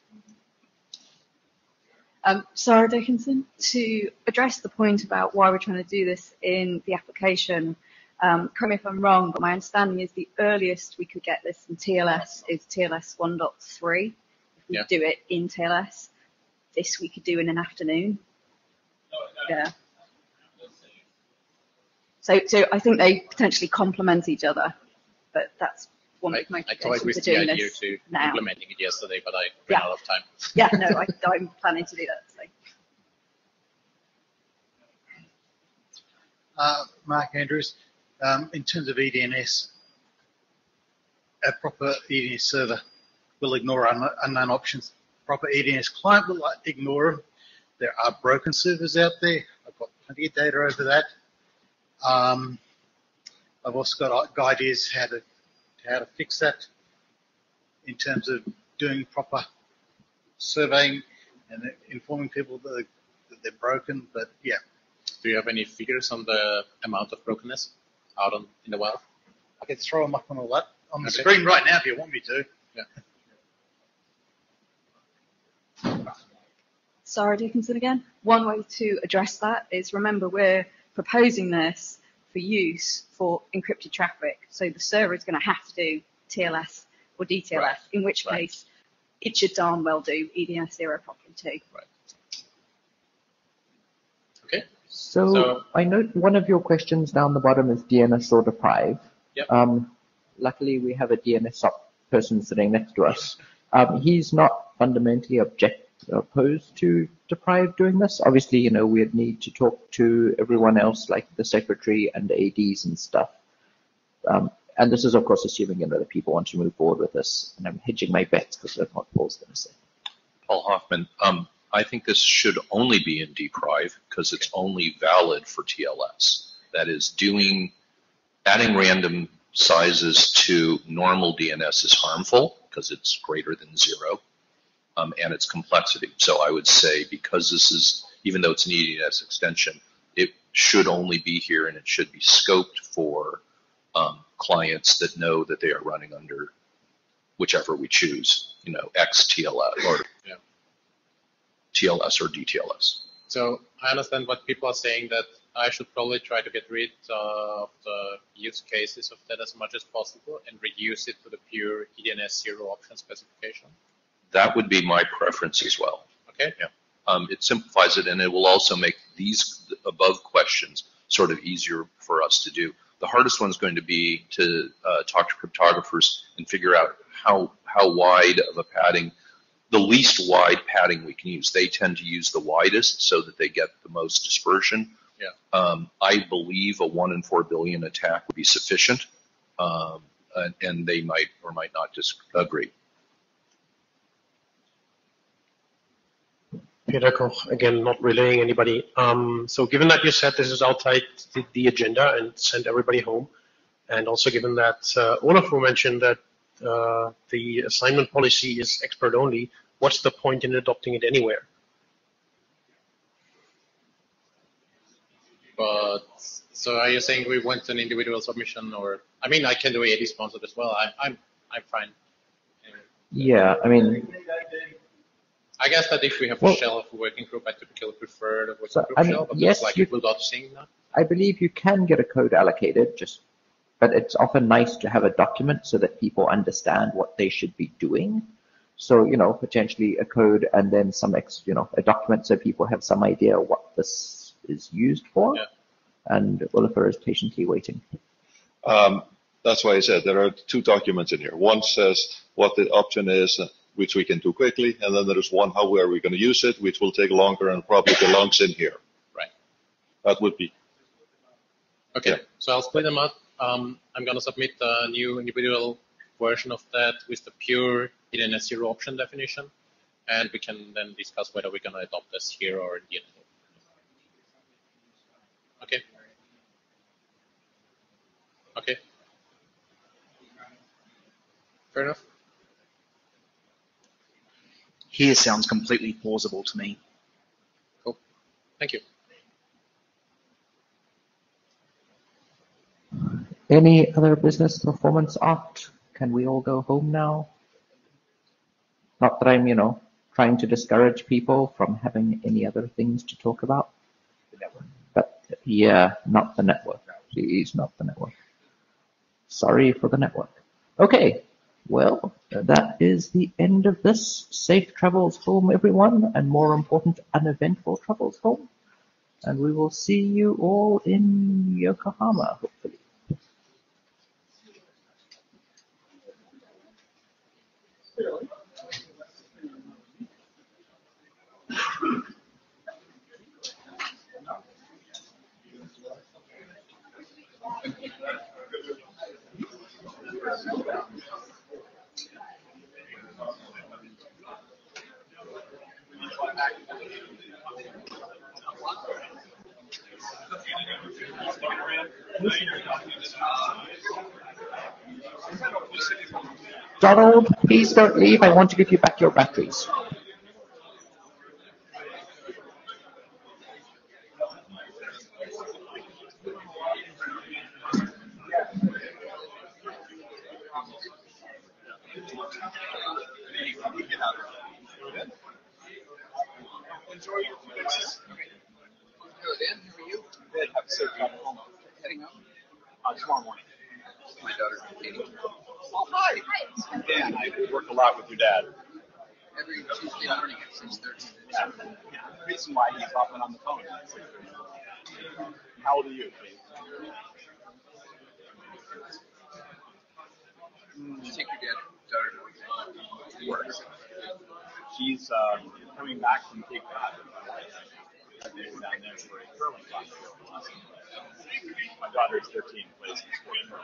Um, Sarah Dickinson, to address the point about why we're trying to do this in the application, um, correct me if I'm wrong, but my understanding is the earliest we could get this in T L S is T L S one point three. If we Yeah. do it in T L S, this we could do in an afternoon. Yeah. So, so I think they potentially complement each other, but that's one of my I toyed motivations with for the doing idea this to now. implementing it yesterday, but I ran Yeah. out of time. Yeah, no, I, I'm planning to do that. So. Uh, Mark Andrews, um, in terms of E D N S, a proper E D N S server will ignore un unknown options. Proper E D N S client will ignore them. There are broken servers out there. I've got plenty of data over that. Um, I've also got ideas how to how to fix that in terms of doing proper surveying and informing people that they're, that they're broken. But yeah. Do you have any figures on the amount of brokenness out on, in the wild? I can throw them up on, all that, on the Okay. screen right now if you want me to. Yeah. Sarah Dickinson again. One way to address that is, remember, we're proposing this for use for encrypted traffic. So the server is going to have to do T L S or D T L S, right. in which right. case it should darn well do E D N S zero properly too. Right. Okay. So, So- I note one of your questions down the bottom is D N S or deprive. Yep. Um, luckily, we have a D N S op person sitting next to us. Um, he's not fundamentally object opposed to deprive doing this. Obviously, you know, we'd need to talk to everyone else, like the secretary and the A Ds and stuff. Um, and this is, of course, assuming, you know, that people want to move forward with this. And I'm hedging my bets because that's what Paul's going to say. Paul Hoffman, um, I think this should only be in deprive because it's only valid for T L S. That is, doing adding random sizes to normal D N S is harmful because it's greater than zero, um, and its complexity. So I would say, because this is, even though it's an E D N S extension, it should only be here and it should be scoped for um, clients that know that they are running under whichever we choose, you know, X T L S or Yeah. T L S or D T L S. So I understand what people are saying, that I should probably try to get rid of the use cases of that as much as possible and reduce it to the pure E D N S zero option specification. That would be my preference as well. Okay. Yeah. Um, it simplifies it, and it will also make these above questions sort of easier for us to do. The hardest one is going to be to uh, talk to cryptographers and figure out how how wide of a padding, the least wide padding we can use. They tend to use the widest so that they get the most dispersion. Yeah. Um, I believe a one in four billion attack would be sufficient, um, and, and they might or might not disagree. Peter Koch, again, not relaying anybody. Um, so given that you said this is outside the, the agenda and send everybody home, and also given that uh, Olaf mentioned that uh, the assignment policy is expert only, what's the point in adopting it anywhere? But so are you saying we want an individual submission, or I mean, I can do A D sponsored as well. I, I'm I'm fine. Yeah, I mean, I guess that if we have Well- a shell of a working group, I typically prefer the working So, group I mean, shell, but yes, it's like you- without seeing that. I believe you can get a code allocated, just, but it's often nice to have a document so that people understand what they should be doing. So, you know, potentially a code and then some, ex, you know, a document so people have some idea what this is used for. Yeah. And Oliver is patiently waiting. Um, that's why I said there are two documents in here. One says what the option is, uh, which we can do quickly, and then there is one, how are we going to use it, which will take longer and probably belongs in here. Right. That would be. Okay, Yeah. so I'll split them up. Um, I'm going to submit a new individual version of that with the pure E D N S zero option definition, and we can then discuss whether we're going to adopt this here or in the end. Okay. Okay. Fair enough. Here sounds completely plausible to me. Cool. Thank you. Any other business performance art? Can we all go home now? Not that I'm, you know, trying to discourage people from having any other things to talk about. But yeah, not the network. Please, not the network. Sorry for the network. Okay, well, that is the end of this. Safe travels home, everyone, and more important, uneventful travels home. And we will see you all in Yokohama, hopefully. Thank you. Donald, please don't leave. I want to give you back your batteries. Enjoy your places. Good, Dan. How are you? Good. Have a safe drive home. Heading home? Uh, tomorrow morning. My daughter, Katie. Oh, hi. Hi. Dan, I work a lot with your dad. Every Tuesday morning at six thirty. Yeah. The reason why he's often on the phone. How old are you, Kate? Mm. Take your dad, daughter to work. She's um, coming back from Cape Cod. Down there for a curling class. My daughter is thirteen, plays in sport.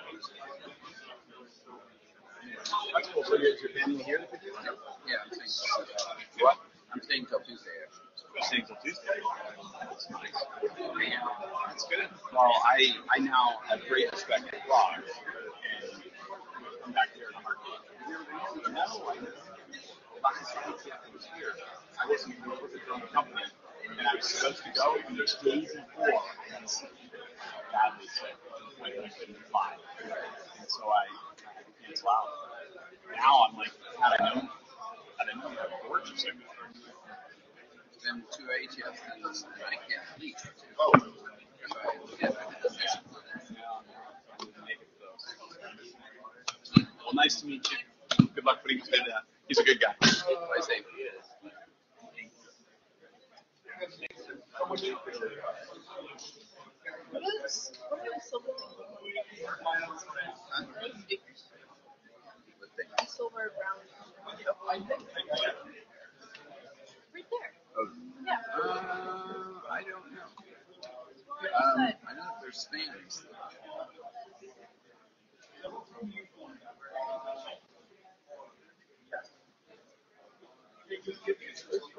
That's cool. So is your family here to do that? Yeah, I'm staying till Tuesday. What? I'm staying till Tuesday, actually. You're staying till Tuesday? That's nice. That's good. Well, I, I now have great respect for frogs. And come back here to Market. No, I didn't. Last time I was here, I wasn't even able to join the company. And I was supposed to go, and there's days before I got sick, badly sick, when I couldn't fly. And so I had to cancel out. Now I'm like, had I known, had I known I would work for sick. Then to A T F, and I can't leave. Oh. So I did. Well, nice to meet you. Good luck putting his head down. He's a good guy. I say he is. What is, what are the silver things? Silver, brown, right there. Oh. Yeah. Uh, I don't know. Um, I know that there's spans. Thank you.